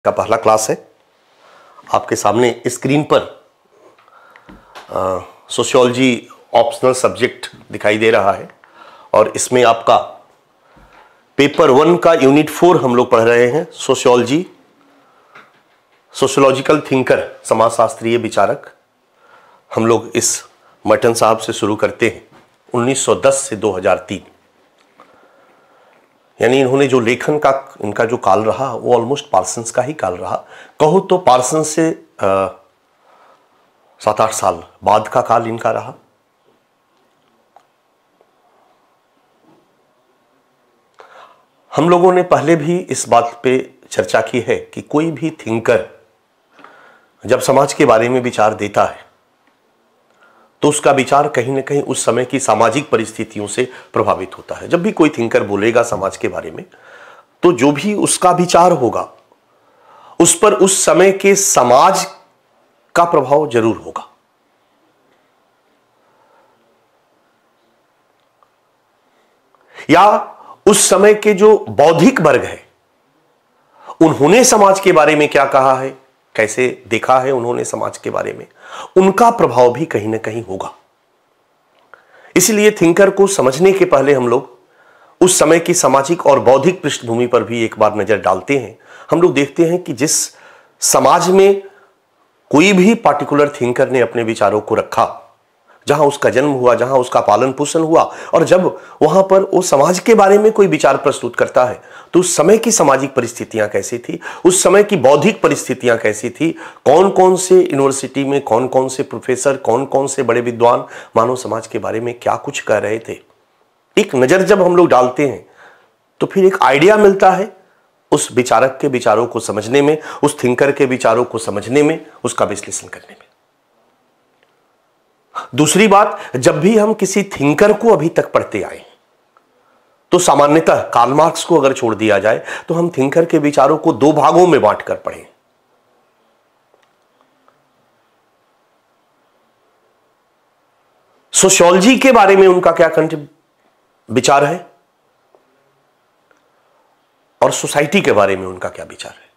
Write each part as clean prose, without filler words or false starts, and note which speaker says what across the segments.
Speaker 1: का पहला क्लास है। आपके सामने स्क्रीन पर सोशियोलॉजी ऑप्शनल सब्जेक्ट दिखाई दे रहा है और इसमें आपका पेपर 1 का यूनिट 4 हम लोग पढ़ रहे हैं। सोशियोलॉजी, सोशियोलॉजिकल थिंकर, समाजशास्त्रीय विचारक। हम लोग इस मर्टन साहब से शुरू करते हैं 1910 से 2003। यानी इन्होंने जो लेखन का इनका जो काल रहा वो ऑलमोस्ट पार्सन्स का ही काल रहा। कहो तो पार्सन्स से 7-8 साल बाद का काल इनका रहा। हम लोगों ने पहले भी इस बात पे चर्चा की है कि कोई भी थिंकर जब समाज के बारे में विचार देता है तो उसका विचार कहीं ना कहीं उस समय की सामाजिक परिस्थितियों से प्रभावित होता है। जब भी कोई थिंकर बोलेगा समाज के बारे में तो जो भी उसका विचार होगा उस पर उस समय के समाज का प्रभाव जरूर होगा। या उस समय के जो बौद्धिक वर्ग है उन्होंने समाज के बारे में क्या कहा है, कैसे देखा है उन्होंने समाज के बारे में, उनका प्रभाव भी कहीं ना कहीं होगा। इसलिए थिंकर को समझने के पहले हम लोग उस समय की सामाजिक और बौद्धिक पृष्ठभूमि पर भी एक बार नजर डालते हैं। हम लोग देखते हैं कि जिस समाज में कोई भी पार्टिकुलर थिंकर ने अपने विचारों को रखा, जहां उसका जन्म हुआ, जहां उसका पालन पोषण हुआ, और जब वहां पर वो समाज के बारे में कोई विचार प्रस्तुत करता है तो उस समय की सामाजिक परिस्थितियां कैसी थी, उस समय की बौद्धिक परिस्थितियां कैसी थी, कौन कौन से यूनिवर्सिटी में कौन कौन से प्रोफेसर, कौन कौन से बड़े विद्वान मानव समाज के बारे में क्या कुछ कह रहे थे, एक नजर जब हम लोग डालते हैं तो फिर एक आइडिया मिलता है उस विचारक के विचारों को समझने में, उस थिंकर के विचारों को समझने में, उसका विश्लेषण करने में। दूसरी बात, जब भी हम किसी थिंकर को अभी तक पढ़ते आए तो सामान्यतः कार्ल मार्क्स को अगर छोड़ दिया जाए तो हम थिंकर के विचारों को 2 भागों में बांटकर पढ़ें। सोशियोलॉजी के बारे में उनका क्या विचार है और सोसाइटी के बारे में उनका क्या विचार है।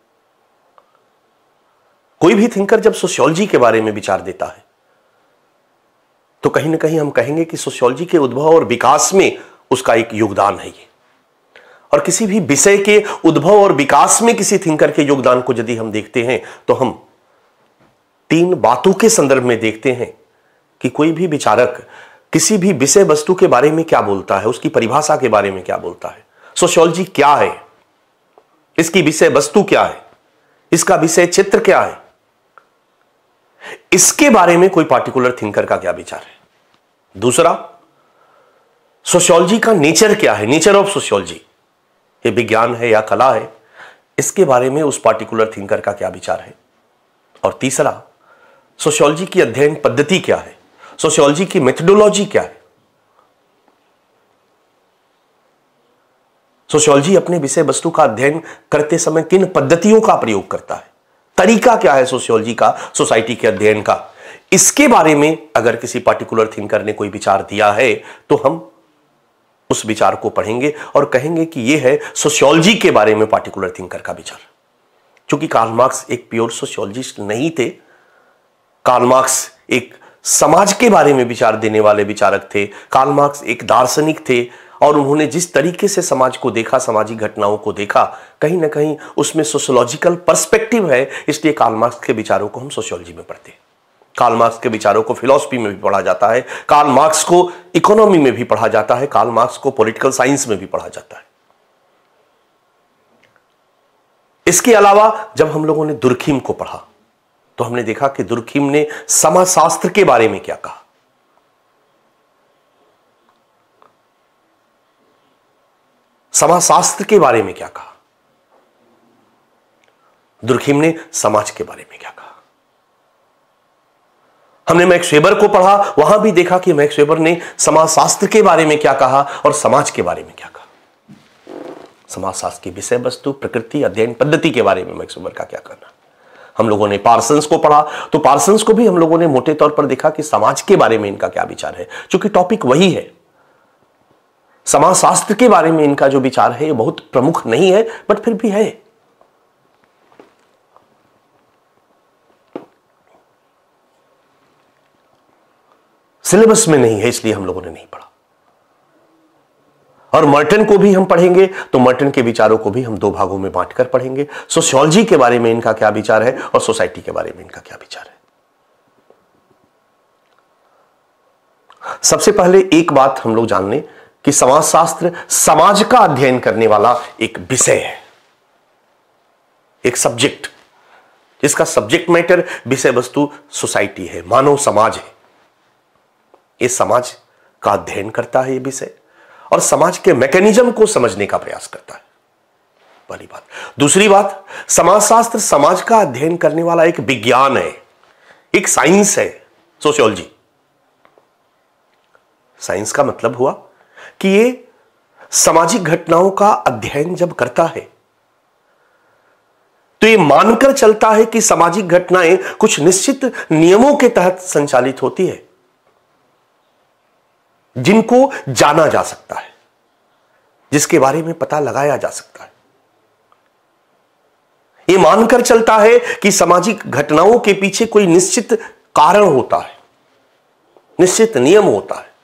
Speaker 1: कोई भी थिंकर जब सोशियोलॉजी के बारे में विचार देता है तो कहीं ना कहीं हम कहेंगे कि सोशियोलॉजी के उद्भव और विकास में उसका एक योगदान है ये। और किसी भी विषय के उद्भव और विकास में किसी थिंकर के योगदान को यदि हम देखते हैं तो हम 3 बातों के संदर्भ में देखते हैं कि कोई भी विचारक किसी भी विषय वस्तु के बारे में क्या बोलता है, उसकी परिभाषा के बारे में क्या बोलता है, सोशियोलॉजी क्या है, इसकी विषय वस्तु क्या है, इसका विषय चित्र क्या है, इसके बारे में कोई पार्टिकुलर थिंकर का क्या विचार है। दूसरा, सोशियोलॉजी का नेचर क्या है, नेचर ऑफ सोशियोलॉजी, ये विज्ञान है या कला है, इसके बारे में उस पार्टिकुलर थिंकर का क्या विचार है। और तीसरा, सोशियोलॉजी की अध्ययन पद्धति क्या है, सोशियोलॉजी की मेथोडोलॉजी क्या है, सोशियोलॉजी अपने विषय वस्तु का अध्ययन करते समय किन पद्धतियों का प्रयोग करता है, तरीका क्या है सोशियोलॉजी का सोसाइटी के अध्ययन का। इसके बारे में अगर किसी पार्टिकुलर थिंकर ने कोई विचार दिया है तो हम उस विचार को पढ़ेंगे और कहेंगे कि यह है सोशियोलॉजी के बारे में पार्टिकुलर थिंकर का विचार। क्योंकि कार्ल मार्क्स एक प्योर सोशियोलॉजिस्ट नहीं थे, कार्ल मार्क्स एक समाज के बारे में विचार देने वाले विचारक थे। कार्ल मार्क्स एक दार्शनिक थे और उन्होंने जिस तरीके से समाज को देखा, सामाजिक घटनाओं को देखा, कहीं ना कहीं उसमें सोशियोलॉजिकल पर्सपेक्टिव है। इसलिए कार्ल मार्क्स के विचारों को हम सोशियोलॉजी में पढ़ते हैं। कार्ल मार्क्स के विचारों को फिलॉसफी में भी पढ़ा जाता है, कार्ल मार्क्स को इकोनॉमी में भी पढ़ा जाता है, कार्ल मार्क्स को पॉलिटिकल साइंस में भी पढ़ा जाता है। इसके अलावा जब हम लोगों ने दुर्खीम को पढ़ा तो हमने देखा कि दुर्खीम ने समाजशास्त्र के बारे में क्या कहा, समाजशास्त्र के बारे में क्या कहा, दुर्खीम ने समाज के बारे में क्या कहा। हमने मैक्स वेबर को पढ़ा, वहां भी देखा कि मैक्स वेबर ने समाजशास्त्र के बारे में क्या कहा और समाज के बारे में क्या कहा। समाजशास्त्र की विषय वस्तु, प्रकृति, अध्ययन पद्धति के बारे में मैक्स वेबर का क्या कहना। हम लोगों ने पार्सन्स को पढ़ा तो पार्सन्स को भी हम लोगों ने मोटे तौर पर देखा कि समाज के बारे में इनका क्या विचार है। चूंकि टॉपिक वही है, समाजशास्त्र के बारे में इनका जो विचार है ये बहुत प्रमुख नहीं है, बट फिर भी है। सिलेबस में नहीं है, इसलिए हम लोगों ने नहीं पढ़ा। और मर्टन को भी हम पढ़ेंगे तो मर्टन के विचारों को भी हम दो भागों में बांटकर पढ़ेंगे। सोशियोलॉजी के बारे में इनका क्या विचार है और सोसाइटी के बारे में इनका क्या विचार है। सबसे पहले एक बात हम लोग जान लें कि समाजशास्त्र समाज का अध्ययन करने वाला एक विषय है, एक सब्जेक्ट, जिसका सब्जेक्ट मैटर, विषय वस्तु सोसाइटी है, मानव समाज है। यह समाज का अध्ययन करता है ये विषय, और समाज के मैकेनिज्म को समझने का प्रयास करता है, पहली बात। दूसरी बात, समाजशास्त्र समाज का अध्ययन करने वाला एक विज्ञान है, एक साइंस है, सोशियोलॉजी। साइंस का मतलब हुआ कि ये सामाजिक घटनाओं का अध्ययन जब करता है तो ये मानकर चलता है कि सामाजिक घटनाएं कुछ निश्चित नियमों के तहत संचालित होती है, जिनको जाना जा सकता है, जिसके बारे में पता लगाया जा सकता है। यह मानकर चलता है कि सामाजिक घटनाओं के पीछे कोई निश्चित कारण होता है, निश्चित नियम होता है।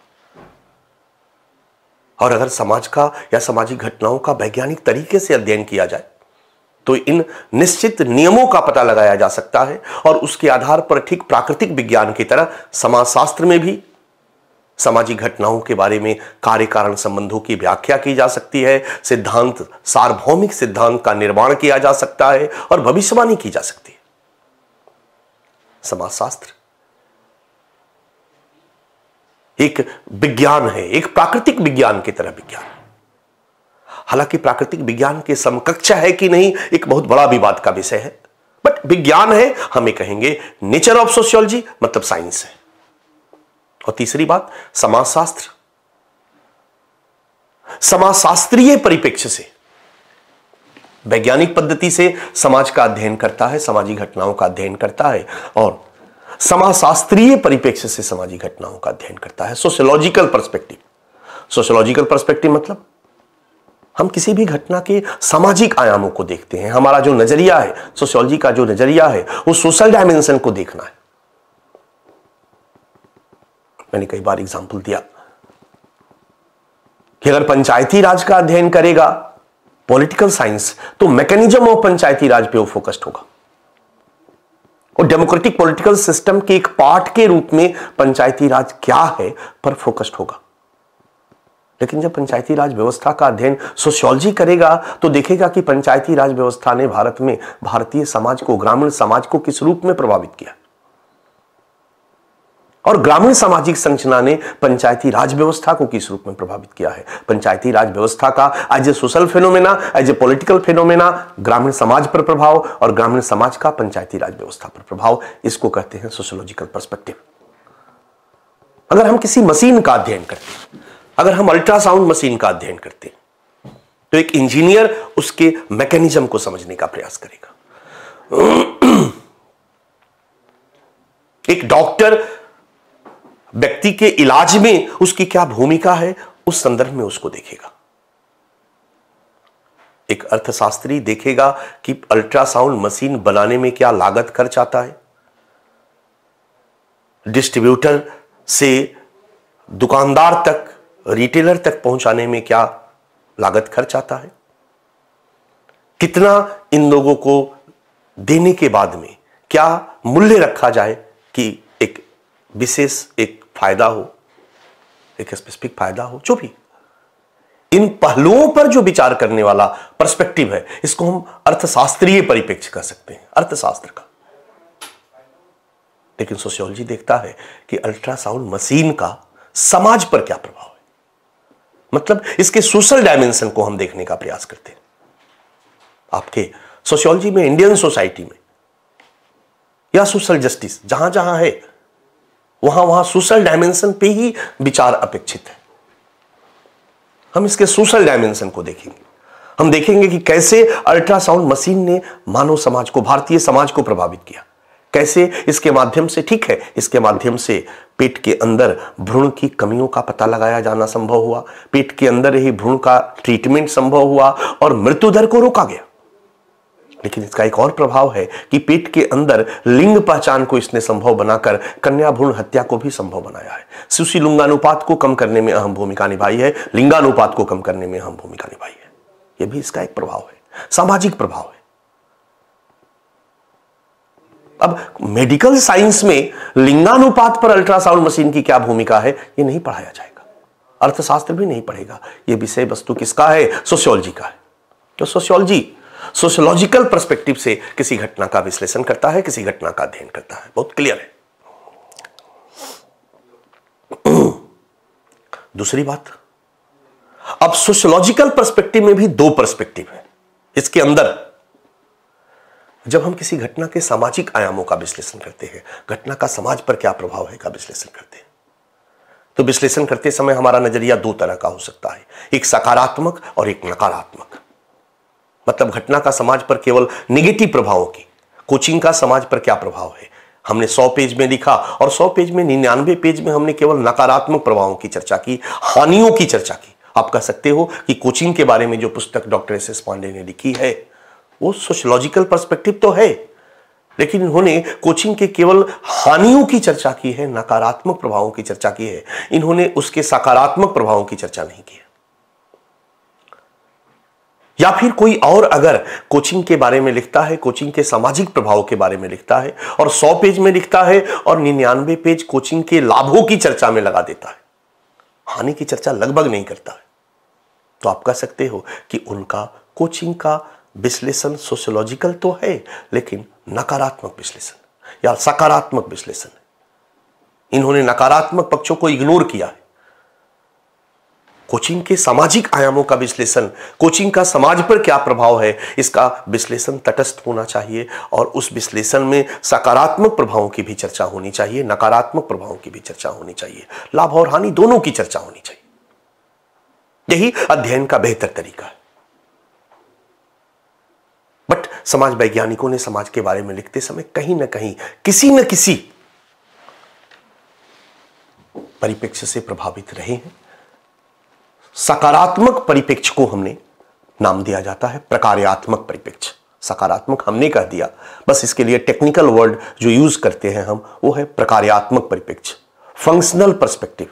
Speaker 1: और अगर समाज का या सामाजिक घटनाओं का वैज्ञानिक तरीके से अध्ययन किया जाए तो इन निश्चित नियमों का पता लगाया जा सकता है, और उसके आधार पर ठीक प्राकृतिक विज्ञान की तरह समाजशास्त्र में भी सामाजिक घटनाओं के बारे में कार्य कारण संबंधों की व्याख्या की जा सकती है, सिद्धांत, सार्वभौमिक सिद्धांत का निर्माण किया जा सकता है और भविष्यवाणी की जा सकती है। समाजशास्त्र एक विज्ञान है, एक प्राकृतिक विज्ञान की तरह विज्ञान है। हालांकि प्राकृतिक विज्ञान के समकक्ष है कि नहीं, एक बहुत बड़ा विवाद का विषय है, बट विज्ञान है। हमें कहेंगे नेचर ऑफ सोशियोलॉजी मतलब साइंस है। और तीसरी बात, समाजशास्त्र समाजशास्त्रीय परिप्रेक्ष्य से, वैज्ञानिक पद्धति से समाज का अध्ययन करता है, सामाजिक घटनाओं का अध्ययन करता है, और समाजशास्त्रीय परिप्रेक्ष्य से सामाजिक घटनाओं का अध्ययन करता है। Sociological perspective. सोशियोलॉजिकल पर्सपेक्टिव मतलब हम किसी भी घटना के सामाजिक आयामों को देखते हैं। हमारा जो नजरिया है, सोशियोलॉजी का जो नजरिया है, वो सोशल डायमेंशन को देखना है। मैंने कई बार एग्जांपल दिया कि अगर पंचायती राज का अध्ययन करेगा पॉलिटिकल साइंस, तो मैकेनिज्म ऑफ पंचायती राज पे वो फोकस्ड होगा, और डेमोक्रेटिक पॉलिटिकल सिस्टम के एक पार्ट के रूप में पंचायती राज क्या है पर फोकस्ड होगा। लेकिन जब पंचायती राज व्यवस्था का अध्ययन सोशियोलॉजी करेगा तो देखेगा कि पंचायती राज व्यवस्था ने भारत में भारतीय समाज को, ग्रामीण समाज को किस रूप में प्रभावित किया, और ग्रामीण सामाजिक संरचना ने पंचायती राज व्यवस्था को किस रूप में प्रभावित किया है। पंचायती राज व्यवस्था का as a social phenomena, as a political phenomena, ग्रामीण समाज पर प्रभाव, और ग्रामीण समाज का पंचायती राज व्यवस्था पर प्रभाव, इसको कहते हैं सोशियोलॉजिकल पर्सपेक्टिव। अगर हम किसी मशीन का अध्ययन करते हैं, अगर हम अल्ट्रासाउंड मशीन का अध्ययन करते हैं, तो एक इंजीनियर उसके मैकेनिज्म को समझने का प्रयास करेगा। एक डॉक्टर व्यक्ति के इलाज में उसकी क्या भूमिका है, उस संदर्भ में उसको देखेगा। एक अर्थशास्त्री देखेगा कि अल्ट्रासाउंड मशीन बनाने में क्या लागत खर्च आता है, डिस्ट्रीब्यूटर से दुकानदार तक, रिटेलर तक पहुंचाने में क्या लागत खर्च आता है, कितना इन लोगों को देने के बाद में क्या मूल्य रखा जाए कि एक विशेष एक फायदा हो, एक स्पेसिफिक फायदा हो। जो भी इन पहलुओं पर जो विचार करने वाला पर्सपेक्टिव है, इसको हम अर्थशास्त्रीय परिप्रेक्ष्य कह सकते हैं, अर्थशास्त्र का। लेकिन सोशियोलॉजी देखता है कि अल्ट्रासाउंड मशीन का समाज पर क्या प्रभाव है, मतलब इसके सोशल डायमेंशन को हम देखने का प्रयास करते हैं। आपके सोशियोलॉजी में, इंडियन सोसाइटी में या सोशल जस्टिस जहां जहां है, वहां वहां सोशल डायमेंशन पे ही विचार अपेक्षित है। हम इसके सोशल डायमेंशन को देखेंगे। हम देखेंगे कि कैसे अल्ट्रासाउंड मशीन ने मानव समाज को, भारतीय समाज को प्रभावित किया, कैसे इसके माध्यम से, ठीक है, इसके माध्यम से पेट के अंदर भ्रूण की कमियों का पता लगाया जाना संभव हुआ, पेट के अंदर ही भ्रूण का ट्रीटमेंट संभव हुआ और मृत्यु दर को रोका गया। लेकिन इसका एक और प्रभाव है कि पेट के अंदर लिंग पहचान को इसने संभव बनाकर कन्या भ्रूण हत्या को भी संभव बनाया है। शिशु लिंगानुपात को कम करने में अहम भूमिका निभाई है, लिंगानुपात को कम करने में अहम भूमिका निभाई है। यह भी इसका एक प्रभाव है, सामाजिक प्रभाव है। अब मेडिकल साइंस में लिंगानुपात पर अल्ट्रासाउंड मशीन की क्या भूमिका है, यह नहीं पढ़ाया जाएगा। अर्थशास्त्र भी नहीं पढ़ेगा। यह विषय वस्तु किसका है? सोशियोलॉजी का है। तो सोशियोलॉजिकल पर्सपेक्टिव से किसी घटना का विश्लेषण करता है, किसी घटना का अध्ययन करता है। बहुत क्लियर है। दूसरी बात, अब सोशियोलॉजिकल पर्सपेक्टिव में भी दो पर्सपेक्टिव है। इसके अंदर जब हम किसी घटना के सामाजिक आयामों का विश्लेषण करते हैं, घटना का समाज पर क्या प्रभाव है का विश्लेषण करते हैं, तो विश्लेषण करते समय हमारा नजरिया दो तरह का हो सकता है, एक सकारात्मक और एक नकारात्मक। मतलब घटना का समाज पर केवल नेगेटिव प्रभावों की, कोचिंग का समाज पर क्या प्रभाव है, हमने 100 पेज में लिखा और 100 पेज में 99 पेज में हमने केवल नकारात्मक प्रभावों की चर्चा की, हानियों की चर्चा की। आप कह सकते हो कि कोचिंग के बारे में जो पुस्तक डॉक्टर एस.एस. पांडे ने लिखी है वो सोशियोलॉजिकल पर्सपेक्टिव तो है, लेकिन इन्होंने कोचिंग के केवल हानियों की चर्चा की है, नकारात्मक प्रभावों की चर्चा की है। इन्होंने उसके सकारात्मक प्रभावों की चर्चा नहीं की है। या फिर कोई और अगर कोचिंग के बारे में लिखता है, कोचिंग के सामाजिक प्रभावों के बारे में लिखता है और 100 पेज में लिखता है और 99 पेज कोचिंग के लाभों की चर्चा में लगा देता है, हानि की चर्चा लगभग नहीं करता है, तो आप कह सकते हो कि उनका कोचिंग का विश्लेषण सोशियोलॉजिकल तो है लेकिन नकारात्मक विश्लेषण या सकारात्मक विश्लेषण है। इन्होंने नकारात्मक पक्षों को इग्नोर किया है। कोचिंग के सामाजिक आयामों का विश्लेषण, कोचिंग का समाज पर क्या प्रभाव है, इसका विश्लेषण तटस्थ होना चाहिए और उस विश्लेषण में सकारात्मक प्रभावों की भी चर्चा होनी चाहिए, नकारात्मक प्रभावों की भी चर्चा होनी चाहिए, लाभ और हानि दोनों की चर्चा होनी चाहिए। यही अध्ययन का बेहतर तरीका है। बट समाज वैज्ञानिकों ने समाज के बारे में लिखते समय कहीं ना कहीं किसी न किसी परिप्रेक्ष्य से प्रभावित रहे हैं। सकारात्मक परिप्रेक्ष्य को हमने नाम दिया जाता है प्रकार्यात्मक परिप्रेक्ष्य। सकारात्मक हमने कह दिया, बस इसके लिए टेक्निकल वर्ड जो यूज करते हैं हम वो है प्रकार्यात्मक परिप्रेक्ष्य, फंक्शनल पर्सपेक्टिव।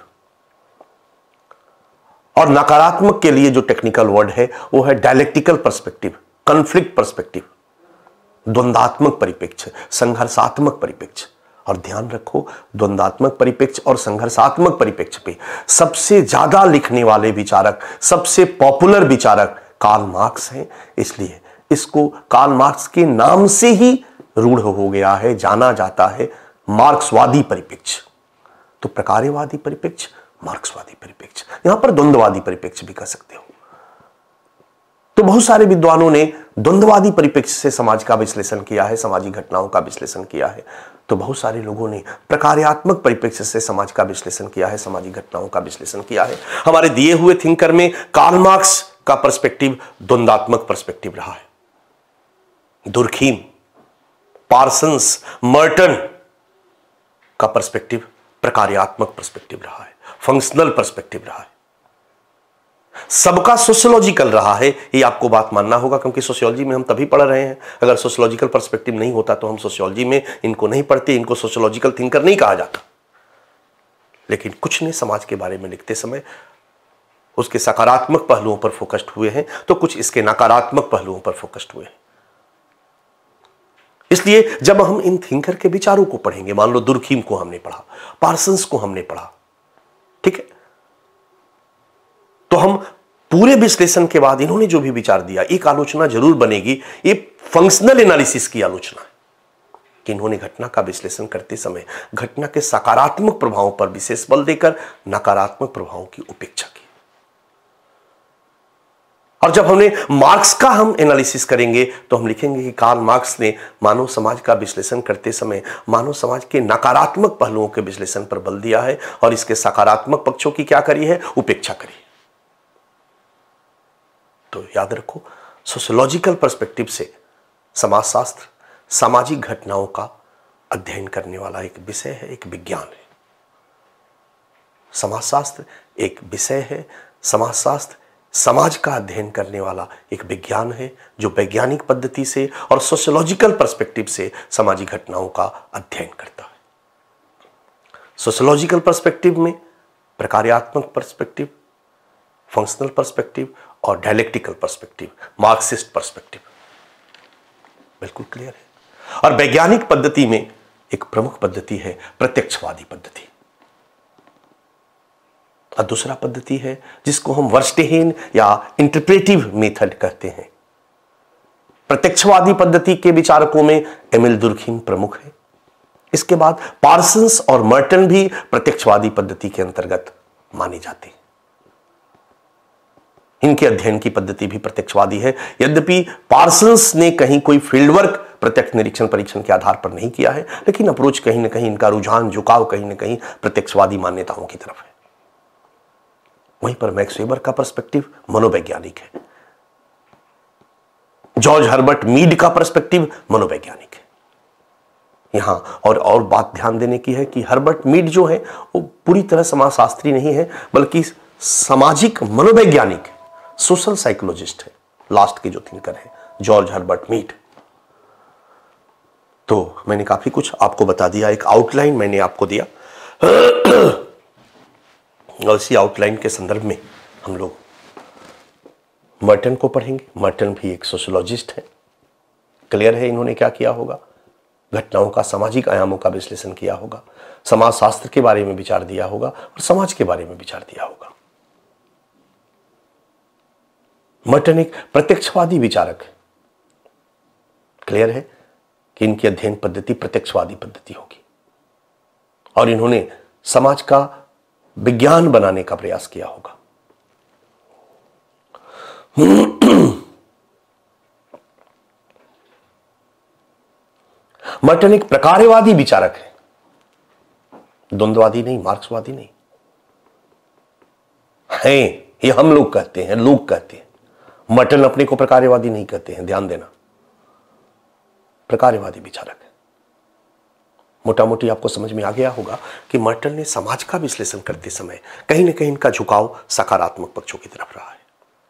Speaker 1: और नकारात्मक के लिए जो टेक्निकल वर्ड है वो है डायलेक्टिकल पर्सपेक्टिव, कॉन्फ्लिक्ट पर्सपेक्टिव, द्वंद्वात्मक परिप्रेक्ष्य, संघर्षात्मक परिप्रेक्ष्य। और ध्यान रखो, द्वंद्वात्मक परिप्रेक्ष्य और संघर्षात्मक परिप्रेक्ष्य पे सबसे ज्यादा लिखने वाले विचारक, सबसे पॉपुलर विचारक कार्ल मार्क्स हैं। इसलिए इसको कार्ल मार्क्स के नाम से ही रूढ़ हो गया है, जाना जाता है मार्क्सवादी परिप्रेक्ष्य। तो प्रकार्यवादी परिप्रेक्ष्य, मार्क्सवादी परिप्रेक्ष्य, यहां पर द्वंद्ववादी परिप्रेक्ष्य भी कह सकते हो। तो बहुत सारे विद्वानों ने द्वंद्ववादी परिप्रेक्ष्य से समाज का विश्लेषण किया है, सामाजिक घटनाओं का विश्लेषण किया है। तो बहुत सारे लोगों ने प्रकार्यात्मक परिप्रेक्ष्य से समाज का विश्लेषण किया है, सामाजिक घटनाओं का विश्लेषण किया है। हमारे दिए हुए थिंकर में कार्ल मार्क्स का पर्सपेक्टिव द्वंद्वात्मक पर्सपेक्टिव रहा है। दुर्खीम, पार्सन्स, मर्टन का पर्सपेक्टिव प्रकार्यात्मक पर्सपेक्टिव रहा है, फंक्शनल पर्सपेक्टिव रहा है। सबका सोशियोलॉजिकल रहा है, ये आपको बात मानना होगा, क्योंकि सोशियोलॉजी में हम तभी पढ़ रहे हैं। अगर सोशियोलॉजिकल पर्सपेक्टिव नहीं होता तो हम सोशियोलॉजी में इनको नहीं पढ़ते, इनको सोशियोलॉजिकल थिंकर नहीं कहा जाता। लेकिन कुछ ने समाज के बारे में लिखते समय उसके सकारात्मक पहलुओं पर फोकस्ड हुए हैं, तो कुछ इसके नकारात्मक पहलुओं पर फोकस्ड हुए हैं। इसलिए जब हम इन थिंकर के विचारों को पढ़ेंगे, मान लो दुर्खीम को हमने पढ़ा, पार्सन्स को हमने पढ़ा, ठीक है, तो हम पूरे विश्लेषण के बाद इन्होंने जो भी विचार दिया, एक आलोचना जरूर बनेगी। ये फंक्शनल एनालिसिस की आलोचना है कि इन्होंने घटना का विश्लेषण करते समय घटना के सकारात्मक प्रभावों पर विशेष बल देकर नकारात्मक प्रभावों की उपेक्षा की। और जब हमने मार्क्स का हम एनालिसिस करेंगे तो हम लिखेंगे कि कार्ल मार्क्स ने मानव समाज का विश्लेषण करते समय मानव समाज के नकारात्मक पहलुओं के विश्लेषण पर बल दिया है और इसके सकारात्मक पक्षों की क्या करी है, उपेक्षा करी है। तो याद रखो, सोशियोलॉजिकल पर्सपेक्टिव से समाजशास्त्र सामाजिक घटनाओं का अध्ययन करने वाला एक विषय है, एक विज्ञान है। समाजशास्त्र एक विषय है, समाजशास्त्र समाज का अध्ययन करने वाला एक विज्ञान है जो वैज्ञानिक पद्धति से और सोशियोलॉजिकल पर्सपेक्टिव से सामाजिक घटनाओं का अध्ययन करता है। सोशियोलॉजिकल पर्सपेक्टिव में प्रकार्यात्मक पर्सपेक्टिव, फंक्शनल पर्सपेक्टिव और डायलेक्टिकल पर्सपेक्टिव, मार्क्सिस्ट पर्सपेक्टिव, बिल्कुल क्लियर है। और वैज्ञानिक पद्धति में एक प्रमुख पद्धति है प्रत्यक्षवादी पद्धति, और दूसरा पद्धति है जिसको हम वर्स्टेहेन या इंटरप्रेटिव मेथड कहते हैं। प्रत्यक्षवादी पद्धति के विचारकों में एमिल दुर्खीम प्रमुख है। इसके बाद पार्सन्स और मर्टन भी प्रत्यक्षवादी पद्धति के अंतर्गत माने जाते हैं। इनके अध्ययन की पद्धति भी प्रत्यक्षवादी है, यद्यपि पार्सन्स ने कहीं कोई फील्डवर्क प्रत्यक्ष निरीक्षण परीक्षण के आधार पर नहीं किया है, लेकिन अप्रोच कहीं ना कहीं, इनका रुझान झुकाव कहीं ना कहीं प्रत्यक्षवादी मान्यताओं की तरफ है। वहीं पर मैक्स वेबर का पर्सपेक्टिव मनोवैज्ञानिक है, जॉर्ज हर्बर्ट मीड का पर्सपेक्टिव मनोवैज्ञानिक है। यहां और बात ध्यान देने की है कि हर्बर्ट मीड जो है वो पूरी तरह समाजशास्त्री नहीं है, बल्कि सामाजिक मनोवैज्ञानिक है, सोशल साइकोलॉजिस्ट है। लास्ट के जो थिंकर है जॉर्ज हर्बर्ट मीड। तो मैंने काफी कुछ आपको बता दिया, एक आउटलाइन मैंने आपको दिया और इसी आउटलाइन के संदर्भ में हम लोग मर्टन को पढ़ेंगे। मर्टन भी एक सोशियोलॉजिस्ट है। क्लियर है इन्होंने क्या किया होगा, घटनाओं का सामाजिक आयामों का विश्लेषण किया होगा, समाजशास्त्र के बारे में विचार दिया होगा और समाज के बारे में विचार दिया होगा। मर्टन एक प्रत्यक्षवादी विचारक है। क्लियर है कि इनकी अध्ययन पद्धति प्रत्यक्षवादी पद्धति होगी और इन्होंने समाज का विज्ञान बनाने का प्रयास किया होगा। मर्टन एक प्रकार्यवादी विचारक है, द्वंद्ववादी नहीं, मार्क्सवादी नहीं है। ये हम लोग कहते हैं, लोग कहते हैं। मर्टन अपने को प्रकार्यवादी नहीं कहते हैं, ध्यान देना, प्रकार्यवादी विचारक है। मोटा मोटी आपको समझ में आ गया होगा कि मर्टन ने समाज का विश्लेषण करते समय कहीं ना कहीं इनका झुकाव सकारात्मक पक्षों की तरफ रहा है।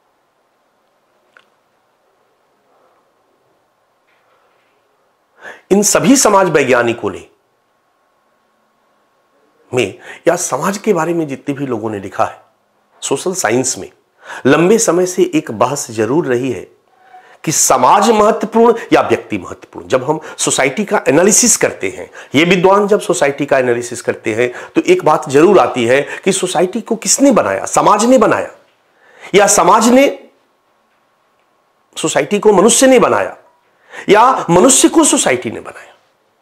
Speaker 1: इन सभी समाज वैज्ञानिकों ने या समाज के बारे में जितने भी लोगों ने लिखा है, सोशल साइंस में लंबे समय से एक बहस जरूर रही है कि समाज महत्वपूर्ण या व्यक्ति महत्वपूर्ण। जब हम सोसाइटी का एनालिसिस करते हैं, ये विद्वान जब सोसाइटी का एनालिसिस करते हैं तो एक बात जरूर आती है कि सोसाइटी को किसने बनाया, समाज ने बनाया या समाज ने सोसाइटी को मनुष्य ने बनाया या मनुष्य को सोसाइटी ने बनाया।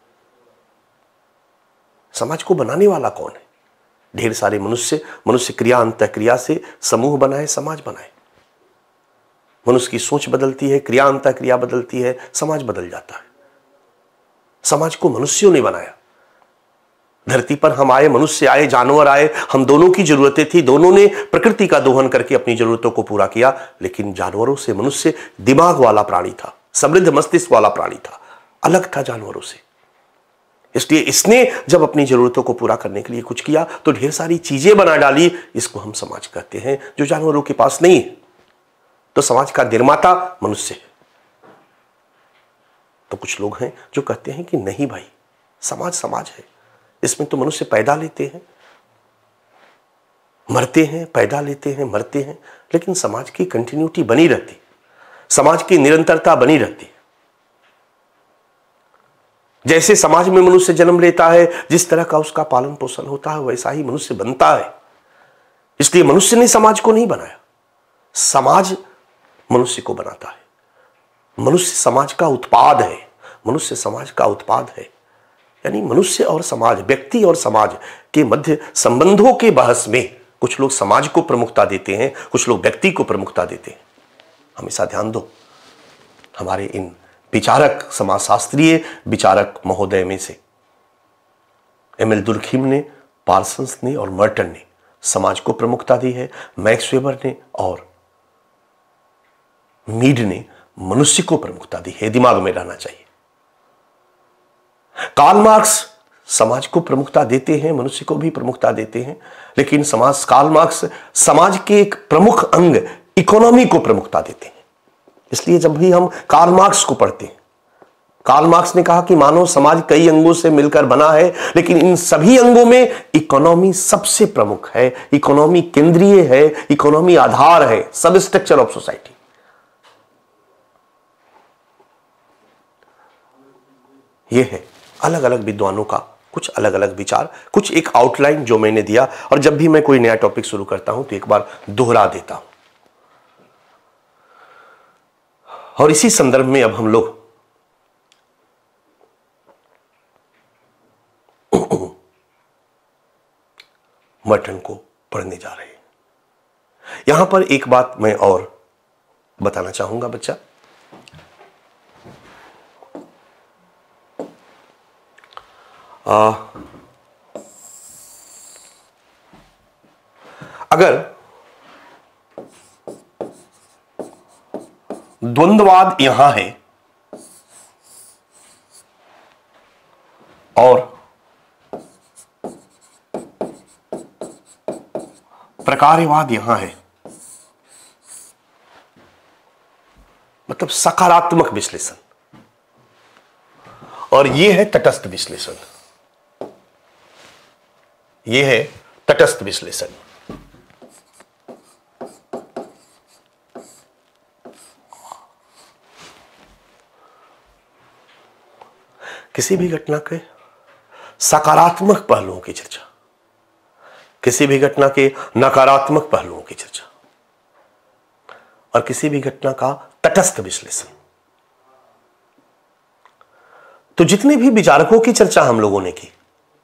Speaker 1: समाज को बनाने वाला कौन है? ढेर सारे मनुष्य क्रिया अंतःक्रिया से समूह बनाए, समाज बनाए। मनुष्य की सोच बदलती है, क्रिया अंतःक्रिया बदलती है, समाज बदल जाता है। समाज को मनुष्यों ने बनाया। धरती पर हम आए, मनुष्य आए, जानवर आए, हम दोनों की जरूरतें थी, दोनों ने प्रकृति का दोहन करके अपनी जरूरतों को पूरा किया। लेकिन जानवरों से मनुष्य दिमाग वाला प्राणी था, समृद्ध मस्तिष्क वाला प्राणी था, अलग था जानवरों से। इसलिए इसने जब अपनी जरूरतों को पूरा करने के लिए कुछ किया तो ढेर सारी चीजें बना डाली। इसको हम समाज कहते हैं, जो जानवरों के पास नहीं है। तो समाज का निर्माता मनुष्य है। तो कुछ लोग हैं जो कहते हैं कि नहीं भाई, समाज है, इसमें तो मनुष्य पैदा लेते हैं, मरते हैं, पैदा लेते हैं, मरते हैं, लेकिन समाज की कंटिन्यूटी बनी रहती, समाज की निरंतरता बनी रहती। जैसे समाज में मनुष्य जन्म लेता है, जिस तरह का उसका पालन पोषण होता है, वैसा ही मनुष्य बनता है। इसलिए मनुष्य ने समाज को नहीं बनाया, समाज मनुष्य को बनाता है। मनुष्य समाज का उत्पाद है, मनुष्य समाज का उत्पाद है। यानी मनुष्य और समाज, व्यक्ति और समाज के मध्य संबंधों के बहस में कुछ लोग समाज को प्रमुखता देते हैं, कुछ लोग व्यक्ति को प्रमुखता देते हैं। हमेशा ध्यान दो, हमारे इन विचारक, समाजशास्त्रीय विचारक महोदय में से एमिल दुर्खीम ने, पार्सन्स ने और मर्टन ने समाज को प्रमुखता दी है। मैक्स वेबर ने और मीड ने मनुष्य को प्रमुखता दी है। दिमाग में रहना चाहिए। कार्ल मार्क्स समाज को प्रमुखता देते हैं, मनुष्य को भी प्रमुखता देते हैं, लेकिन कार्ल मार्क्स समाज के एक प्रमुख अंग इकोनॉमी को प्रमुखता देते हैं। इसलिए जब भी हम कार्ल मार्क्स को पढ़ते हैं, कार्ल मार्क्स ने कहा कि मानव समाज कई अंगों से मिलकर बना है, लेकिन इन सभी अंगों में इकोनॉमी सबसे प्रमुख है, इकोनॉमी केंद्रीय है, इकोनॉमी आधार है, सब स्ट्रक्चर ऑफ सोसाइटी। यह है अलग अलग विद्वानों का कुछ अलग अलग विचार, कुछ एक आउटलाइन जो मैंने दिया, और जब भी मैं कोई नया टॉपिक शुरू करता हूं तो एक बार दोहरा देता हूं। और इसी संदर्भ में अब हम लोग मर्टन को पढ़ने जा रहे हैं। यहां पर एक बात मैं और बताना चाहूंगा बच्चा, अगर द्वंद्ववाद यहां है और प्रकार्यवाद यहां है, मतलब सकारात्मक विश्लेषण, और यह है तटस्थ विश्लेषण, यह है तटस्थ विश्लेषण। किसी भी घटना के सकारात्मक पहलुओं की चर्चा, किसी भी घटना के नकारात्मक पहलुओं की चर्चा, और किसी भी घटना का तटस्थ विश्लेषण। तो जितने भी विचारकों की चर्चा हम लोगों ने की,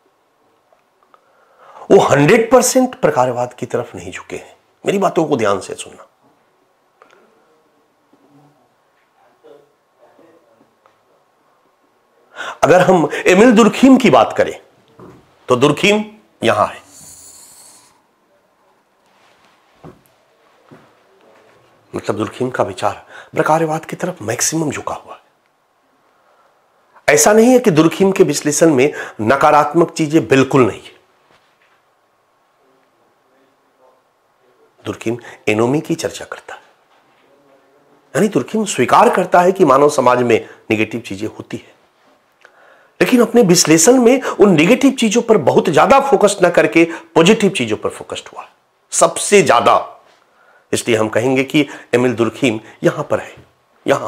Speaker 1: वो 100% प्रकारवाद की तरफ नहीं झुके हैं। मेरी बातों को ध्यान से सुनना। अगर हम एमिल दुर्खीम की बात करें तो दुर्खीम यहां है, मतलब दुर्खीम का विचार प्रकारवाद की तरफ मैक्सिमम झुका हुआ है। ऐसा नहीं है कि दुर्खीम के विश्लेषण में नकारात्मक चीजें बिल्कुल नहीं है। दुर्खीम एनोमी की चर्चा करता है, यानी दुर्खीम स्वीकार करता है कि मानव समाज में निगेटिव चीजें होती है, लेकिन अपने विश्लेषण में उन निगेटिव चीजों पर बहुत ज्यादा फोकस न करके पॉजिटिव चीजों पर फोकस्ड हुआ सबसे ज्यादा। इसलिए हम कहेंगे कि एमिल दुर्खीम यहां पर है, यहां।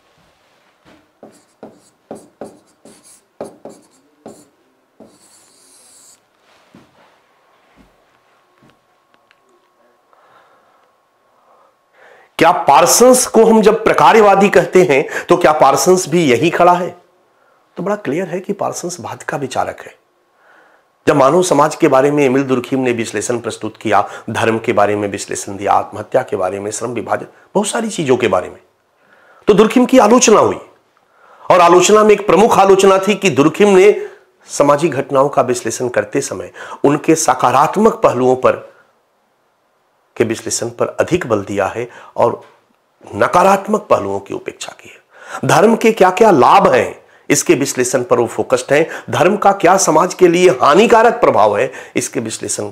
Speaker 1: क्या पार्सन्स को हम जब प्रकारवादी कहते हैं तो क्या पार्सन्स भी यही खड़ा है? तो बड़ा क्लियर है कि पार्सन्स बाद का विचारक है। जब मानव समाज के बारे में एमिल दुर्खीम ने विश्लेषण प्रस्तुत किया, धर्म के बारे में विश्लेषण दिया, आत्महत्या के बारे में, श्रम विभाजन, बहुत सारी चीजों के बारे में, तो दुर्खीम की आलोचना हुई। और आलोचना में एक प्रमुख आलोचना थी कि दुर्खीम ने सामाजिक घटनाओं का विश्लेषण करते समय उनके सकारात्मक पहलुओं पर के विश्लेषण पर अधिक बल दिया है और नकारात्मक पहलुओं की उपेक्षा की है। धर्म के क्या क्या लाभ हैं इसके विश्लेषण पर वो फोकस्ड है, धर्म का क्या समाज के लिए हानिकारक प्रभाव है इसके विश्लेषण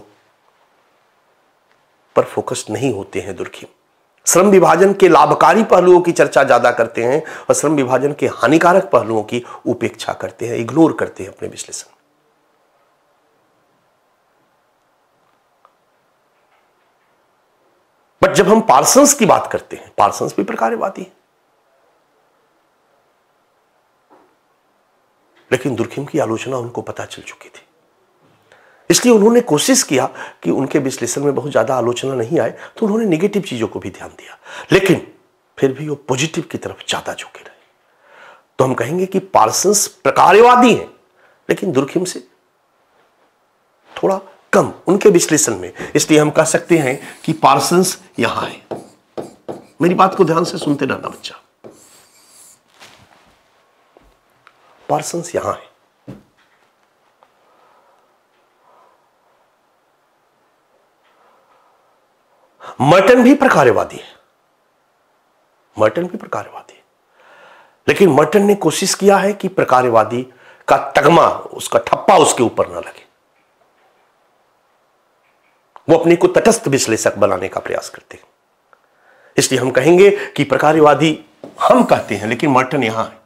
Speaker 1: पर फोकस्ड नहीं होते हैं दुर्खीम। श्रम विभाजन के लाभकारी पहलुओं की चर्चा ज्यादा करते हैं और श्रम विभाजन के हानिकारक पहलुओं की उपेक्षा करते हैं, इग्नोर करते हैं अपने विश्लेषण। बट जब हम पार्सन्स की बात करते हैं, पार्सन्स भी प्रकारवादी है, लेकिन दुर्खीम की आलोचना उनको पता चल चुकी थी। इसलिए उन्होंने कोशिश किया कि उनके विश्लेषण में बहुत ज्यादा आलोचना नहीं आए, तो उन्होंने नेगेटिव चीजों को भी ध्यान दिया, लेकिन फिर भी वो पॉजिटिव की तरफ ज्यादा झुके रहे। तो हम कहेंगे कि पार्सन्स प्रकारवादी हैं, लेकिन दुर्खीम से थोड़ा कम उनके विश्लेषण में। इसलिए हम कह सकते हैं कि पार्सन्स यहां है। मेरी बात को ध्यान से सुनते रहना बच्चा। पार्सन्स यहां है। मर्टन भी प्रकारवादी है, मर्टन भी प्रकारवादी है, लेकिन मर्टन ने कोशिश किया है कि प्रकारवादी का तगमा, उसका ठप्पा उसके ऊपर ना लगे। वो अपने को तटस्थ विश्लेषक बनाने का प्रयास करते हैं। इसलिए हम कहेंगे कि प्रकारवादी हम कहते हैं, लेकिन मर्टन यहां है।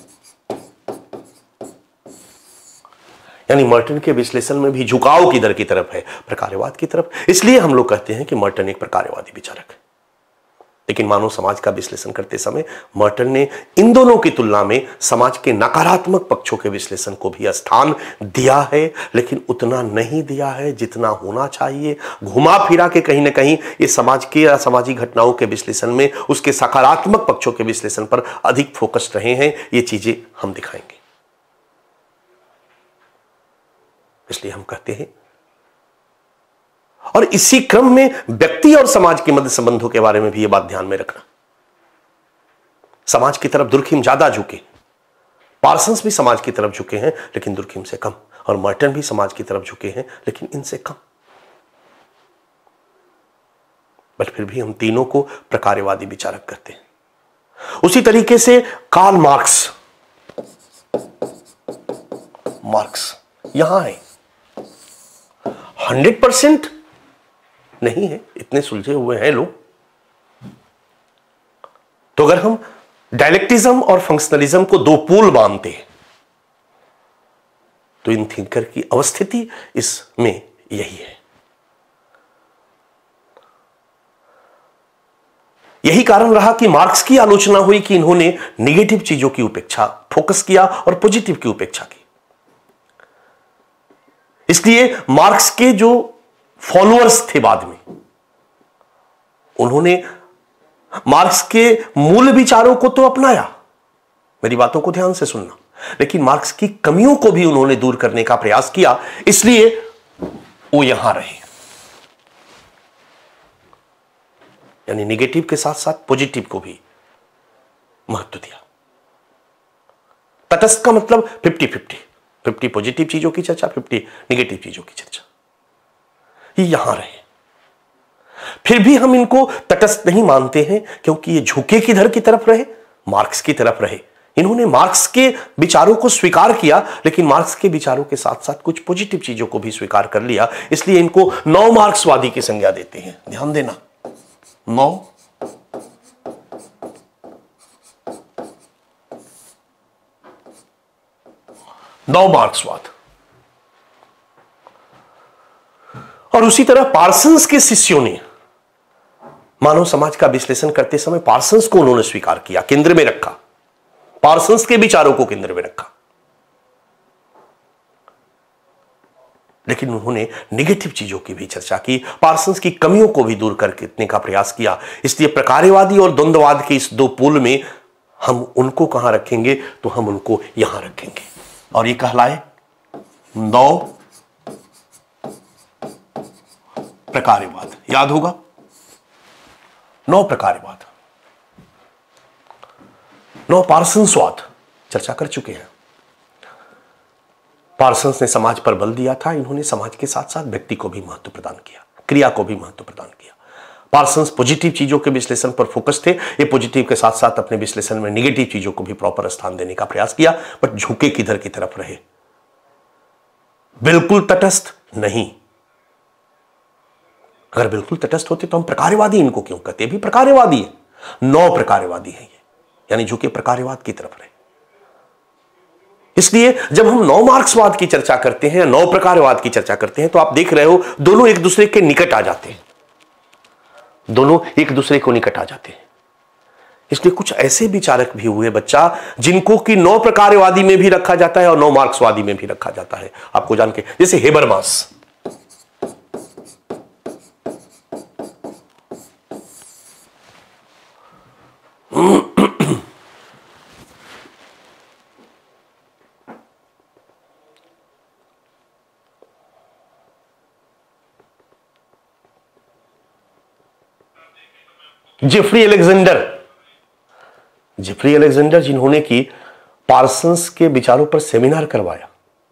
Speaker 1: यानी मर्टन के विश्लेषण में भी झुकाव किधर की तरफ है? प्रकारवाद की तरफ। इसलिए हम लोग कहते हैं कि मर्टन एक प्रकारवादी विचारक है। लेकिन मानव समाज का विश्लेषण करते समय मर्टन ने इन दोनों की तुलना में समाज के नकारात्मक पक्षों के विश्लेषण को भी स्थान दिया है, लेकिन उतना नहीं दिया है जितना होना चाहिए। घुमा फिरा के कहीं ना कहीं ये समाज के असामाजिक घटनाओं के विश्लेषण में उसके सकारात्मक पक्षों के विश्लेषण पर अधिक फोकस्ड रहे हैं। ये चीजें हम दिखाएंगे। इसलिए हम कहते हैं, और इसी क्रम में व्यक्ति और समाज के मध्य संबंधों के बारे में भी यह बात ध्यान में रखना। समाज की तरफ दुर्खिम ज्यादा झुके, पार्सन्स भी समाज की तरफ झुके हैं लेकिन दुर्खिम से कम, और मर्टन भी समाज की तरफ झुके हैं लेकिन इनसे कम। बट फिर भी हम तीनों को प्रकारवादी विचारक कहते हैं। उसी तरीके से कार्ल मार्क्स यहां है। 100% नहीं है, इतने सुलझे हुए हैं लोग। तो अगर हम डायलेक्टिज्म और फंक्शनलिज्म को दो पोल मानते हैं तो इन थिंकर की अवस्थिति इसमें यही है। यही कारण रहा कि मार्क्स की आलोचना हुई कि इन्होंने निगेटिव चीजों की उपेक्षा फोकस किया और पॉजिटिव की उपेक्षा की। इसलिए मार्क्स के जो फॉलोअर्स थे बाद में, उन्होंने मार्क्स के मूल विचारों को तो अपनाया, मेरी बातों को ध्यान से सुनना, लेकिन मार्क्स की कमियों को भी उन्होंने दूर करने का प्रयास किया। इसलिए वो यहां रहे। यानी निगेटिव के साथ साथ पॉजिटिव को भी महत्व दिया। तटस्थ का मतलब 50-50 पॉजिटिव चीजों की चर्चा, 50 निगेटिव चीजों की चर्चा। ये यहां रहे। फिर भी हम इनको तटस्थ नहीं मानते हैं, क्योंकि ये झुके किधर की तरफ रहे? मार्क्स की तरफ रहे। इन्होंने मार्क्स के विचारों को स्वीकार किया, लेकिन मार्क्स के विचारों के साथ साथ कुछ पॉजिटिव चीजों को भी स्वीकार कर लिया। इसलिए इनको नव मार्क्सवादी की संज्ञा देते हैं। ध्यान देना, नव मार्क्सवाद। और उसी तरह पार्सन्स के शिष्यों ने मानव समाज का विश्लेषण करते समय पार्सन्स को उन्होंने स्वीकार किया, केंद्र में रखा, पार्सन्स के विचारों को केंद्र में रखा। लेकिन उन्होंने नेगेटिव चीजों की भी चर्चा की, पार्सन्स की कमियों को भी दूर करने का प्रयास किया। इसलिए प्रकारवादी और द्वंद्ववाद के इस दो पोल में हम उनको कहां रखेंगे? तो हम उनको यहां रखेंगे, और ये कहलाए नव प्रकारवाद। याद होगा, नौ प्रकारवाद, नौ पार्सन्सवाद चर्चा कर चुके हैं। पार्सन्स ने समाज पर बल दिया था, इन्होंने समाज के साथ साथ व्यक्ति को भी महत्व प्रदान किया, क्रिया को भी महत्व प्रदान किया। पार्सन्स पॉजिटिव चीजों के विश्लेषण पर फोकस थे, ये पॉजिटिव के साथ साथ अपने विश्लेषण में निगेटिव चीजों को भी प्रॉपर स्थान देने का प्रयास किया, बट झुके किधर की तरफ रहे? बिल्कुल तटस्थ नहीं। अगर बिल्कुल तटस्थ होते तो हम प्रकारवादी इनको क्यों कहते? भी प्रकारवादी है, नौ प्रकारवादी है ये, यानी झुके प्रकारवाद की तरफ रहे। इसलिए जब हम नौ मार्क्सवाद की चर्चा करते हैं, नौ प्रकारवाद की चर्चा करते हैं, तो आप देख रहे हो दोनों एक दूसरे के निकट आ जाते हैं, दोनों एक दूसरे को निकट आ जाते हैं। इसलिए कुछ ऐसे विचारक भी हुए बच्चा, जिनको कि नौ प्रकारवादी में भी रखा जाता है और नौ मार्क्सवादी में भी रखा जाता है, आपको जान के, जैसे हेबरमास। जेफरी अलेक्जेंडर जिन्होंने कि पार्सन्स के विचारों पर सेमिनार करवाया,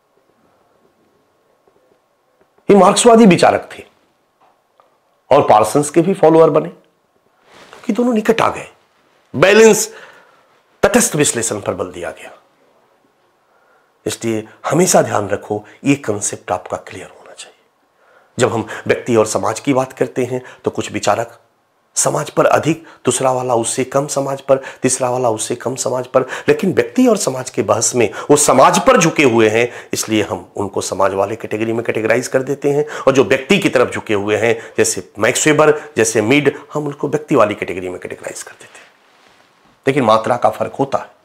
Speaker 1: ये मार्क्सवादी विचारक थे और पार्सन्स के भी फॉलोअर बने, क्योंकि दोनों निकट आ गए। बैलेंस, तटस्थ विश्लेषण पर बल दिया गया। इसलिए हमेशा ध्यान रखो, ये कंसेप्ट आपका क्लियर होना चाहिए। जब हम व्यक्ति और समाज की बात करते हैं तो कुछ विचारक समाज पर अधिक, दूसरा वाला उससे कम समाज पर, तीसरा वाला उससे कम समाज पर। लेकिन व्यक्ति और समाज के बहस में वो समाज पर झुके हुए हैं, इसलिए हम उनको समाज वाले कैटेगरी में कैटेगराइज कर देते हैं। और जो व्यक्ति की तरफ झुके हुए हैं, जैसे मैक्स वेबर, जैसे मीड, हम उनको व्यक्ति वाली कैटेगरी में कैटेगराइज कर देते हैं। लेकिन मात्रा का फर्क होता है।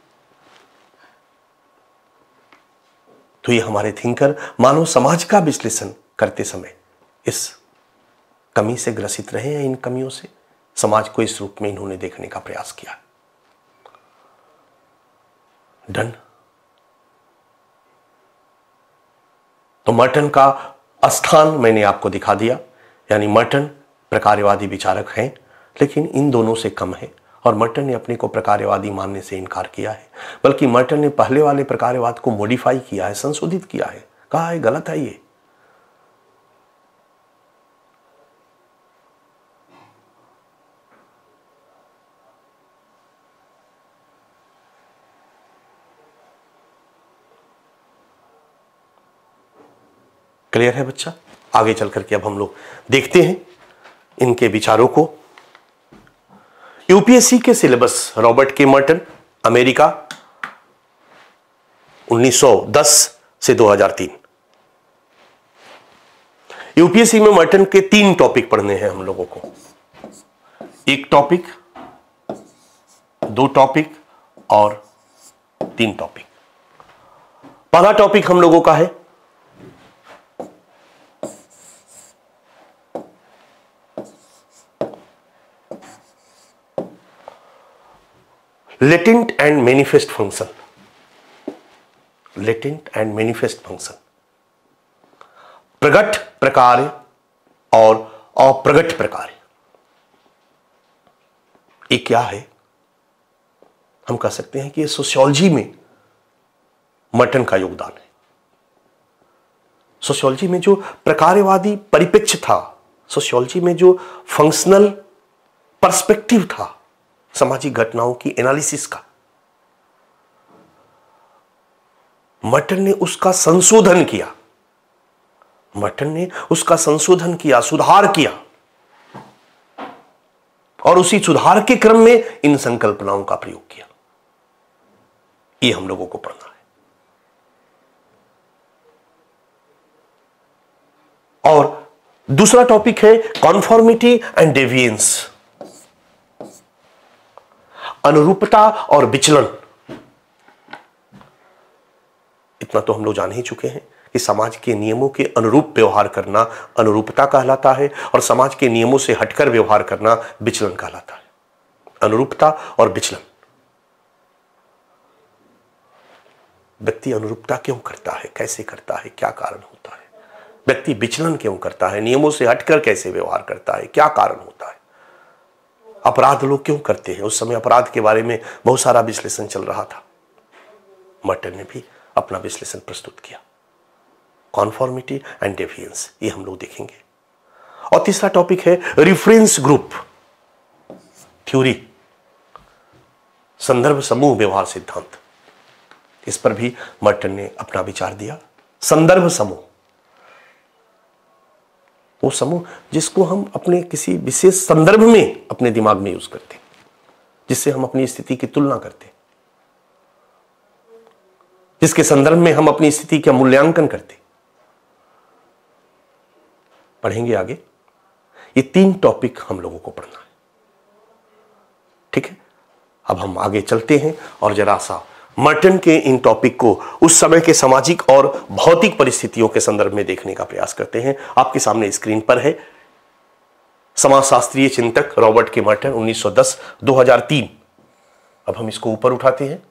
Speaker 1: तो ये हमारे थिंकर मानव समाज का विश्लेषण करते समय इस कमी से ग्रसित रहे हैं। इन कमियों से समाज को इस रूप में इन्होंने देखने का प्रयास किया। डन। तो मर्टन का स्थान मैंने आपको दिखा दिया, यानी मर्टन प्रकारवादी विचारक हैं, लेकिन इन दोनों से कम है। और मर्टन ने अपने को प्रकारवादी मानने से इनकार किया है, बल्कि मर्टन ने पहले वाले प्रकारवाद को मॉडिफाई किया है, संशोधित किया है, कहा है गलत है ये। क्लियर है बच्चा? आगे चल करके अब हम लोग देखते हैं इनके विचारों को। यूपीएससी के syllabus, Robert K Merton, America, 1910 से 2003। यूपीएससी में मर्टन के 3 टॉपिक पढ़ने हैं हम लोगों को। 1 टॉपिक, 2 टॉपिक और 3 टॉपिक। पहला टॉपिक हम लोगों का है latent and manifest function. Latent and manifest function, प्रगट प्रकार्य और अप्रगट प्रकार्य। ये क्या है? हम कह सकते हैं कि ये सोशियोलॉजी में मर्टन का योगदान है। सोशियोलॉजी में जो प्रकारवादी परिप्रेक्ष्य था, सोशियोलॉजी में जो फंक्शनल पर्सपेक्टिव था सामाजिक घटनाओं की एनालिसिस का, मर्टन ने उसका संशोधन किया। मर्टन ने उसका संशोधन किया, सुधार किया, और उसी सुधार के क्रम में इन संकल्पनाओं का प्रयोग किया। ये हम लोगों को पढ़ना है। और दूसरा टॉपिक है कॉन्फॉर्मिटी एंड डेविएंस, अनुरूपता और विचलन। इतना तो हम लोग जान ही चुके हैं कि समाज के नियमों के अनुरूप व्यवहार करना अनुरूपता कहलाता है, और समाज के नियमों से हटकर व्यवहार करना विचलन कहलाता है। अनुरूपता और विचलन। व्यक्ति अनुरूपता क्यों करता है, कैसे करता है, क्या कारण होता है? व्यक्ति विचलन क्यों करता है, नियमों से हटकर कैसे व्यवहार करता है, क्या कारण होता है? अपराध लोग क्यों करते हैं? उस समय अपराध के बारे में बहुत सारा विश्लेषण चल रहा था। मर्टन ने भी अपना विश्लेषण प्रस्तुत किया। कॉन्फॉर्मिटी एंड डेविएंस, ये हम लोग देखेंगे। और तीसरा टॉपिक है रेफरेंस ग्रुप थ्योरी, संदर्भ समूह व्यवहार सिद्धांत। इस पर भी मर्टन ने अपना विचार दिया। संदर्भ समूह, वो समूह जिसको हम अपने किसी विशेष संदर्भ में अपने दिमाग में यूज करते हैं, जिससे हम अपनी स्थिति की तुलना करते हैं, जिसके संदर्भ में हम अपनी स्थिति का मूल्यांकन करते हैं। पढ़ेंगे आगे। ये 3 टॉपिक हम लोगों को पढ़ना है, ठीक है? अब हम आगे चलते हैं और जरा सा मर्टन के इन टॉपिक को उस समय के सामाजिक और भौतिक परिस्थितियों के संदर्भ में देखने का प्रयास करते हैं। आपके सामने स्क्रीन पर है समाजशास्त्रीय चिंतक रॉबर्ट के मर्टन, 1910-2003। अब हम इसको ऊपर उठाते हैं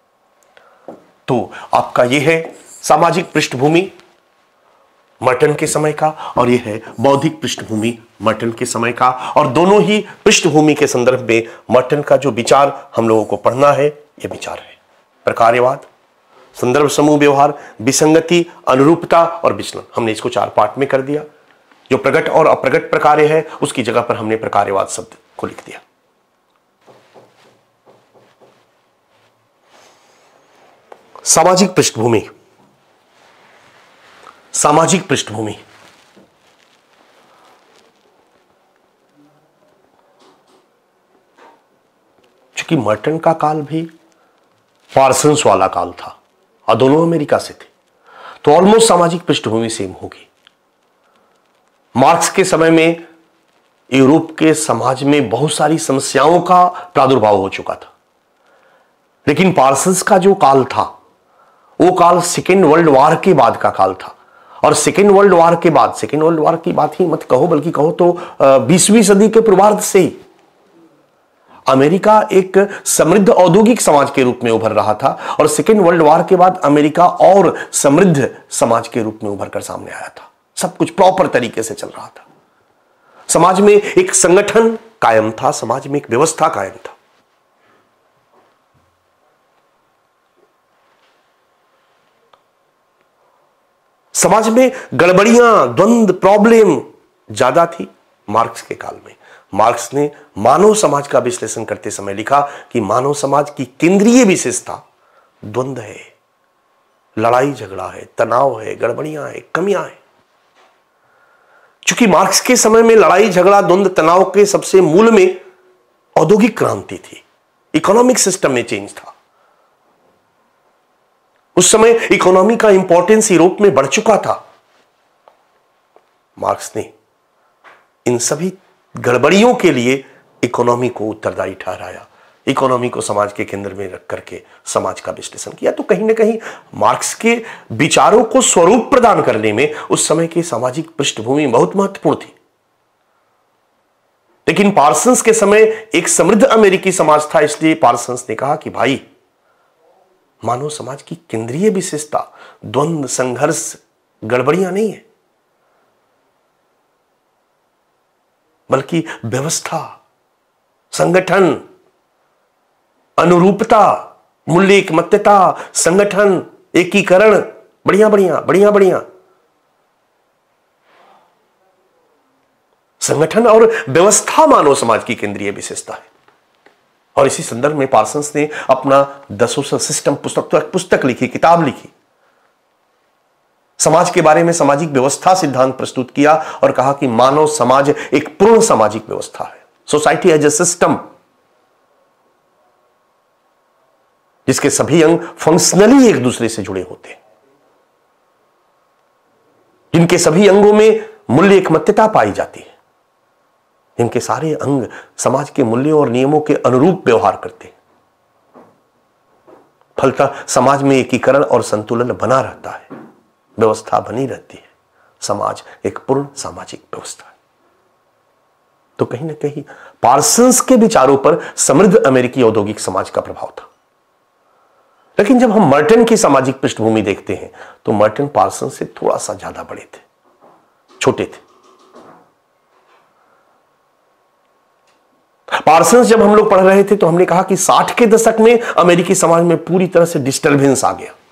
Speaker 1: तो आपका यह है सामाजिक पृष्ठभूमि मर्टन के समय का, और यह है बौद्धिक पृष्ठभूमि मर्टन के समय का। और दोनों ही पृष्ठभूमि के संदर्भ में मर्टन का जो विचार हम लोगों को पढ़ना है, यह विचार है प्रकारवाद, संदर्भ समूह व्यवहार, विसंगति, अनुरूपता और विचलन। हमने इसको 4 पार्ट में कर दिया। जो प्रगट और अप्रगट प्रकार्य है, उसकी जगह पर हमने प्रकारवाद शब्द को लिख दिया। सामाजिक पृष्ठभूमि। सामाजिक पृष्ठभूमि चूंकि मर्टन का काल भी पार्सन्स वाला काल था और दोनों अमेरिका से थे, तो ऑलमोस्ट सामाजिक पृष्ठभूमि सेम होगी। मार्क्स के समय में यूरोप के समाज में बहुत सारी समस्याओं का प्रादुर्भाव हो चुका था, लेकिन पार्सन्स का जो काल था वो काल सेकेंड वर्ल्ड वॉर के बाद का काल था। और सेकेंड वर्ल्ड वॉर के बाद, सेकेंड वर्ल्ड वॉर की बात ही मत कहो, बल्कि कहो तो 20वीं सदी के पूर्वार्ध से ही अमेरिका एक समृद्ध औद्योगिक समाज के रूप में उभर रहा था, और सेकेंड वर्ल्ड वॉर के बाद अमेरिका और समृद्ध समाज के रूप में उभर कर सामने आया था। सब कुछ प्रॉपर तरीके से चल रहा था, समाज में एक संगठन कायम था, समाज में एक व्यवस्था कायम था। समाज में गड़बड़ियां, द्वंद्व, प्रॉब्लम ज्यादा थी मार्क्स के काल में। मार्क्स ने मानव समाज का विश्लेषण करते समय लिखा कि मानव समाज की केंद्रीय विशेषता द्वंद्व है, लड़ाई झगड़ा है, तनाव है, गड़बड़ियां है, कमियां है। चूंकि मार्क्स के समय में लड़ाई झगड़ा, द्वंद्व, तनाव के सबसे मूल में औद्योगिक क्रांति थी, इकोनॉमिक सिस्टम में चेंज था। उस समय इकोनॉमी का इंपॉर्टेंस यूरोप में बढ़ चुका था। मार्क्स ने इन सभी गड़बड़ियों के लिए इकोनॉमी को उत्तरदायी ठहराया, इकोनॉमी को समाज के केंद्र में रख करके समाज का विश्लेषण किया। तो कहीं ना कहीं मार्क्स के विचारों को स्वरूप प्रदान करने में उस समय की सामाजिक पृष्ठभूमि बहुत महत्वपूर्ण थी। लेकिन पार्सन्स के समय एक समृद्ध अमेरिकी समाज था, इसलिए पार्सन्स ने कहा कि भाई, मानव समाज की केंद्रीय विशेषता द्वंद्व, संघर्ष, गड़बड़ियां नहीं है, बल्कि व्यवस्था, संगठन, अनुरूपता, मूल्य एकमत्यता, संगठन, एकीकरण, बढ़िया बढ़िया बढ़िया बढ़िया संगठन और व्यवस्था मानव समाज की केंद्रीय विशेषता है। और इसी संदर्भ में पार्सन्स ने अपना द सोशल सिस्टम पुस्तक लिखी, किताब लिखी, समाज के बारे में सामाजिक व्यवस्था सिद्धांत प्रस्तुत किया और कहा कि मानव समाज एक पूर्ण सामाजिक व्यवस्था है, सोसाइटी एज ए सिस्टम, जिसके सभी अंग फंक्शनली एक दूसरे से जुड़े होते हैं, जिनके सभी अंगों में मूल्य एकमत्यता पाई जाती है, जिनके सारे अंग समाज के मूल्यों और नियमों के अनुरूप व्यवहार करते हैं। फलतः समाज में एकीकरण और संतुलन बना रहता है, व्यवस्था बनी रहती है, समाज एक पूर्ण सामाजिक व्यवस्था है। तो कहीं ना कहीं पार्सन्स के विचारों पर समृद्ध अमेरिकी औद्योगिक समाज का प्रभाव था। लेकिन जब हम मर्टन की सामाजिक पृष्ठभूमि देखते हैं तो मर्टन पार्सन्स से थोड़ा सा ज्यादा बड़े थे, छोटे थे। पार्सन्स जब हम लोग पढ़ रहे थे तो हमने कहा कि 60 के दशक में अमेरिकी समाज में पूरी तरह से डिस्टर्बेंस आ गया।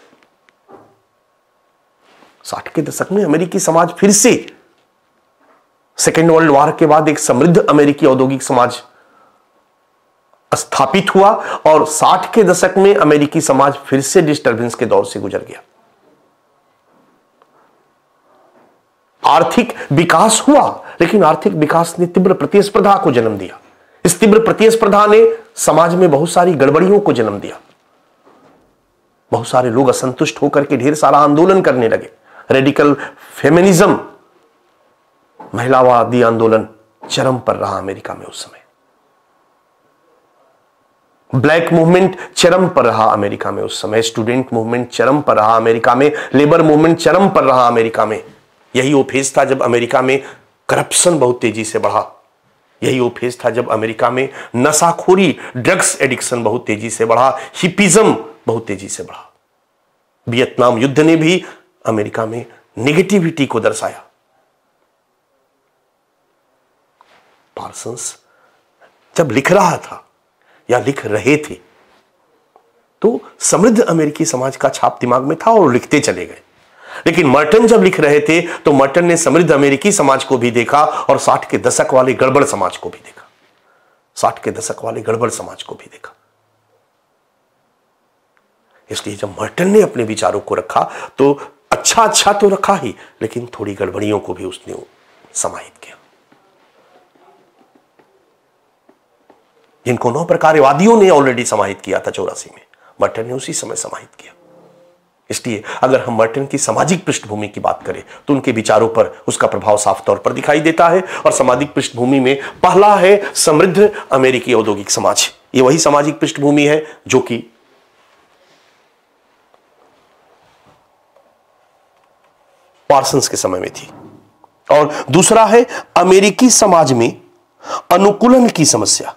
Speaker 1: 60 के दशक में अमेरिकी समाज फिर से सेकेंड वर्ल्ड वॉर के बाद एक समृद्ध अमेरिकी औद्योगिक समाज स्थापित हुआ और 60 के दशक में अमेरिकी समाज फिर से डिस्टर्बेंस के दौर से गुजर गया। आर्थिक विकास हुआ, लेकिन आर्थिक विकास ने तीव्र प्रतिस्पर्धा को जन्म दिया। इस तीव्र प्रतिस्पर्धा ने समाज में बहुत सारी गड़बड़ियों को जन्म दिया। बहुत सारे लोग असंतुष्ट होकर के ढेर सारा आंदोलन करने लगे। रेडिकल फेमिनिज्म, महिलावादी आंदोलन चरम पर रहा अमेरिका में उस समय। ब्लैक मूवमेंट चरम पर रहा अमेरिका में उस समय। स्टूडेंट मूवमेंट चरम पर रहा अमेरिका में। लेबर मूवमेंट चरम पर रहा अमेरिका में। यही वो फेज था जब अमेरिका में करप्शन बहुत तेजी से बढ़ा। यही वो फेज था जब अमेरिका में नशाखोरी, ड्रग्स एडिक्शन बहुत तेजी से बढ़ा, हिपिज्म बहुत तेजी से बढ़ा। वियतनाम युद्ध ने भी अमेरिका में नेगेटिविटी को दर्शाया। पार्सन्स जब लिख रहा था या लिख रहे थे तो समृद्ध अमेरिकी समाज का छाप दिमाग में था और लिखते चले गए। लेकिन मर्टन जब लिख रहे थे तो मर्टन ने समृद्ध अमेरिकी समाज को भी देखा और 60 के दशक वाले गड़बड़ समाज को भी देखा। 60 के दशक वाले गड़बड़ समाज को भी देखा। इसलिए जब मर्टन ने अपने विचारों को रखा तो अच्छा तो रखा ही, लेकिन थोड़ी गड़बड़ियों को भी उसने समाहित किया। जिनको 9 प्रकारवादियों ने ऑलरेडी समाहित किया था 84 में, मर्टन ने उसी समय समाहित किया। इसलिए अगर हम मर्टन की सामाजिक पृष्ठभूमि की बात करें तो उनके विचारों पर उसका प्रभाव साफ तौर पर दिखाई देता है। और सामाजिक पृष्ठभूमि में पहला है समृद्ध अमेरिकी औद्योगिक समाज। यह वही सामाजिक पृष्ठभूमि है जो कि पार्सन्स के समय में थी। और दूसरा है अमेरिकी समाज में अनुकूलन की समस्या,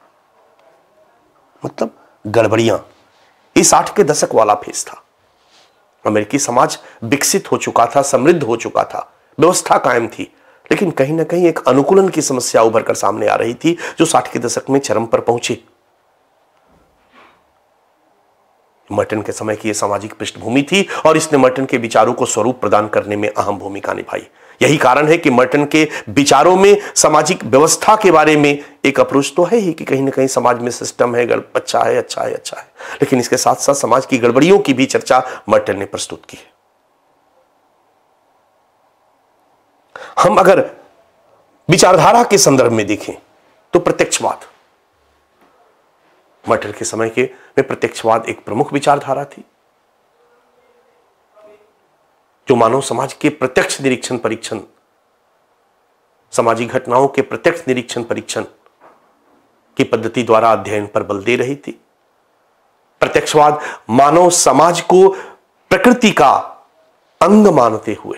Speaker 1: मतलब गड़बड़ियां। ये 60 के दशक वाला फेज था। अमेरिकी समाज विकसित हो चुका था, समृद्ध हो चुका था, व्यवस्था कायम थी, लेकिन कहीं ना कहीं एक अनुकूलन की समस्या उभर कर सामने आ रही थी जो 60 के दशक में चरम पर पहुंची। मर्टन के समय की यह सामाजिक पृष्ठभूमि थी और इसने मर्टन के विचारों को स्वरूप प्रदान करने में अहम भूमिका निभाई। यही कारण है कि मर्टन के विचारों में सामाजिक व्यवस्था के बारे में एक अप्रोच तो है ही कि कहीं ना कहीं समाज में सिस्टम है, अच्छा है, लेकिन इसके साथ साथ समाज की गड़बड़ियों की भी चर्चा मर्टन ने प्रस्तुत की है। हम अगर विचारधारा के संदर्भ में देखें तो प्रत्यक्षवाद, मर्टन के समय के में प्रत्यक्षवाद एक प्रमुख विचारधारा थी जो मानव समाज के प्रत्यक्ष निरीक्षण परीक्षण, सामाजिक घटनाओं के प्रत्यक्ष निरीक्षण परीक्षण की पद्धति द्वारा अध्ययन पर बल दे रही थी। प्रत्यक्षवाद मानव समाज को प्रकृति का अंग मानते हुए,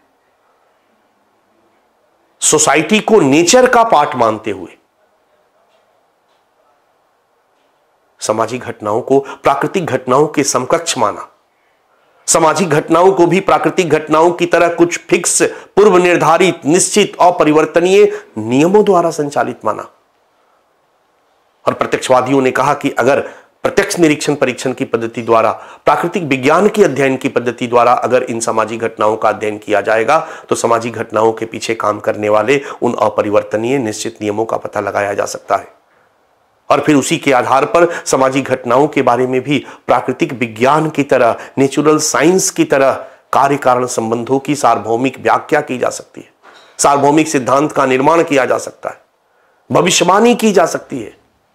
Speaker 1: सोसाइटी को नेचर का पार्ट मानते हुए, सामाजिक घटनाओं को प्राकृतिक घटनाओं के समकक्ष माना, सामाजिक घटनाओं को भी प्राकृतिक घटनाओं की तरह कुछ फिक्स, पूर्व निर्धारित, निश्चित, अपरिवर्तनीय नियमों द्वारा संचालित माना। और प्रत्यक्षवादियों ने कहा कि अगर प्रत्यक्ष निरीक्षण परीक्षण की पद्धति द्वारा, प्राकृतिक विज्ञान की अध्ययन की पद्धति द्वारा अगर इन सामाजिक घटनाओं का अध्ययन किया जाएगा तो सामाजिक घटनाओं के पीछे काम करने वाले उन अपरिवर्तनीय निश्चित नियमों का पता लगाया जा सकता है। और फिर उसी के आधार पर सामाजिक घटनाओं के बारे में भी प्राकृतिक विज्ञान की तरह, नेचुरल साइंस की तरह कार्य कारण संबंधों की सार्वभौमिक व्याख्या की जा सकती है, सार्वभौमिक सिद्धांत का निर्माण किया जा सकता है, भविष्यवाणी की जा सकती है।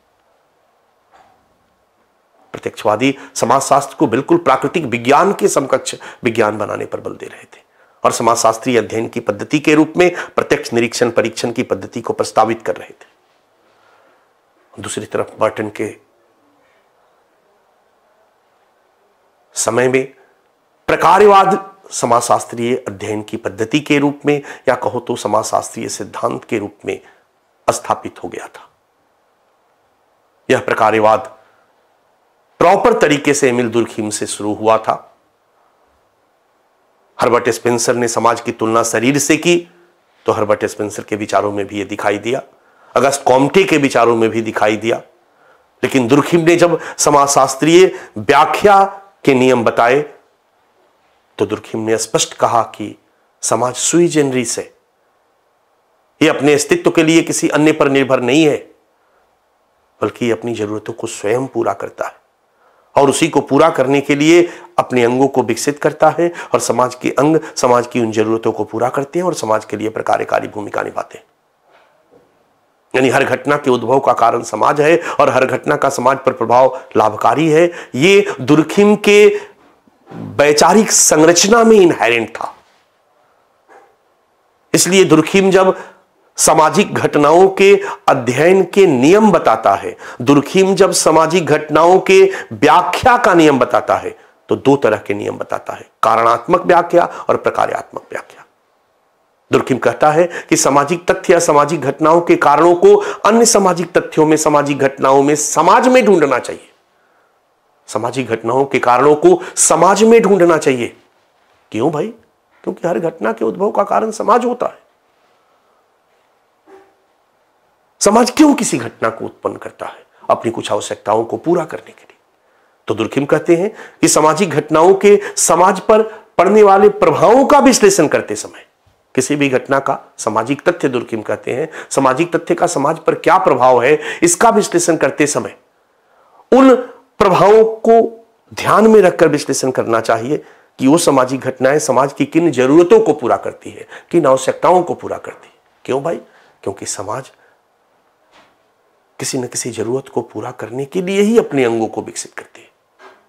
Speaker 1: प्रत्यक्षवादी समाजशास्त्र को बिल्कुल प्राकृतिक विज्ञान के समकक्ष विज्ञान बनाने पर बल दे रहे थे और समाजशास्त्रीय अध्ययन की पद्धति के रूप में प्रत्यक्ष निरीक्षण परीक्षण की पद्धति को प्रस्तावित कर रहे थे। दूसरी तरफ मर्टन के समय में प्रकारवाद समाजशास्त्रीय अध्ययन की पद्धति के रूप में या कहो तो समाजशास्त्रीय सिद्धांत के रूप में स्थापित हो गया था। यह प्रकारवाद प्रॉपर तरीके से एमिल दुर्खीम से शुरू हुआ था। हर्बर्ट स्पेंसर ने समाज की तुलना शरीर से की तो हर्बर्ट स्पेंसर के विचारों में भी यह दिखाई दिया, अगस्त कॉम्टे के विचारों में भी दिखाई दिया। लेकिन दुर्खीम ने जब समाजशास्त्रीय व्याख्या के नियम बताए तो दुर्खीम ने स्पष्ट कहा कि समाज सुई जेनरिस है, यह अपने अस्तित्व के लिए किसी अन्य पर निर्भर नहीं है, बल्कि अपनी जरूरतों को स्वयं पूरा करता है और उसी को पूरा करने के लिए अपने अंगों को विकसित करता है और समाज के अंग समाज की उन जरूरतों को पूरा करते हैं और समाज के लिए प्रकारकारी भूमिका निभाते हैं। यानी हर घटना के उद्भव का कारण समाज है और हर घटना का समाज पर प्रभाव लाभकारी है। ये दुर्खीम के वैचारिक संरचना में इनहेरेंट था। इसलिए दुर्खीम जब सामाजिक घटनाओं के अध्ययन के नियम बताता है, दुर्खीम जब सामाजिक घटनाओं के व्याख्या का नियम बताता है तो 2 तरह के नियम बताता है, कारणात्मक व्याख्या और प्रकार्यात्मक व्याख्या। दुर्खीम कहता है कि सामाजिक तथ्य या सामाजिक घटनाओं के कारणों को अन्य सामाजिक तथ्यों में, सामाजिक घटनाओं में, समाज में ढूंढना चाहिए। सामाजिक घटनाओं के कारणों को समाज में ढूंढना चाहिए। क्यों भाई? क्योंकि हर घटना के उद्भव का कारण समाज होता है। समाज क्यों किसी घटना को उत्पन्न करता है? अपनी कुछ आवश्यकताओं को पूरा करने के लिए। तो दुर्खीम कहते हैं कि सामाजिक घटनाओं के समाज पर पड़ने वाले प्रभावों का विश्लेषण करते समय, किसी भी घटना का सामाजिक तथ्य, दुर्खीम कहते हैं सामाजिक तथ्य का समाज पर क्या प्रभाव है, इसका विश्लेषण करते समय उन प्रभावों को ध्यान में रखकर विश्लेषण करना चाहिए कि वो सामाजिक घटनाएं समाज की किन जरूरतों को पूरा करती है, किन आवश्यकताओं को पूरा करती है। क्यों भाई? क्योंकि समाज किसी न किसी जरूरत को पूरा करने के लिए ही अपने अंगों को विकसित करती है।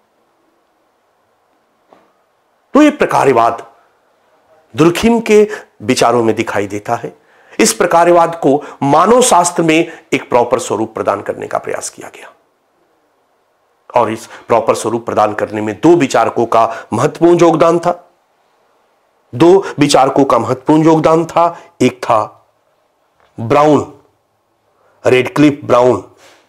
Speaker 1: तो ये प्रकारवाद दुर्खिम के विचारों में दिखाई देता है। इस प्रकारवाद को मानव शास्त्र में एक प्रॉपर स्वरूप प्रदान करने का प्रयास किया गया और इस प्रॉपर स्वरूप प्रदान करने में दो विचारकों का महत्वपूर्ण योगदान था। एक था ब्राउन, रेडक्लिफ ब्राउन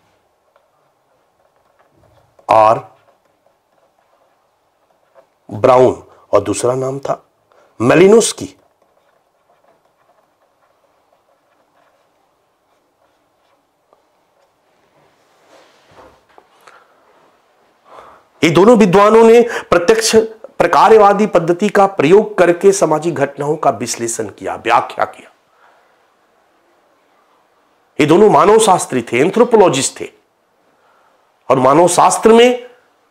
Speaker 1: और दूसरा नाम था मेलिनोस्की। ये दोनों विद्वानों ने प्रत्यक्ष प्रकारवादी पद्धति का प्रयोग करके सामाजिक घटनाओं का विश्लेषण किया, व्याख्या किया। ये दोनों मानव शास्त्री थे, एंथ्रोपोलॉजिस्ट थे, और मानव शास्त्र में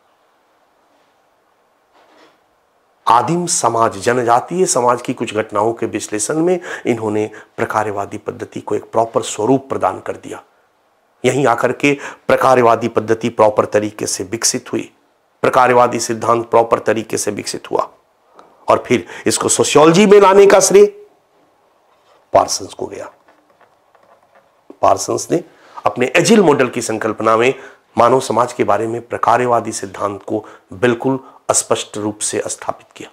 Speaker 1: आदिम समाज, जनजातीय समाज की कुछ घटनाओं के विश्लेषण में इन्होंने प्रकारवादी पद्धति को एक प्रॉपर स्वरूप प्रदान कर दिया। यहीं आकर के प्रकारवादी पद्धति प्रॉपर तरीके से विकसित हुई, प्रकारवादी सिद्धांत प्रॉपर तरीके से विकसित हुआ, और फिर इसको सोशियोलॉजी में लाने का श्रेय पार्सन्स को गया। पार्सन्स ने अपने एजिल मॉडल की संकल्पना में मानव समाज के बारे में प्रकारवादी सिद्धांत को बिल्कुल स्पष्ट रूप से स्थापित किया,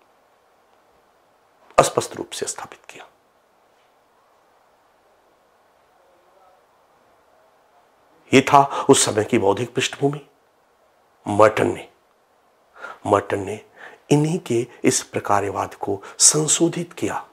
Speaker 1: यह था उस समय की बौद्धिक पृष्ठभूमि। मर्टन ने इन्हीं के इस प्रकारवाद को संशोधित किया।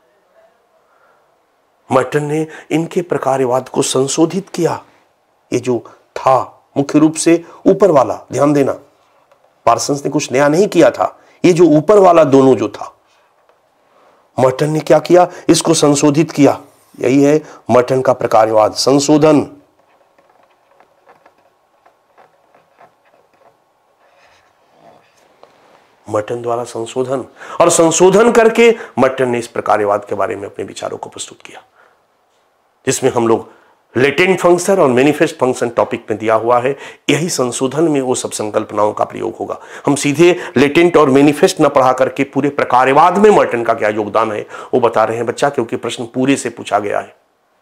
Speaker 1: इनके प्रकारवाद को संशोधित किया। ये जो था मुख्य रूप से ऊपर वाला, ध्यान देना, पार्सन्स ने कुछ नया नहीं किया था। ये जो ऊपर वाला दोनों जो था, मर्टन ने क्या किया, इसको संशोधित किया। यही है मर्टन का प्रकारवाद, संशोधन। मर्टन द्वारा संशोधन, और संशोधन करके मर्टन ने इस प्रकारवाद के बारे में अपने विचारों को प्रस्तुत किया, जिसमें हम लोग लेटेंट फंक्शन और मैनिफेस्ट फंक्शन टॉपिक में दिया हुआ है। यही संशोधन में वो सब संकल्पनाओं का प्रयोग होगा। हम सीधे लेटेंट और मैनिफेस्ट न पढ़ा करके पूरे प्रकारवाद में मर्टन का क्या योगदान है वो बता रहे हैं बच्चा, क्योंकि प्रश्न पूरे से पूछा गया है।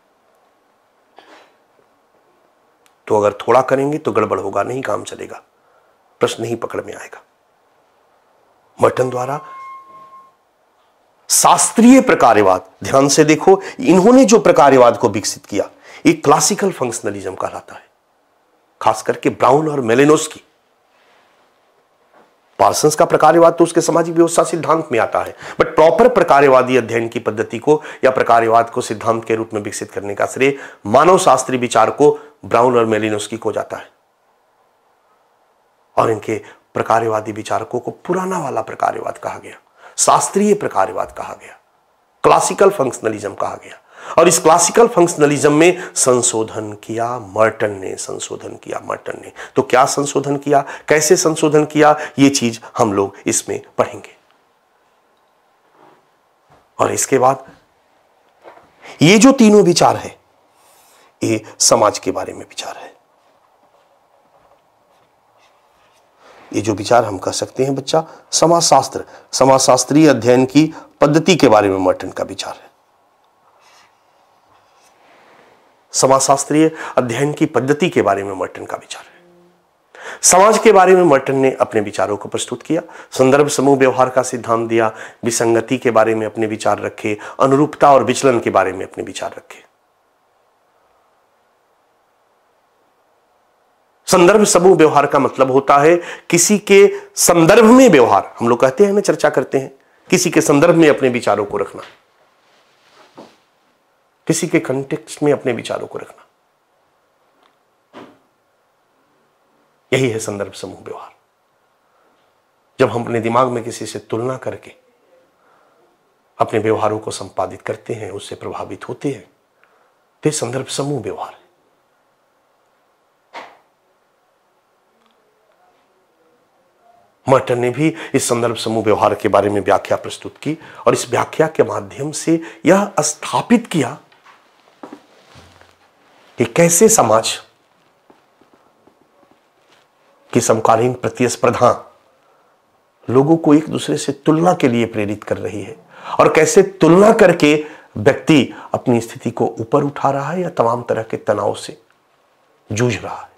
Speaker 1: तो अगर थोड़ा करेंगे तो गड़बड़ होगा, नहीं काम चलेगा, प्रश्न नहीं पकड़ में आएगा। मर्टन द्वारा शास्त्रीय प्रकारवाद, ध्यान से देखो, इन्होंने जो प्रकारवाद को विकसित किया ये क्लासिकल फंक्शनलिज्म कहलाता है, खास करके ब्राउन और मेलिनोस्की। पार्सन्स का प्रकारवाद तो उसके सामाजिक व्यवस्था सिद्धांत में आता है, बट प्रॉपर प्रकारवादी अध्ययन की पद्धति को या प्रकारवाद को सिद्धांत के रूप में विकसित करने का श्रेय मानव शास्त्रीय विचार को ब्राउन और मेलिनोस्की को जाता है। और इनके प्रकारवादी विचारकों को पुराना वाला प्रकारवाद कहा गया, शास्त्रीय प्रकारवाद कहा गया, क्लासिकल फंक्शनलिज्म कहा गया। और इस क्लासिकल फंक्शनलिज्म में संशोधन किया मर्टन ने। तो क्या संशोधन किया, कैसे संशोधन किया, ये चीज हम लोग इसमें पढ़ेंगे। और इसके बाद ये जो तीनों विचार है ये समाज के बारे में विचार है। ये जो विचार हम कह सकते हैं बच्चा, समाजशास्त्र, समाजशास्त्रीय अध्ययन की पद्धति के बारे में मर्टन का विचार है। समाजशास्त्रीय अध्ययन की पद्धति के बारे में मर्टन का विचार है। समाज के बारे में मर्टन ने अपने विचारों को प्रस्तुत किया, संदर्भ समूह व्यवहार का सिद्धांत दिया, विसंगति के बारे में अपने विचार रखे, अनुरूपता और विचलन के बारे में अपने विचार रखे। संदर्भ समूह व्यवहार का मतलब होता है किसी के संदर्भ में व्यवहार, हम लोग कहते हैं ना, चर्चा करते हैं, किसी के संदर्भ में अपने विचारों को रखना, किसी के कंटेक्स्ट में अपने विचारों को रखना, यही है संदर्भ समूह व्यवहार। जब हम अपने दिमाग में किसी से तुलना करके अपने व्यवहारों को संपादित करते हैं, उससे प्रभावित होते हैं, तो संदर्भ समूह व्यवहार है। मर्टन ने भी इस संदर्भ समूह व्यवहार के बारे में व्याख्या प्रस्तुत की और इस व्याख्या के माध्यम से यह स्थापित किया कि कैसे समाज की समकालीन प्रतिस्पर्धा लोगों को एक दूसरे से तुलना के लिए प्रेरित कर रही है, और कैसे तुलना करके व्यक्ति अपनी स्थिति को ऊपर उठा रहा है या तमाम तरह के तनाव से जूझ रहा है।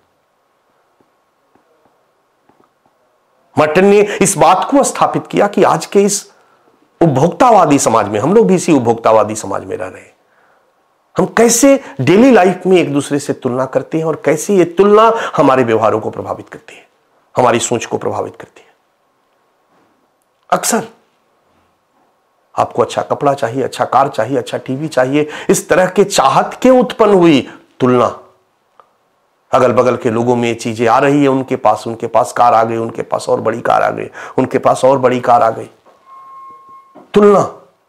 Speaker 1: मर्टन ने इस बात को स्थापित किया कि आज के इस उपभोक्तावादी समाज में, हम लोग भी इसी उपभोक्तावादी समाज में रह रहे हैं, हम कैसे डेली लाइफ में एक दूसरे से तुलना करते हैं और कैसे ये तुलना हमारे व्यवहारों को प्रभावित करती है, हमारी सोच को प्रभावित करती है। अक्सर आपको अच्छा कपड़ा चाहिए, अच्छा कार चाहिए, अच्छा टीवी चाहिए, इस तरह के चाहत के उत्पन्न हुई तुलना, अगल बगल के लोगों में ये चीजें आ रही है, उनके पास कार आ गई, उनके पास और बड़ी कार आ गई, उनके पास और बड़ी कार आ गई, तुलना।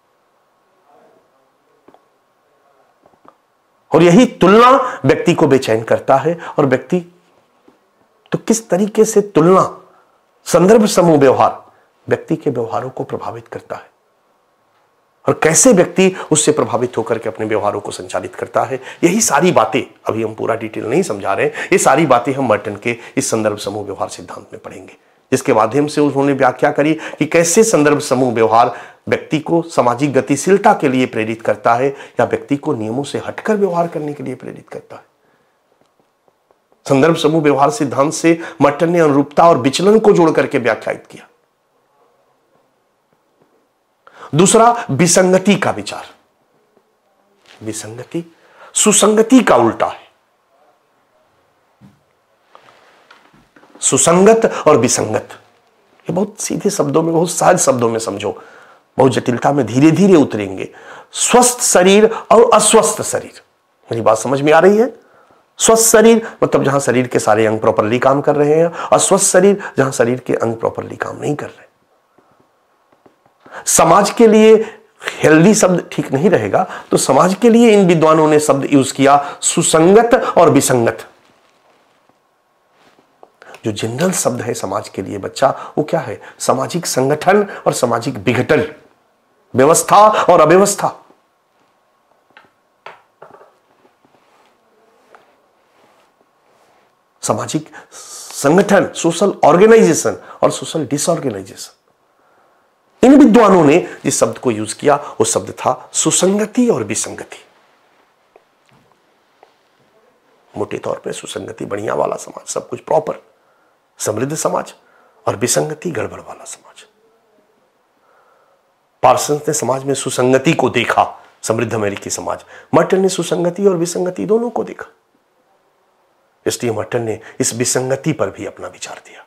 Speaker 1: और यही तुलना व्यक्ति को बेचैन करता है, और व्यक्ति तो किस तरीके से तुलना, संदर्भ समूह व्यवहार व्यक्ति के व्यवहारों को प्रभावित करता है, और कैसे व्यक्ति उससे प्रभावित होकर के अपने व्यवहारों को संचालित करता है, यही सारी बातें अभी हम पूरा डिटेल नहीं समझा रहे हैं। ये सारी बातें हम मर्टन के इस संदर्भ समूह व्यवहार सिद्धांत में पढ़ेंगे, जिसके माध्यम से उन्होंने व्याख्या करी कि कैसे संदर्भ समूह व्यवहार व्यक्ति को सामाजिक गतिशीलता के लिए प्रेरित करता है या व्यक्ति को नियमों से हटकर व्यवहार करने के लिए प्रेरित करता है। संदर्भ समूह व्यवहार सिद्धांत से मर्टन ने अनुरूपता और विचलन को जोड़ करके व्याख्यायित किया। दूसरा, विसंगति का विचार। विसंगति सुसंगति का उल्टा है। सुसंगत और विसंगत, ये बहुत सीधे शब्दों में, बहुत सहज शब्दों में समझो, बहुत जटिलता में धीरे धीरे उतरेंगे। स्वस्थ शरीर और अस्वस्थ शरीर, मेरी बात समझ में आ रही है? स्वस्थ शरीर मतलब जहां शरीर के सारे अंग प्रॉपरली काम कर रहे हैं, और स्वस्थ शरीर जहां शरीर के अंग प्रॉपरली काम नहीं कर रहे। समाज के लिए हेल्दी शब्द ठीक नहीं रहेगा, तो समाज के लिए इन विद्वानों ने शब्द यूज किया सुसंगत और विसंगत। जो जनरल शब्द है समाज के लिए बच्चा, वो क्या है? सामाजिक संगठन और सामाजिक विघटन, व्यवस्था और अव्यवस्था। सामाजिक संगठन, सोशल ऑर्गेनाइजेशन और सोशल डिसऑर्गेनाइजेशन। इन विद्वानों ने जिस शब्द को यूज किया वो शब्द था सुसंगति और विसंगति। मोटे तौर पे सुसंगति बढ़िया वाला समाज, सब कुछ प्रॉपर समृद्ध समाज, और विसंगति गड़बड़ वाला समाज। पार्सन्स ने समाज में सुसंगति को देखा, समृद्ध अमेरिकी समाज। मर्टन ने सुसंगति और विसंगति दोनों को देखा, इसलिए मर्टन ने इस विसंगति पर भी अपना विचार दिया।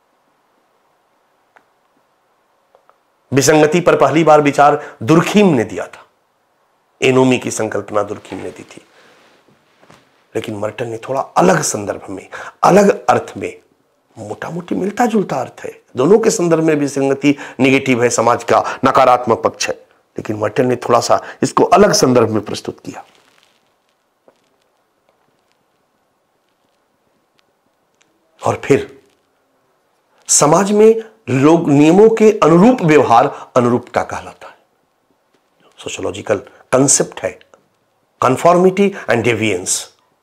Speaker 1: विसंगति पर पहली बार विचार दुर्खीम ने दिया था। एनोमी की संकल्पना दुर्खीम ने दी थी, लेकिन मर्टन ने थोड़ा अलग संदर्भ में, अलग अर्थ में, मोटा मोटी मिलता जुलता अर्थ है, दोनों के संदर्भ में विसंगति नेगेटिव है, समाज का नकारात्मक पक्ष है, लेकिन मर्टन ने थोड़ा सा इसको अलग संदर्भ में प्रस्तुत किया। और फिर समाज में लोग नियमों के अनुरूप व्यवहार अनुरूपता कहलाता है। सोशियोलॉजिकल कंसेप्ट है कन्फॉर्मिटी एंड डेविएंस।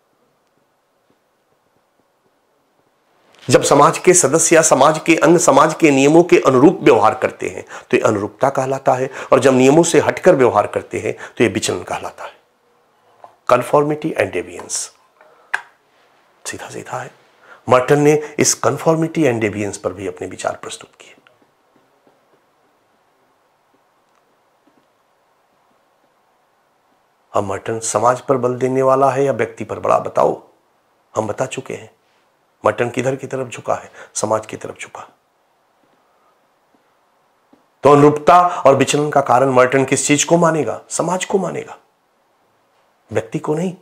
Speaker 1: जब समाज के सदस्य या समाज के अंग समाज के नियमों के अनुरूप व्यवहार करते हैं तो ये अनुरूपता कहलाता है, और जब नियमों से हटकर व्यवहार करते हैं तो ये विचलन कहलाता है। कन्फॉर्मिटी एंड डेविएंस सीधा सीधा है। मर्टन ने इस कन्फॉर्मिटी एंड डेविएंस पर भी अपने विचार प्रस्तुत किए। अब मर्टन समाज पर बल देने वाला है या व्यक्ति पर? बड़ा बताओ, हम बता चुके हैं। मर्टन किधर की तरफ झुका है? समाज की तरफ झुका। तो अनुरूपता और विचलन का कारण मर्टन किस चीज को मानेगा? समाज को मानेगा, व्यक्ति को नहीं।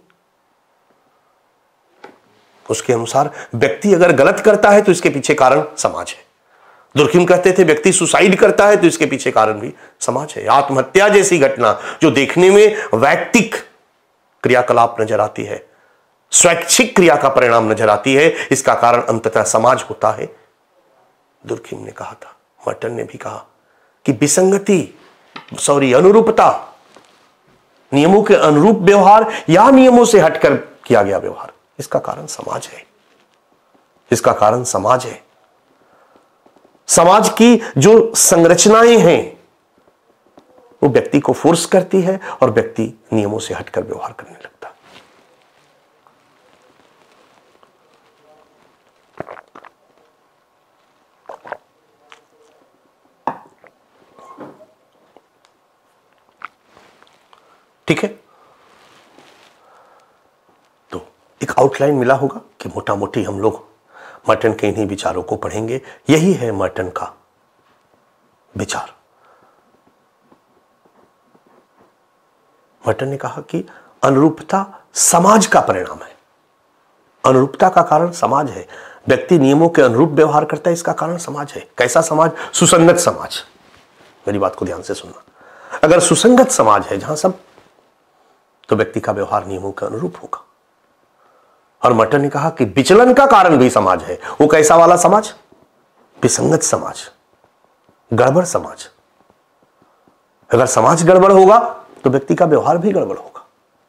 Speaker 1: उसके अनुसार व्यक्ति अगर गलत करता है तो इसके पीछे कारण समाज है। दुर्खीम कहते थे व्यक्ति सुसाइड करता है तो इसके पीछे कारण भी समाज है। आत्महत्या जैसी घटना जो देखने में वैयक्तिक क्रियाकलाप नजर आती है, स्वैच्छिक क्रिया का परिणाम नजर आती है, इसका कारण अंततः समाज होता है। दुर्खीम ने कहा था, मर्टन ने भी कहा कि अनुरूपता, नियमों के अनुरूप व्यवहार या नियमों से हटकर किया गया व्यवहार, इसका कारण समाज है। इसका कारण समाज है। समाज की जो संरचनाएं हैं वो व्यक्ति को फोर्स करती है और व्यक्ति नियमों से हटकर व्यवहार करने लगता है। ठीक है, तो एक आउटलाइन मिला होगा कि मोटा मोटी हम लोग मर्टन के इन्हीं विचारों को पढ़ेंगे। यही है मर्टन का विचार। मर्टन ने कहा कि अनुरूपता समाज का परिणाम है, अनुरूपता का कारण समाज है। व्यक्ति नियमों के अनुरूप व्यवहार करता है, इसका कारण समाज है। कैसा समाज? सुसंगत समाज। मेरी बात को ध्यान से सुनना। अगर सुसंगत समाज है जहां सब, तो व्यक्ति का व्यवहार नियमों के अनुरूप होगा। और मर्टन ने कहा कि विचलन का कारण भी समाज है। वो कैसा वाला समाज? विसंगत समाज, गड़बड़ समाज। अगर समाज गड़बड़ होगा तो व्यक्ति का व्यवहार भी गड़बड़ होगा।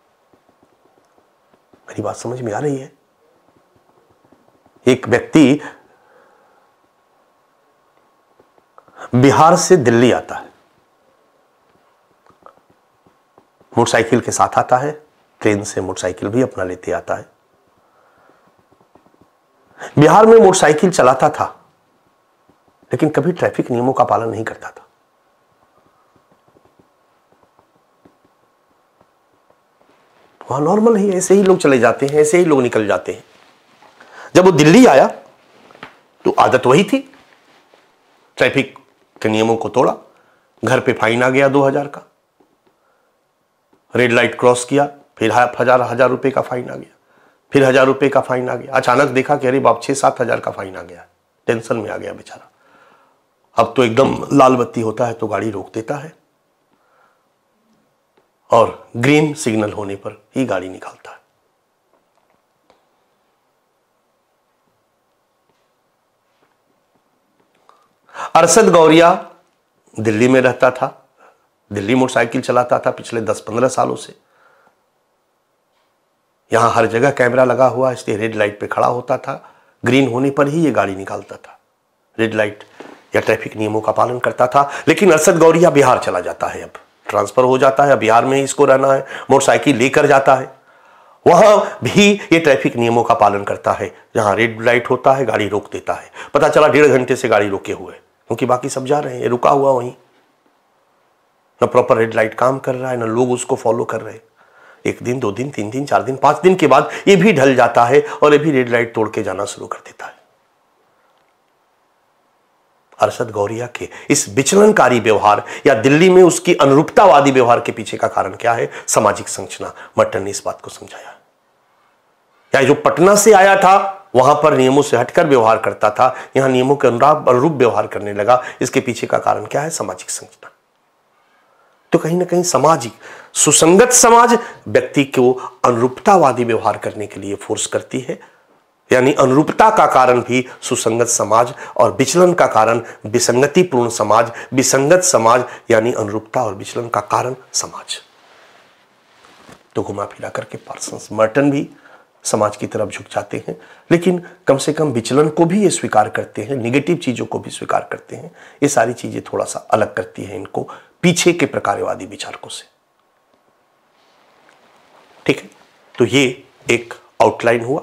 Speaker 1: मेरी बात समझ में आ रही है? एक व्यक्ति बिहार से दिल्ली आता है, मोटरसाइकिल के साथ आता है, ट्रेन से मोटरसाइकिल भी अपना लेते आता है। बिहार में मोटरसाइकिल चलाता था लेकिन कभी ट्रैफिक नियमों का पालन नहीं करता था। वहां नॉर्मल ही, ऐसे ही लोग चले जाते हैं, ऐसे ही लोग निकल जाते हैं। जब वो दिल्ली आया तो आदत वही थी, ट्रैफिक के नियमों को तोड़ा, घर पे फाइन आ गया 2000 का। रेड लाइट क्रॉस किया, फिर हजार रुपए का फाइन आ गया, फिर 1000 रुपए का फाइन आ गया। अचानक देखा कि अरे बाप 6-7 हजार का फाइन आ गया। टेंशन में आ गया बेचारा। अब तो एकदम लाल बत्ती होता है तो गाड़ी रोक देता है और ग्रीन सिग्नल होने पर ही गाड़ी निकालता है। अरशद गौरिया दिल्ली में रहता था, दिल्ली मोटरसाइकिल चलाता था पिछले 10-15 सालों से। यहां हर जगह कैमरा लगा हुआ, इसलिए रेड लाइट पे खड़ा होता था, ग्रीन होने पर ही ये गाड़ी निकालता था। रेड लाइट या ट्रैफिक नियमों का पालन करता था। लेकिन अरशद गौरिया बिहार चला जाता है, अब ट्रांसफर हो जाता है, बिहार में ही इसको रहना है, मोटरसाइकिल लेकर जाता है। वहां भी ये ट्रैफिक नियमों का पालन करता है। जहां रेड लाइट होता है गाड़ी रोक देता है। पता चला 1.5 घंटे से गाड़ी रोके हुए, क्योंकि बाकी सब जा रहे हैं, रुका हुआ वहीं। न प्रॉपर रेड लाइट काम कर रहा है, न लोग उसको फॉलो कर रहे हैं। 1 दिन, 2 दिन, 3 दिन, 4 दिन, 5 दिन के बाद ये भी ढल जाता है और ये भी रेड लाइट तोड़ के जाना शुरू कर देता है। अरशद गौरिया के इस विचलनकारी व्यवहार या दिल्ली में उसकी अनुरूपतावादी व्यवहार के पीछे का कारण क्या है? सामाजिक संरचना। मर्टन ने इस बात को समझाया। या जो पटना से आया था वहां पर नियमों से हटकर व्यवहार करता था, यहां नियमों के अनुरूप व्यवहार करने लगा। इसके पीछे का कारण क्या है? सामाजिक संरचना। तो कहीं ना कहीं सामाजिक सुसंगत समाज व्यक्ति को अनुरूपतावादी व्यवहार करने के लिए फोर्स करती है, यानी अनुरूपता का कारण भी सुसंगत समाज और विचलन का कारण विसंगतिपूर्ण समाज। विसंगत समाज यानी अनुरूपता और विचलन का कारण समाज। तो घुमा फिरा करके पार्सन्स मर्टन भी समाज की तरफ झुक जाते हैं, लेकिन कम से कम विचलन को भी ये स्वीकार करते हैं, निगेटिव चीजों को भी स्वीकार करते हैं। ये सारी चीजें थोड़ा सा अलग करती हैं इनको पीछे के प्रकारवादी विचारकों से। ठीक है, तो ये एक आउटलाइन हुआ।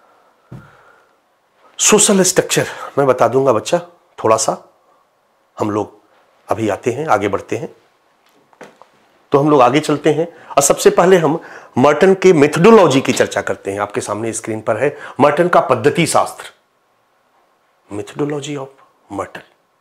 Speaker 1: सोशल स्ट्रक्चर मैं बता दूंगा बच्चा, थोड़ा सा हम लोग अभी आते हैं, आगे बढ़ते हैं। तो हम लोग आगे चलते हैं और सबसे पहले हम मर्टन के मेथोडोलॉजी की चर्चा करते हैं। आपके सामने स्क्रीन पर है मर्टन का पद्धति शास्त्र, मेथोडोलॉजी ऑफ मर्टन।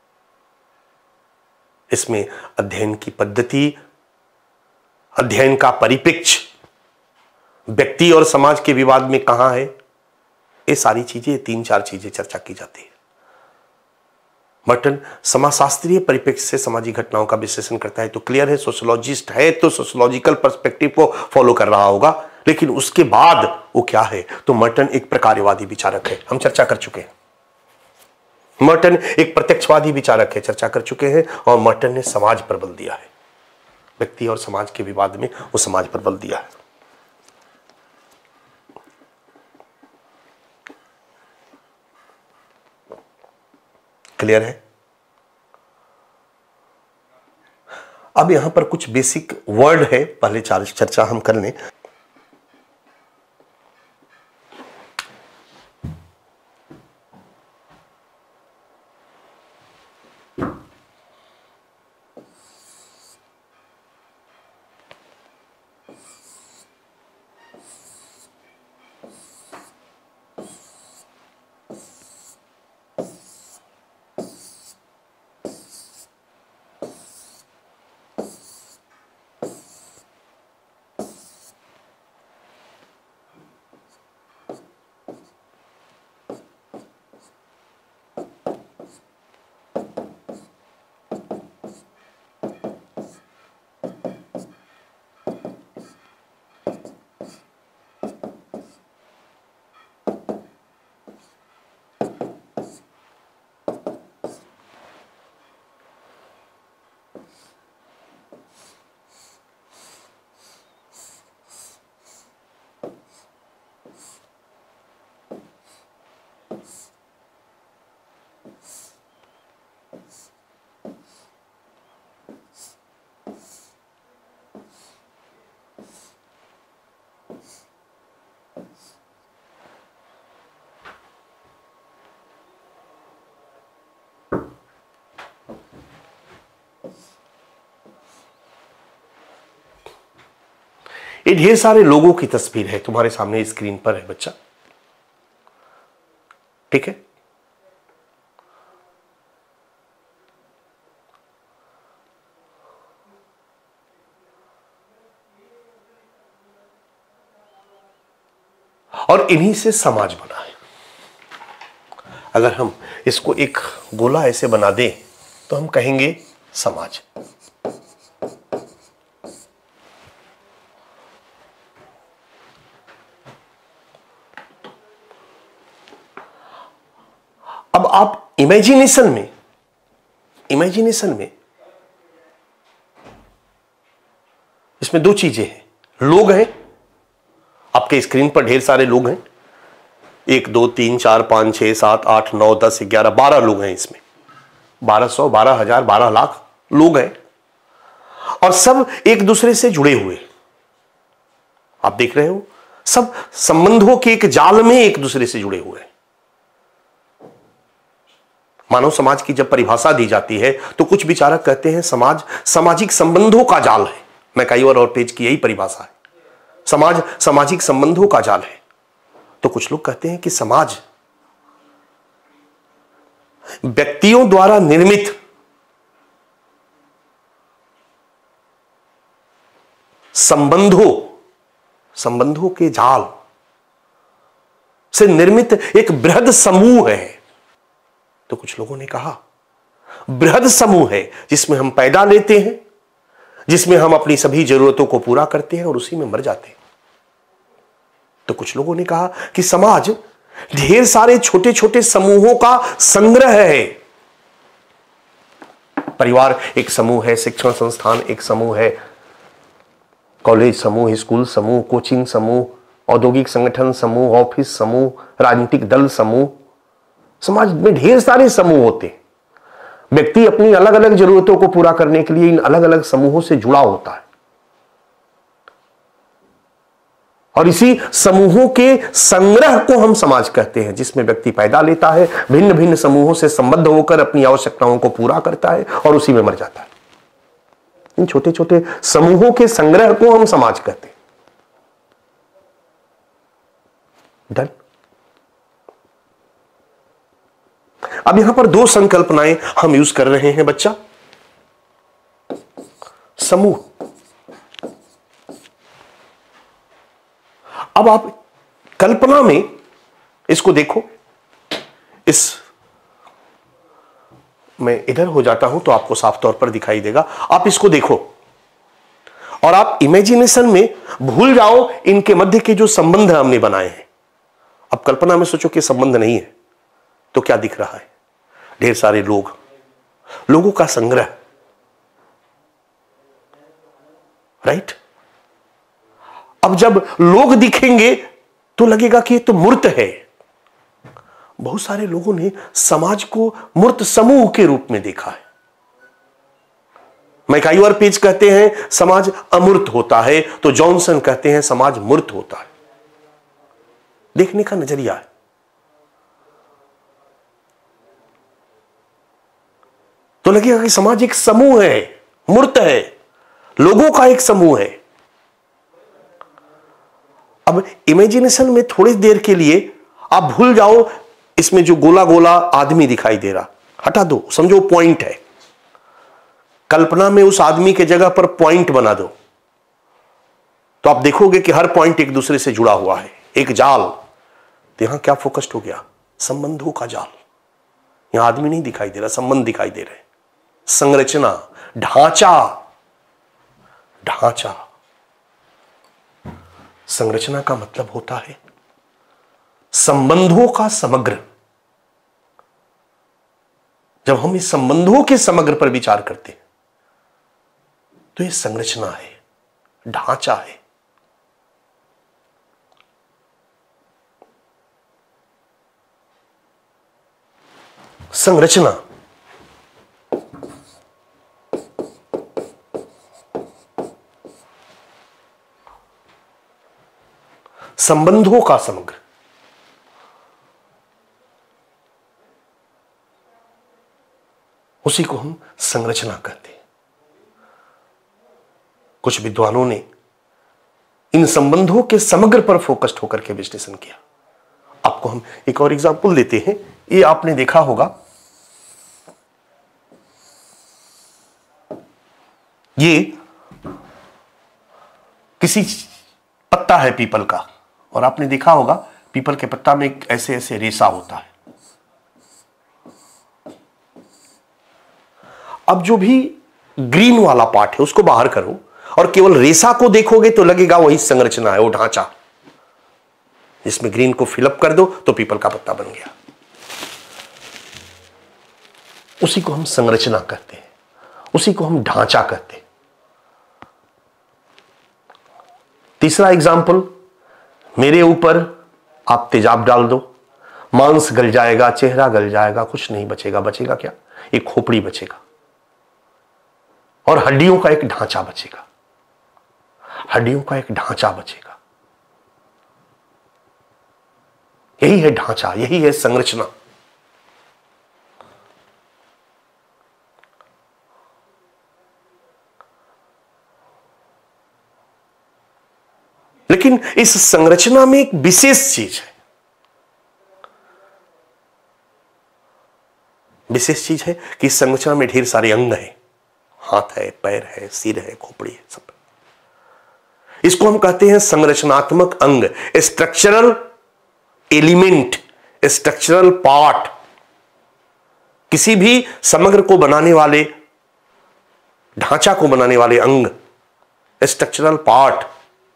Speaker 1: इसमें अध्ययन की पद्धति, अध्ययन का परिप्रेक्ष्य, व्यक्ति और समाज के विवाद में कहां है, ये सारी चीजें, 3-4 चीजें चर्चा की जाती है। मर्टन समाजशास्त्रीय परिप्रेक्ष्य से सामाजिक घटनाओं का विश्लेषण करता है। तो क्लियर है, सोशियोलॉजिस्ट है तो सोशियोलॉजिकल पर्सपेक्टिव को फॉलो कर रहा होगा। लेकिन उसके बाद वो क्या है? तो मर्टन एक प्रकारवादी विचारक है, हम चर्चा कर चुके हैं। मर्टन एक प्रत्यक्षवादी विचारक है, चर्चा कर चुके हैं। और मर्टन ने समाज पर बल दिया है, व्यक्ति और समाज के विवाद में वो समाज पर बल दिया है। क्लियर है? अब यहां पर कुछ बेसिक वर्ड है, पहले चर्चा हम कर लें। ये ढेर सारे लोगों की तस्वीर है, तुम्हारे सामने स्क्रीन पर है बच्चा, ठीक है। और इन्हीं से समाज बना है। अगर हम इसको एक गोला ऐसे बना दें तो हम कहेंगे समाज। अब आप इमेजिनेशन में इसमें दो चीजें हैं। लोग हैं, आपके स्क्रीन पर ढेर सारे लोग हैं, 1 2 3 4 5 6 7 8 9 10 11 12 लोग हैं इसमें, 1200 12,000 12 लाख लोग हैं, और सब एक दूसरे से जुड़े हुए। आप देख रहे हो, सब संबंधों के एक जाल में एक दूसरे से जुड़े हुए हैं। मानव समाज की जब परिभाषा दी जाती है तो कुछ विचारक कहते हैं समाज सामाजिक संबंधों का जाल है। मैकाई और पेज की यही परिभाषा है, समाज सामाजिक संबंधों का जाल है। तो कुछ लोग कहते हैं कि समाज व्यक्तियों द्वारा निर्मित संबंधों के जाल से निर्मित एक बृहद समूह है। तो कुछ लोगों ने कहा बृहद समूह है जिसमें हम पैदा लेते हैं, जिसमें हम अपनी सभी जरूरतों को पूरा करते हैं और उसी में मर जाते हैं। तो कुछ लोगों ने कहा कि समाज ढेर सारे छोटे छोटे समूहों का संग्रह है। परिवार एक समूह है, शिक्षण संस्थान एक समूह है, कॉलेज समूह, स्कूल समूह, कोचिंग समूह, औद्योगिक संगठन समूह, ऑफिस समूह, राजनीतिक दल समूह। समाज में ढेर सारे समूह होते हैं। व्यक्ति अपनी अलग अलग जरूरतों को पूरा करने के लिए इन अलग अलग समूहों से जुड़ा होता है, और इसी समूहों के संग्रह को हम समाज कहते हैं, जिसमें व्यक्ति पैदा लेता है, भिन्न भिन्न समूहों से संबद्ध होकर अपनी आवश्यकताओं को पूरा करता है और उसी में मर जाता है। इन छोटे छोटे समूहों के संग्रह को हम समाज कहते हैं। डन। अब यहां पर दो संकल्पनाएं हम यूज कर रहे हैं बच्चा। समूह, अब आप कल्पना में इसको देखो, इस मैं इधर हो जाता हूं तो आपको साफ तौर पर दिखाई देगा। आप इसको देखो और आप इमेजिनेशन में भूल जाओ इनके मध्य के जो संबंध हमने बनाए हैं। अब कल्पना में सोचो कि संबंध नहीं है तो क्या दिख रहा है? ढेर सारे लोगों का संग्रह, राइट। अब जब लोग दिखेंगे तो लगेगा कि ये तो मूर्त है। बहुत सारे लोगों ने समाज को मूर्त समूह के रूप में देखा है। मैकाइवर पेज कहते हैं समाज अमूर्त होता है, तो जॉनसन कहते हैं समाज मूर्त होता है। देखने का नजरिया है। तो लगेगा कि समाज एक समूह है, मूर्त है, लोगों का एक समूह है। अब इमेजिनेशन में थोड़ी देर के लिए आप भूल जाओ इसमें जो गोला गोला आदमी दिखाई दे रहा, हटा दो, समझो पॉइंट है। कल्पना में उस आदमी के जगह पर पॉइंट बना दो, तो आप देखोगे कि हर पॉइंट एक दूसरे से जुड़ा हुआ है, एक जाल। तो यहां क्या फोकस्ड हो गया? संबंधों का जाल। यहां आदमी नहीं दिखाई दे रहा, संबंध दिखाई दे रहे। संरचना, ढांचा। ढांचा, संरचना का मतलब होता है संबंधों का समग्र। जब हम इस संबंधों के समग्र पर विचार करते हैं तो ये संरचना है, ढांचा है। संरचना, संबंधों का समग्र, उसी को हम संरचना कहते हैं। कुछ विद्वानों ने इन संबंधों के समग्र पर फोकस्ड होकर के विश्लेषण किया। आपको हम एक और एग्जांपल देते हैं। ये आपने देखा होगा, ये किसी पत्ता है पीपल का, और आपने देखा होगा पीपल के पत्ता में ऐसे ऐसे रेशा होता है। अब जो भी ग्रीन वाला पार्ट है उसको बाहर करो और केवल रेशा को देखोगे तो लगेगा वही संरचना है, वो ढांचा। इसमें ग्रीन को फिलअप कर दो तो पीपल का पत्ता बन गया। उसी को हम संरचना कहते हैं, उसी को हम ढांचा कहते हैं। तीसरा एग्जाम्पल, मेरे ऊपर आप तेजाब डाल दो, मांस गल जाएगा, चेहरा गल जाएगा, कुछ नहीं बचेगा। बचेगा क्या? एक खोपड़ी बचेगा और हड्डियों का एक ढांचा बचेगा। हड्डियों का एक ढांचा बचेगा। यही है ढांचा, यही है संरचना। लेकिन इस संरचना में एक विशेष चीज है। विशेष चीज है कि इस संरचना में ढेर सारे अंग हैं। हाथ है, पैर है, सिर है, खोपड़ी है, सब। इसको हम कहते हैं संरचनात्मक अंग, स्ट्रक्चरल एलिमेंट, स्ट्रक्चरल पार्ट। किसी भी समग्र को बनाने वाले, ढांचा को बनाने वाले अंग, स्ट्रक्चरल पार्ट,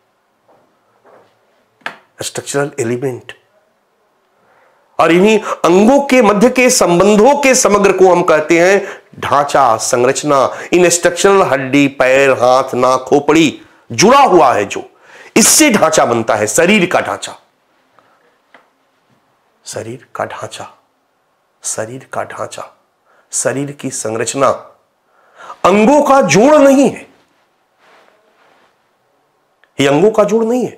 Speaker 1: स्ट्रक्चरल एलिमेंट। और इन्हीं अंगों के मध्य के संबंधों के समग्र को हम कहते हैं ढांचा, संरचना। इन स्ट्रक्चरल हड्डी, पैर, हाथ, नाक, खोपड़ी जुड़ा हुआ है जो, इससे ढांचा बनता है, शरीर का ढांचा। शरीर का ढांचा, शरीर का ढांचा, शरीर की संरचना अंगों का जोड़ नहीं है। ये अंगों का जोड़ नहीं है।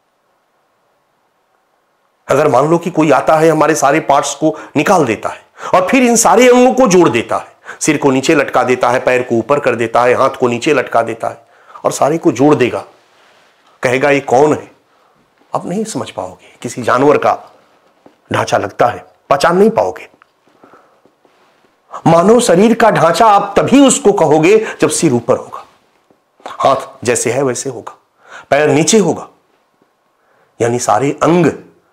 Speaker 1: अगर मान लो कि कोई आता है, हमारे सारे पार्ट्स को निकाल देता है और फिर इन सारे अंगों को जोड़ देता है, सिर को नीचे लटका देता है, पैर को ऊपर कर देता है, हाथ को नीचे लटका देता है और सारे को जोड़ देगा, कहेगा ये कौन है? आप नहीं समझ पाओगे। किसी जानवर का ढांचा लगता है, पहचान नहीं पाओगे। मानव शरीर का ढांचा आप तभी उसको कहोगे जब सिर ऊपर होगा, हाथ जैसे है वैसे होगा, पैर नीचे होगा। यानी सारे अंग,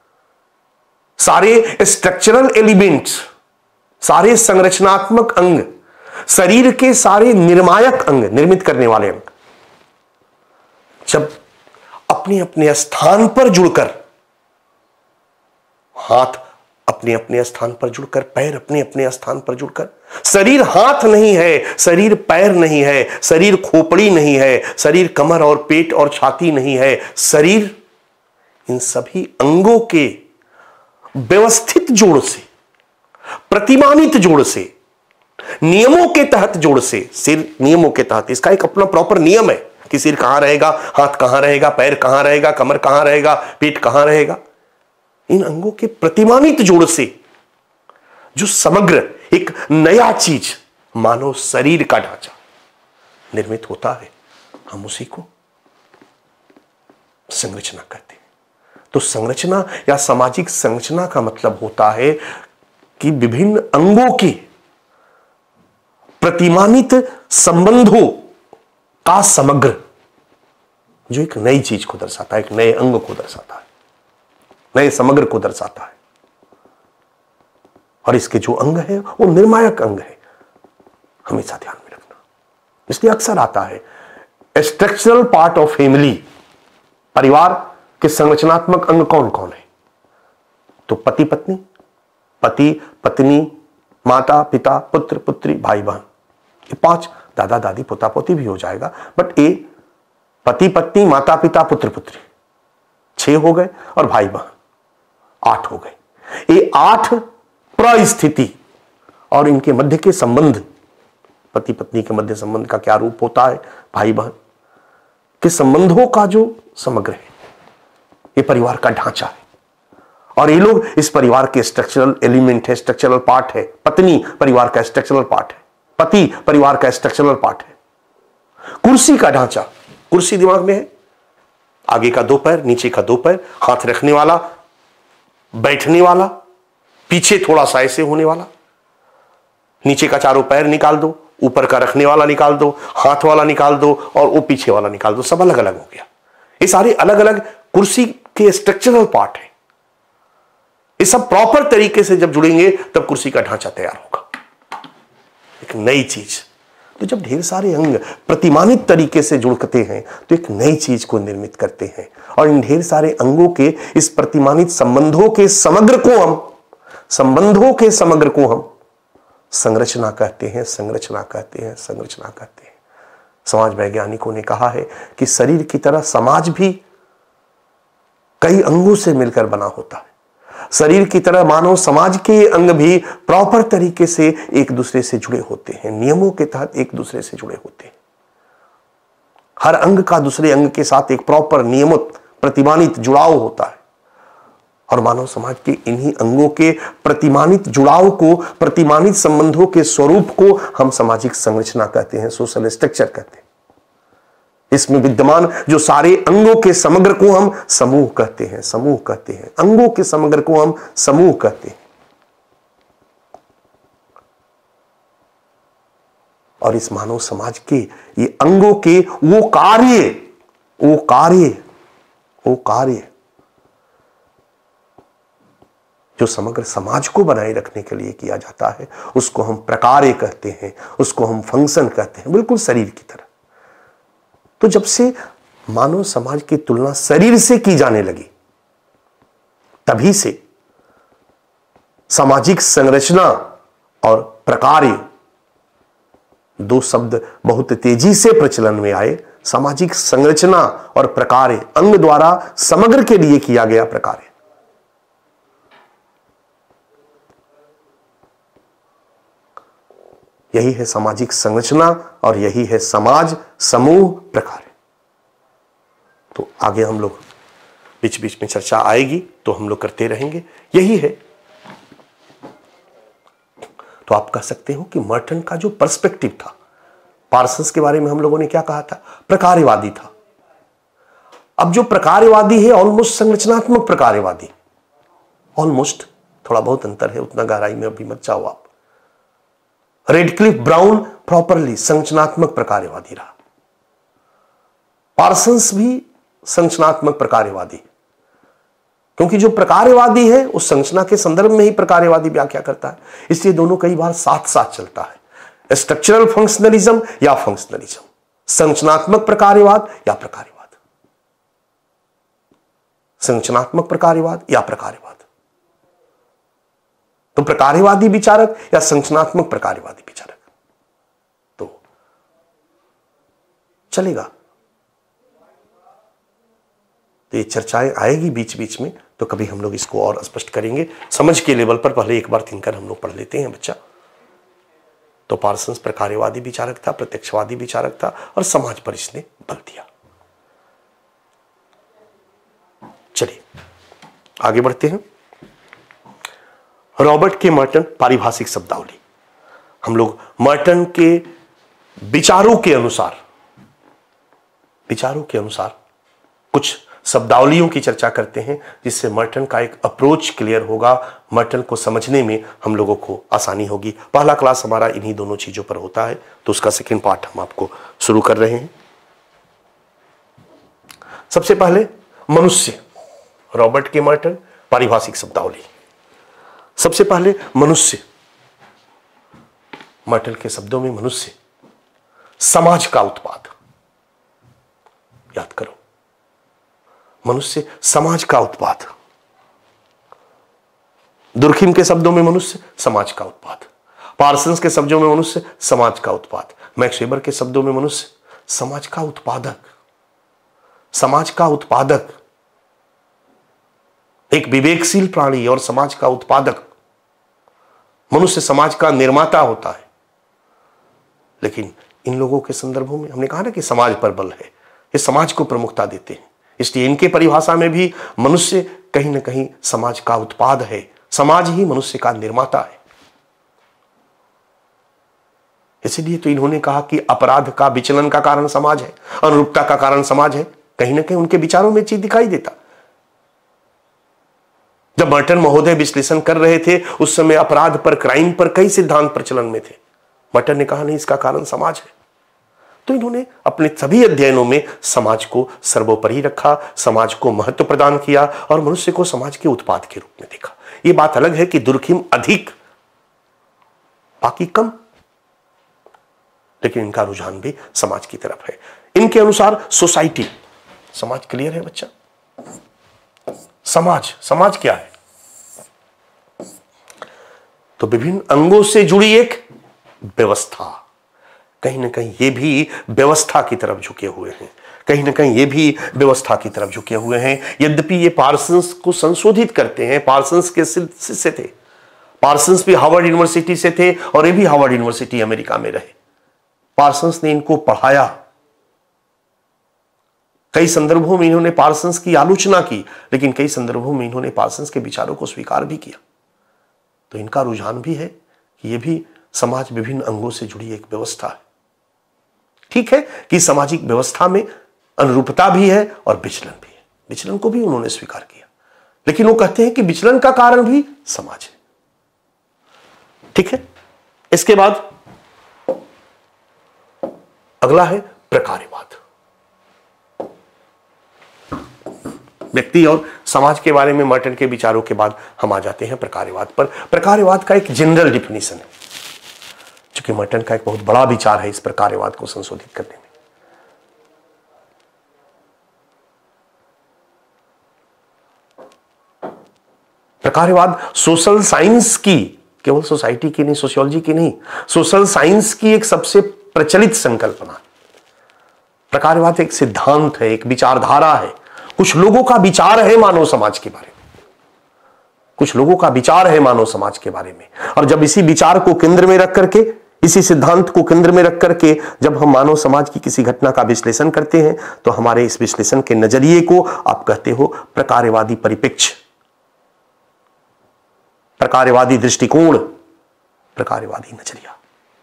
Speaker 1: सारे स्ट्रक्चरल एलिमेंट्स, सारे संरचनात्मक अंग, शरीर के सारे निर्मायक अंग, निर्मित करने वाले अंग, जब अपने अपने स्थान पर जुड़कर, हाथ अपने अपने स्थान पर जुड़कर, पैर अपने अपने स्थान पर जुड़कर, शरीर हाथ नहीं है, शरीर पैर नहीं है, शरीर खोपड़ी नहीं है, शरीर कमर और पेट और छाती नहीं है, शरीर इन सभी अंगों के व्यवस्थित जोड़ से, प्रतिमानित जोड़ से नियमों के तहत जोड़ से, सिर नियमों के तहत, इसका एक अपना प्रॉपर नियम है कि सिर कहां रहेगा, हाथ कहां रहेगा, पैर कहां रहेगा, कमर कहां रहेगा, पेट कहां रहेगा। इन अंगों के प्रतिमानित जोड़ से जो समग्र एक नया चीज मानव शरीर का ढांचा निर्मित होता है, हम उसी को संरचना कहते हैं। तो संरचना या सामाजिक संरचना का मतलब होता है कि विभिन्न अंगों के प्रतिमानित संबंधों का समग्र, जो एक नई चीज को दर्शाता है, एक नए अंग को दर्शाता है, नए समग्र को दर्शाता है। और इसके जो अंग है वो निर्णायक अंग है, हमेशा ध्यान में रखना। इसलिए अक्सर आता है स्ट्रक्चरल पार्ट ऑफ फैमिली, परिवार के संरचनात्मक अंग कौन कौन है? तो पति पत्नी, पति पत्नी, माता पिता, पुत्र पुत्री, भाई बहन, ये 5, दादा दादी पोता पोती भी हो जाएगा, बट ये पति पत्नी, माता पिता, पुत्र पुत्री 6 हो गए, और भाई बहन 8 हो गए। ये 8 परिस्थिति और इनके मध्य के संबंध, पति पत्नी के मध्य संबंध का क्या रूप होता है, भाई बहन के संबंधों का जो समग्र है, ये परिवार का ढांचा है। और ये लोग इस परिवार के स्ट्रक्चरल एलिमेंट है, स्ट्रक्चरल पार्ट है। पत्नी परिवार का स्ट्रक्चरल पार्ट है, पति परिवार का स्ट्रक्चरल पार्ट है। कुर्सी का ढांचा, कुर्सी दिमाग में है, आगे का 2 पैर, नीचे का 2 पैर, हाथ रखने वाला, बैठने वाला, पीछे थोड़ा सा ऐसे होने वाला, नीचे का 4 पैर निकाल दो, ऊपर का रखने वाला निकाल दो, हाथ वाला निकाल दो, और वो पीछे वाला निकाल दो, सब अलग अलग हो गया। ये सारे अलग अलग कुर्सी के स्ट्रक्चरल पार्ट है। ये सब प्रॉपर तरीके से जब जुड़ेंगे तब कुर्सी का ढांचा तैयार होगा, एक नई चीज। तो जब ढेर सारे अंग प्रतिमानित तरीके से जुड़ते हैं तो एक नई चीज को निर्मित करते हैं। और इन ढेर सारे अंगों के इस प्रतिमानित संबंधों के समग्र को हम संरचना कहते हैं, संरचना कहते हैं, संरचना कहते हैं। समाज वैज्ञानिकों ने कहा है कि शरीर की तरह समाज भी कई अंगों से मिलकर बना होता है। शरीर की तरह मानव समाज के अंग भी प्रॉपर तरीके से एक दूसरे से जुड़े होते हैं, नियमों के तहत एक दूसरे से जुड़े होते हैं। हर अंग का दूसरे अंग के साथ एक प्रॉपर नियमित प्रतिमानित जुड़ाव होता है। और मानव समाज के इन्हीं अंगों के प्रतिमानित जुड़ाव को, प्रतिमानित संबंधों के स्वरूप को हम सामाजिक संरचना कहते हैं, सोशल स्ट्रक्चर कहते हैं। इसमें विद्यमान जो सारे अंगों के समग्र को हम समूह कहते हैं, समूह कहते हैं। अंगों के समग्र को हम समूह कहते हैं। और इस मानव समाज के ये अंगों के वो कार्य जो समग्र समाज को बनाए रखने के लिए किया जाता है, उसको हम प्रकार्य कहते हैं, उसको हम फंक्शन कहते हैं, बिल्कुल शरीर की तरह। तो जब से मानव समाज की तुलना शरीर से की जाने लगी, तभी से सामाजिक संरचना और प्रकार्य 2 शब्द बहुत तेजी से प्रचलन में आए। सामाजिक संरचना और प्रकार्य, अंग द्वारा समग्र के लिए किया गया प्रकार्य। यही है सामाजिक संरचना और यही है समाज, समूह, प्रकार्य। तो आगे हम लोग बीच बीच में चर्चा आएगी तो हम लोग करते रहेंगे, यही है। तो आप कह सकते हो कि मर्टन का जो पर्सपेक्टिव था, पार्सन्स के बारे में हम लोगों ने क्या कहा था, प्रकार्यवादी था। अब जो प्रकार्यवादी है ऑलमोस्ट संरचनात्मक प्रकार्यवादी, ऑलमोस्ट, थोड़ा बहुत अंतर है, उतना गहराई में अभी मत जाओ आप। रेडक्लिफ ब्राउन प्रॉपरली संरचनात्मक प्रकार्यवादी रहा। पार्सन्स भी संरचनात्मक प्रकार्यवादी, क्योंकि जो प्रकार्यवादी है उस संरचना के संदर्भ में ही प्रकार्यवादी व्याख्या करता है। इसलिए दोनों कई बार साथ साथ चलता है, स्ट्रक्चरल फंक्शनलिज्म या फंक्शनलिज्म, संरचनात्मक प्रकार्यवाद या प्रकार्यवाद, संरचनात्मक प्रकार्यवाद या प्रकार्यवाद। तो प्रकार्यवादी विचारक या संरचनात्मक प्रकार्यवादी विचारक, तो चलेगा। तो ये चर्चाएं आएगी बीच बीच में, तो कभी हम लोग इसको और स्पष्ट करेंगे। समझ के लेवल पर पहले एक बार थिंकर हम लोग पढ़ लेते हैं बच्चा। तो पार्सन्स प्रकार्यवादी विचारक था, प्रत्यक्षवादी विचारक था, और समाज पर इसने बल दिया। चलिए आगे बढ़ते हैं। रॉबर्ट के मर्टन पारिभाषिक शब्दावली। हम लोग मर्टन के विचारों के अनुसार कुछ शब्दावलियों की चर्चा करते हैं, जिससे मर्टन का एक अप्रोच क्लियर होगा, मर्टन को समझने में हम लोगों को आसानी होगी। पहला क्लास हमारा इन्हीं दोनों चीजों पर होता है, तो उसका सेकंड पार्ट हम आपको शुरू कर रहे हैं। सबसे पहले मनुष्य, रॉबर्ट के मर्टन पारिभाषिक शब्दावली। सबसे पहले मनुष्य, मर्टन के शब्दों में मनुष्य समाज का उत्पाद। याद करो, मनुष्य समाज का उत्पाद। दुर्खिम के शब्दों में मनुष्य समाज का उत्पाद, पार्सन्स के शब्दों में मनुष्य समाज का उत्पाद, मैक्स वेबर के शब्दों में मनुष्य समाज का उत्पादक। समाज का उत्पादक, एक विवेकशील प्राणी और समाज का उत्पादक। मनुष्य समाज का निर्माता होता है। लेकिन इन लोगों के संदर्भों में हमने कहा ना कि समाज पर बल है, ये समाज को प्रमुखता देते हैं, इसलिए इनके परिभाषा में भी मनुष्य कहीं ना कहीं समाज का उत्पाद है, समाज ही मनुष्य का निर्माता है। इसलिए तो इन्होंने कहा कि अपराध का विचलन का कारण समाज है, अनुरूपता का कारण समाज है। कहीं ना कहीं उनके विचारों में चीज दिखाई देता। जब मर्टन महोदय विश्लेषण कर रहे थे उस समय अपराध पर, क्राइम पर कई सिद्धांत प्रचलन में थे। मर्टन ने कहा नहीं, इसका कारण समाज है। तो इन्होंने अपने सभी अध्ययनों में समाज को सर्वोपरि रखा, समाज को महत्व प्रदान किया और मनुष्य को समाज के उत्पाद के रूप में देखा। यह बात अलग है कि दुर्खिम अधिक, बाकी कम, लेकिन इनका रुझान भी समाज की तरफ है। इनके अनुसार सोसाइटी, समाज क्लियर है बच्चा? समाज क्या है? तो विभिन्न अंगों से जुड़ी एक व्यवस्था। कहीं ना कहीं ये भी व्यवस्था की तरफ झुके हुए हैं, कहीं ना कहीं ये भी व्यवस्था की तरफ झुके हुए हैं। यद्यपि ये पार्सन्स को संशोधित करते हैं, पार्सन्स के शिष्य थे, पार्सन्स भी हार्वर्ड यूनिवर्सिटी से थे और ये भी हार्वर्ड यूनिवर्सिटी अमेरिका में रहे। पार्सन्स ने इनको पढ़ाया, कई संदर्भों में इन्होंने पार्सन्स की आलोचना की, लेकिन कई संदर्भों में इन्होंने पार्सन्स के विचारों को स्वीकार भी किया। तो इनका रुझान भी है कि यह भी समाज विभिन्न अंगों से जुड़ी एक व्यवस्था है। ठीक है कि सामाजिक व्यवस्था में अनुरूपता भी है और विचलन भी है, विचलन को भी उन्होंने स्वीकार किया, लेकिन वो कहते हैं कि विचलन का कारण भी समाज है। ठीक है, इसके बाद अगला है प्रकार्यवाद। व्यक्ति और समाज के बारे में मर्टन के विचारों के बाद हम आ जाते हैं प्रकार्यवाद पर। प्रकार्यवाद का एक जनरल डिफिनीशन है, क्योंकि मर्टन का एक बहुत बड़ा विचार है इस प्रकार्यवाद को संशोधित करने में। प्रकार्यवाद सोशल साइंस की, केवल सोसाइटी की नहीं, सोशियोलॉजी की नहीं, सोशल साइंस की एक सबसे प्रचलित संकल्पना। प्रकार्यवाद एक सिद्धांत है, एक विचारधारा है, कुछ लोगों का विचार है मानव समाज के बारे में, कुछ लोगों का विचार है मानव समाज के बारे में। और जब इसी विचार को केंद्र में रख करके, इसी सिद्धांत को केंद्र में रख करके जब हम मानव समाज की किसी घटना का विश्लेषण करते हैं, तो हमारे इस विश्लेषण के नजरिए को आप कहते हो प्रकार्यवादी परिप्रेक्ष्य, प्रकार्यवादी दृष्टिकोण, प्रकार्यवादी नजरिया।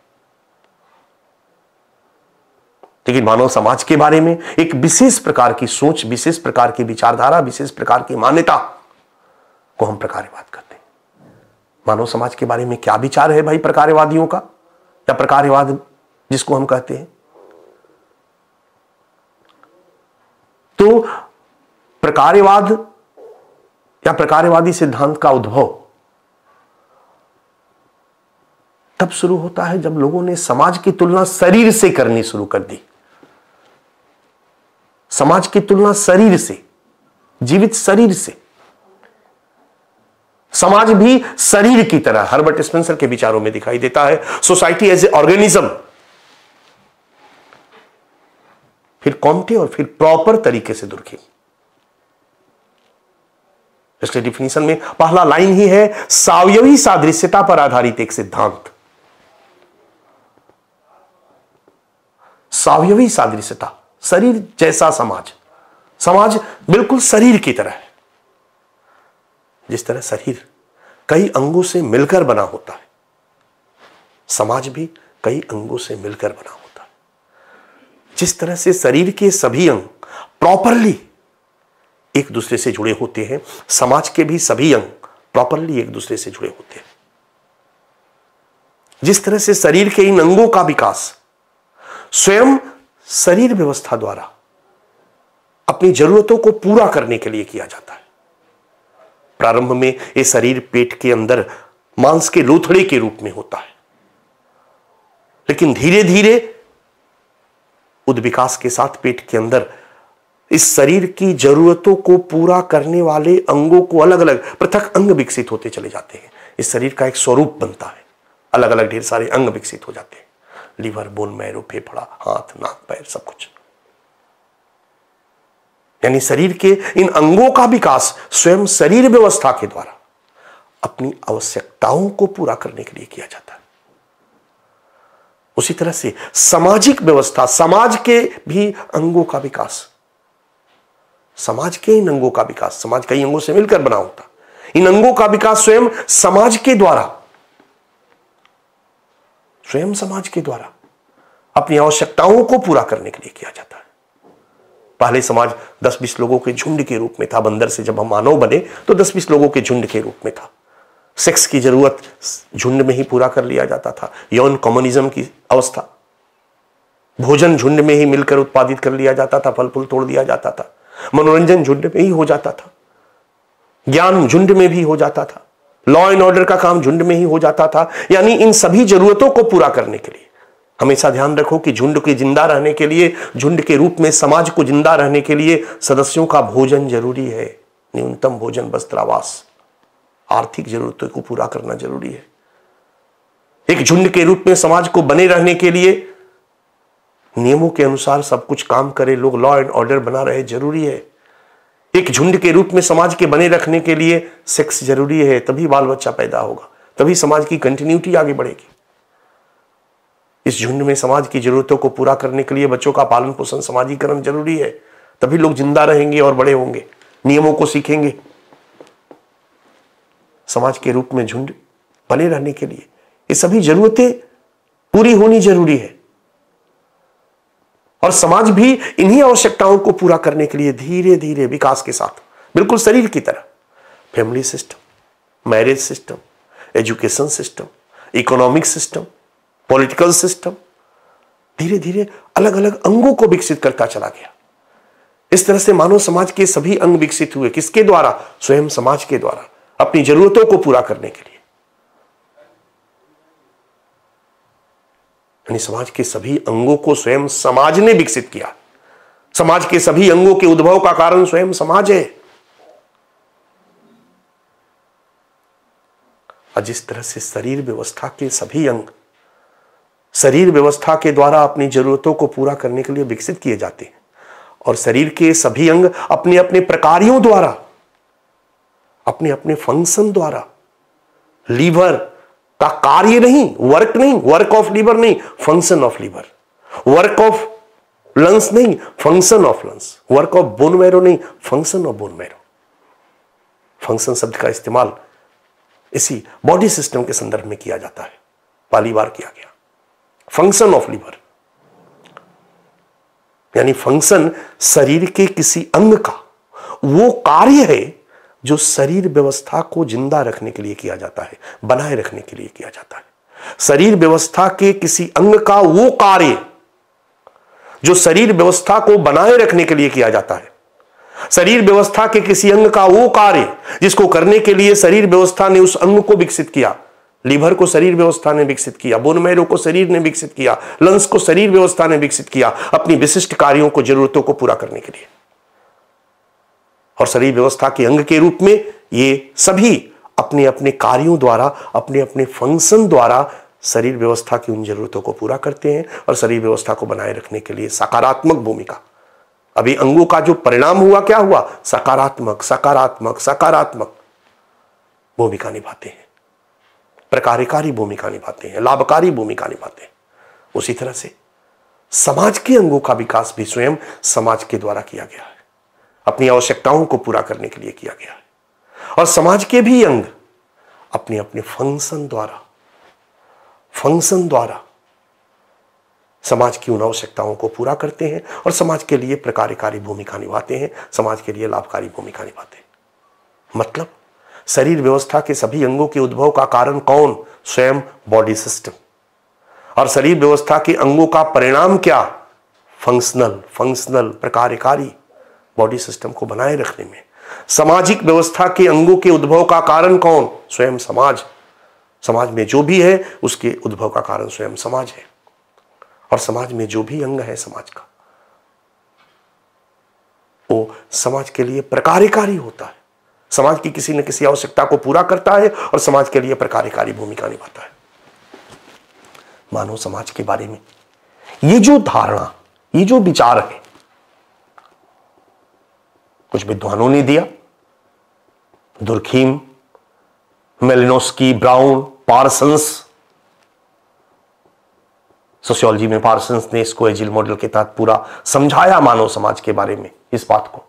Speaker 1: लेकिन मानव समाज के बारे में एक विशेष प्रकार की सोच, विशेष प्रकार की विचारधारा, विशेष प्रकार की मान्यता को हम प्रकार्यवाद कहते हैं। मानव समाज के बारे में क्या विचार है भाई प्रकार्यवादियों का, या प्रकार्यवाद जिसको हम कहते हैं? तो प्रकार्यवाद या प्रकार्यवादी सिद्धांत का उद्भव तब शुरू होता है जब लोगों ने समाज की तुलना शरीर से करनी शुरू कर दी। समाज की तुलना शरीर से, जीवित शरीर से। समाज भी शरीर की तरह हर्बर्ट स्पेंसर के विचारों में दिखाई देता है, सोसाइटी एज ए ऑर्गेनिज्म। फिर कॉम्टे और फिर प्रॉपर तरीके से दुर्खिम। इसलिए डिफिनीशन में पहला लाइन ही है, सावयवी सादृश्यता पर आधारित एक सिद्धांत। सावयवी सादृश्यता, शरीर जैसा समाज। समाज बिल्कुल शरीर की तरह है। जिस तरह शरीर कई अंगों से मिलकर बना होता है, समाज भी कई अंगों से मिलकर बना होता है। जिस तरह से शरीर के सभी अंग प्रॉपरली एक दूसरे से जुड़े होते हैं, समाज के भी सभी अंग प्रॉपरली एक दूसरे से जुड़े होते हैं। जिस तरह से शरीर के इन अंगों का विकास स्वयं शरीर व्यवस्था द्वारा अपनी जरूरतों को पूरा करने के लिए किया जाता है। प्रारंभ में यह शरीर पेट के अंदर मांस के लोथड़े के रूप में होता है, लेकिन धीरे धीरे उद्विकास के साथ पेट के अंदर इस शरीर की जरूरतों को पूरा करने वाले अंगों को अलग अलग पृथक अंग विकसित होते चले जाते हैं। इस शरीर का एक स्वरूप बनता है, अलग अलग ढेर सारे अंग विकसित हो जाते हैं, लीवर, बोन मैरो, फेफड़ा, हाथ, नाक, पैर, सब कुछ। यानी शरीर के इन अंगों का विकास स्वयं शरीर व्यवस्था के द्वारा अपनी आवश्यकताओं को पूरा करने के लिए किया जाता है। उसी तरह से सामाजिक व्यवस्था, समाज के भी अंगों का विकास, समाज के इन अंगों का विकास, समाज कई अंगों से मिलकर बना होता, इन अंगों का विकास स्वयं समाज के द्वारा, स्वयं समाज के द्वारा अपनी आवश्यकताओं को पूरा करने के लिए किया जाता है। पहले समाज 10-20 लोगों के झुंड के रूप में था। बंदर से जब हम मानव बने तो 10-20 लोगों के झुंड के रूप में था। सेक्स की जरूरत झुंड में ही पूरा कर लिया जाता था, यौन कम्युनिज्म की अवस्था, भोजन झुंड में ही मिलकर उत्पादित कर लिया जाता था, फल फूल तोड़ दिया जाता था, मनोरंजन झुंड में ही हो जाता था, ज्ञान झुंड में भी हो जाता था, लॉ एंड ऑर्डर का काम झुंड में ही हो जाता था। यानी इन सभी जरूरतों को पूरा करने के लिए हमेशा ध्यान रखो कि झुंड के जिंदा रहने के लिए, झुंड के रूप में समाज को जिंदा रहने के लिए सदस्यों का भोजन जरूरी है। न्यूनतम भोजन, वस्त्र, आवास, आर्थिक जरूरतों को पूरा करना जरूरी है। एक झुंड के रूप में समाज को बने रहने के लिए नियमों के अनुसार सब कुछ काम करे, लोग लॉ एंड ऑर्डर बना रहे, जरूरी है। एक झुंड के रूप में समाज के बने रखने के लिए सेक्स जरूरी है, तभी बाल बच्चा पैदा होगा, तभी समाज की कंटिन्यूटी आगे बढ़ेगी। इस झुंड में समाज की जरूरतों को पूरा करने के लिए बच्चों का पालन पोषण, समाजीकरण जरूरी है, तभी लोग जिंदा रहेंगे और बड़े होंगे, नियमों को सीखेंगे। समाज के रूप में झुंड बने रहने के लिए ये सभी जरूरतें पूरी होनी जरूरी है। और समाज भी इन्हीं आवश्यकताओं को पूरा करने के लिए धीरे धीरे विकास के साथ, बिल्कुल शरीर की तरह, family system, marriage system, education system, economic system, political system, धीरे धीरे अलग अलग अंगों को विकसित करता चला गया। इस तरह से मानव समाज के सभी अंग विकसित हुए। किसके द्वारा? स्वयं समाज के द्वारा, अपनी जरूरतों को पूरा करने के लिए। यानी समाज के सभी अंगों को स्वयं समाज ने विकसित किया। समाज के सभी अंगों के उद्भव का कारण स्वयं समाज है। और जिस तरह से शरीर व्यवस्था के सभी अंग शरीर व्यवस्था के द्वारा अपनी जरूरतों को पूरा करने के लिए विकसित किए जाते हैं, और शरीर के सभी अंग अपने अपने प्रकारों द्वारा, अपने अपने फंक्शन द्वारा, लीवर का कार्य नहीं, वर्क नहीं, वर्क ऑफ लीवर नहीं, function of liver, work of lungs नहीं, function of lungs, work of bone marrow नहीं, function of bone marrow. Function शब्द का इस्तेमाल इसी बॉडी सिस्टम के संदर्भ में किया जाता है, पहली बार किया गया। फंक्शन ऑफ लीवर यानी फंक्शन शरीर के किसी अंग का वो कार्य है जो शरीर व्यवस्था को जिंदा रखने के लिए किया जाता है, बनाए रखने के लिए किया जाता है। शरीर व्यवस्था के किसी अंग का वो कार्य जो शरीर व्यवस्था को बनाए रखने के लिए किया जाता है। शरीर व्यवस्था के किसी अंग का वो कार्य जिसको करने के लिए शरीर व्यवस्था ने उस अंग को विकसित किया। लीवर को शरीर व्यवस्था ने विकसित किया, बोन मैरो को शरीर ने विकसित किया, लंग्स को शरीर व्यवस्था ने विकसित किया अपनी विशिष्ट कार्यों को, जरूरतों को पूरा करने के लिए। और शरीर व्यवस्था के अंग के रूप में ये सभी अपने अपने कार्यों द्वारा, अपने अपने फंक्शन द्वारा शरीर व्यवस्था की उन जरूरतों को पूरा करते हैं और शरीर व्यवस्था को बनाए रखने के लिए सकारात्मक भूमिका, अभी अंगों का जो परिणाम हुआ क्या हुआ? सकारात्मक सकारात्मक सकारात्मक भूमिका निभाते हैं, प्रकारकारी भूमिका निभाते हैं, लाभकारी भूमिका निभाते हैं। उसी तरह से समाज के अंगों का विकास भी स्वयं समाज के द्वारा किया गया है, अपनी आवश्यकताओं को पूरा करने के लिए किया गया है। और समाज के भी अंग अपने अपने फंक्शन द्वारा समाज की उन आवश्यकताओं को पूरा करते हैं और समाज के लिए प्रकारकारी भूमिका निभाते हैं, समाज के लिए लाभकारी भूमिका निभाते हैं। मतलब शरीर व्यवस्था के सभी अंगों के उद्भव का कारण कौन? स्वयं बॉडी सिस्टम। और शरीर व्यवस्था के अंगों का परिणाम क्या? फंक्शनल प्रकारकारी बॉडी सिस्टम को बनाए रखने में। सामाजिक व्यवस्था के अंगों के उद्भव का कारण कौन? स्वयं समाज। समाज में जो भी है उसके उद्भव का कारण स्वयं समाज है। और समाज में जो भी अंग है समाज का, वो समाज के लिए प्रकारकारी होता है, समाज की किसी न किसी आवश्यकता को पूरा करता है और समाज के लिए प्रकारकारी भूमिका निभाता है। मानव समाज के बारे में ये जो धारणा, ये जो विचार है, कुछ विद्वानों ने दिया। Durkheim, Malinowski, Brown, Parsons. Sociology में पार्सन्स ने इसको एजिल मॉडल के तहत पूरा समझाया मानव समाज के बारे में। इस बात को,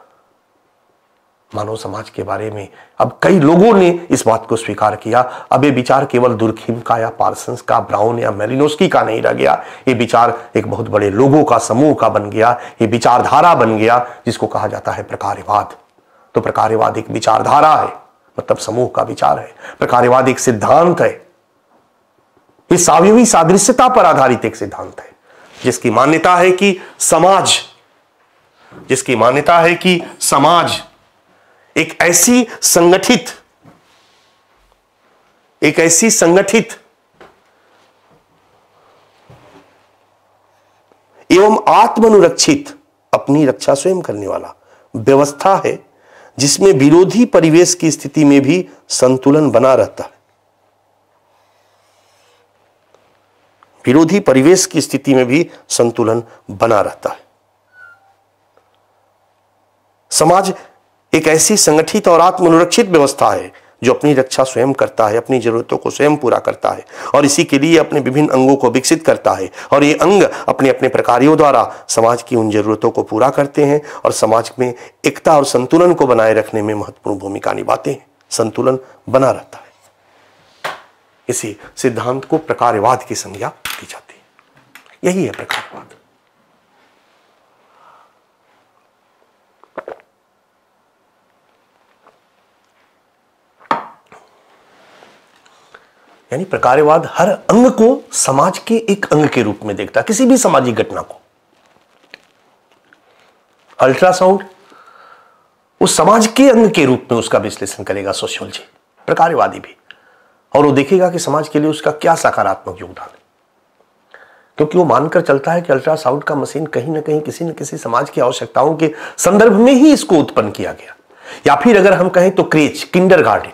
Speaker 1: मानव समाज के बारे में अब कई लोगों ने इस बात को स्वीकार किया। अब ये विचार केवल दुर्खीम का या पार्सन्स का, ब्राउन या मेलिनोस्की का नहीं रह गया। ये विचार एक बहुत बड़े लोगों का समूह का बन गया, ये विचारधारा बन गया जिसको कहा जाता है प्रकारवाद। तो प्रकारवाद एक विचारधारा है, मतलब समूह का विचार है। प्रकारवाद एक सिद्धांत है, ये सावयवी सादृश्यता पर आधारित एक सिद्धांत है, जिसकी मान्यता है कि समाज एक ऐसी संगठित एवं आत्मनुरक्षित, अपनी रक्षा स्वयं करने वाला व्यवस्था है जिसमें विरोधी परिवेश की स्थिति में भी संतुलन बना रहता है। विरोधी परिवेश की स्थिति में भी संतुलन बना रहता है। समाज एक ऐसी संगठित और आत्मनुरक्षित व्यवस्था है जो अपनी रक्षा स्वयं करता है, अपनी जरूरतों को स्वयं पूरा करता है और इसी के लिए अपने विभिन्न अंगों को विकसित करता है। और ये अंग अपने अपने प्रकारों द्वारा समाज की उन जरूरतों को पूरा करते हैं और समाज में एकता और संतुलन को बनाए रखने में महत्वपूर्ण भूमिका निभाते हैं। संतुलन बना रहता है। इसी सिद्धांत को प्रकारवाद की संज्ञा दी जाती है। यही है प्रकारवाद। यानी प्रकारवाद हर अंग को समाज के एक अंग के रूप में देखता है, किसी भी सामाजिक घटना को। अल्ट्रासाउंड उस समाज के अंग के रूप में उसका विश्लेषण करेगा सोशियोलॉजी, प्रकारवादी भी, और वो देखेगा कि समाज के लिए उसका क्या सकारात्मक योगदान है। क्योंकि वो मानकर चलता है कि अल्ट्रासाउंड का मशीन कहीं ना कहीं किसी न किसी समाज की आवश्यकताओं के संदर्भ में ही इसको उत्पन्न किया गया। या फिर अगर हम कहें तो क्रेच, किंडरगार्टन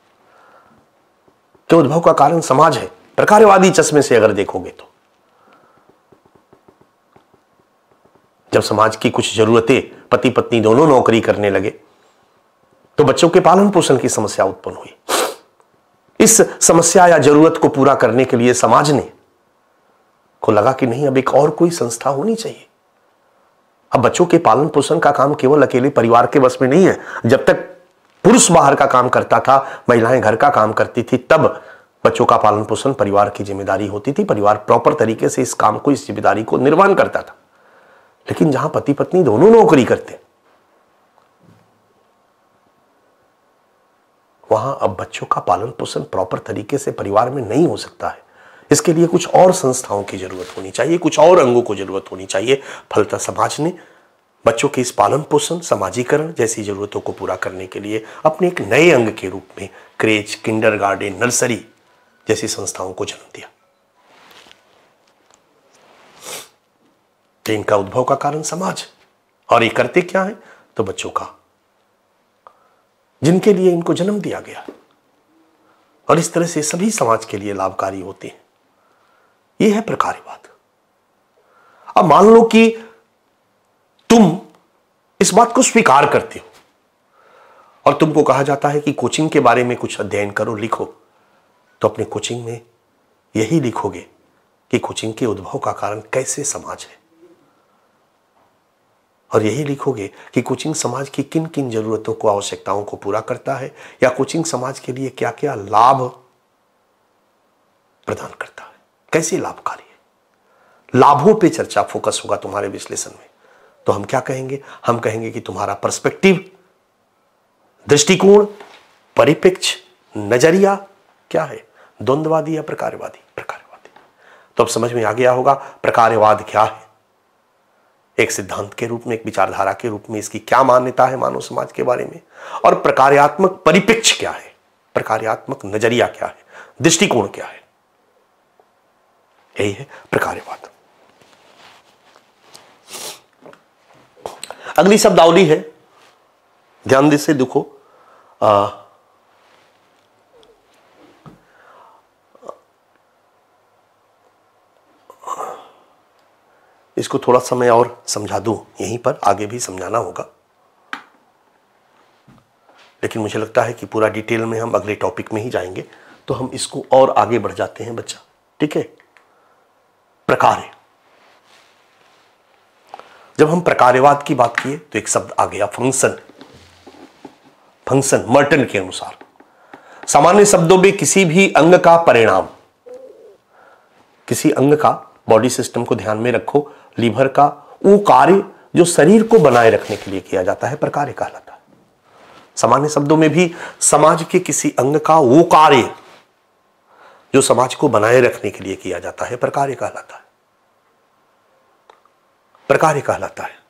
Speaker 1: के उद्भव का कारण समाज है, प्रकारवादी चश्मे से अगर देखोगे तो। जब समाज की कुछ जरूरतें, पति पत्नी दोनों नौकरी करने लगे तो बच्चों के पालन पोषण की समस्या उत्पन्न हुई। इस समस्या या जरूरत को पूरा करने के लिए समाज ने को लगा कि नहीं, अब एक और कोई संस्था होनी चाहिए। अब बच्चों के पालन पोषण का काम केवल अकेले परिवार के बस में नहीं है। जब तक पुरुष बाहर का काम करता था, महिलाएं घर का काम करती थी, तब बच्चों का पालन पोषण परिवार की जिम्मेदारी होती थी। परिवार प्रॉपर तरीके से इस काम को, इस जिम्मेदारी को निर्वहन करता था। लेकिन जहां पति पत्नी दोनों नौकरी करते, वहां अब बच्चों का पालन पोषण प्रॉपर तरीके से परिवार में नहीं हो सकता है। इसके लिए कुछ और संस्थाओं की जरूरत होनी चाहिए, कुछ और अंगों को जरूरत होनी चाहिए। फलतः समाज ने बच्चों के इस पालन पोषण, समाजीकरण जैसी जरूरतों को पूरा करने के लिए अपने एक नए अंग के रूप में क्रेच, किंडरगार्टन, नर्सरी जैसी संस्थाओं को जन्म दिया। इनका उद्भव का कारण समाज, और ये करते क्या है? तो बच्चों का, जिनके लिए इनको जन्म दिया गया, और इस तरह से सभी समाज के लिए लाभकारी होते हैं। यह है प्रकारवाद। अब मान लो कि तुम इस बात को स्वीकार करते हो और तुमको कहा जाता है कि कोचिंग के बारे में कुछ अध्ययन करो, लिखो, तो अपने कोचिंग में यही लिखोगे कि कोचिंग के उद्भव का कारण कैसे समाज है, और यही लिखोगे कि कोचिंग समाज की किन किन जरूरतों को, आवश्यकताओं को पूरा करता है, या कोचिंग समाज के लिए क्या क्या लाभ प्रदान करता है, कैसे लाभकारी है। लाभों पे चर्चा, फोकस होगा तुम्हारे विश्लेषण में। तो हम क्या कहेंगे? हम कहेंगे कि तुम्हारा पर्सपेक्टिव, दृष्टिकोण, परिप्रेक्ष्य, नजरिया क्या है, द्वंद्ववादी या प्रकारवादी? प्रकारवादी। तो अब समझ में आ गया होगा प्रकारवाद क्या है, एक सिद्धांत के रूप में, एक विचारधारा के रूप में इसकी क्या मान्यता है मानव समाज के बारे में, और प्रकार्यात्मक परिप्रेक्ष्य क्या है, प्रकार्यात्मक नजरिया क्या है, दृष्टिकोण क्या है। यही है प्रकारवाद। अगली शब्दावली है, ध्यान से देखो, इसको थोड़ा समय और समझा दूं, यहीं पर आगे भी समझाना होगा, लेकिन मुझे लगता है कि पूरा डिटेल में हम अगले टॉपिक में ही जाएंगे, तो हम इसको और आगे बढ़ जाते हैं बच्चा, ठीक है। प्रकार, जब हम प्रकारवाद की बात किए तो एक शब्द आ गया फंक्शन। फंक्शन मर्टन के अनुसार सामान्य शब्दों में किसी भी अंग का परिणाम, किसी अंग का, बॉडी सिस्टम को ध्यान में रखो, लीवर का वो कार्य जो शरीर को बनाए रखने के लिए किया जाता है प्रकार कहलाता है। सामान्य शब्दों में भी समाज के किसी अंग का वो कार्य जो समाज को बनाए रखने के लिए किया जाता है प्रकार कहलाता है, प्रकार कहलाता है।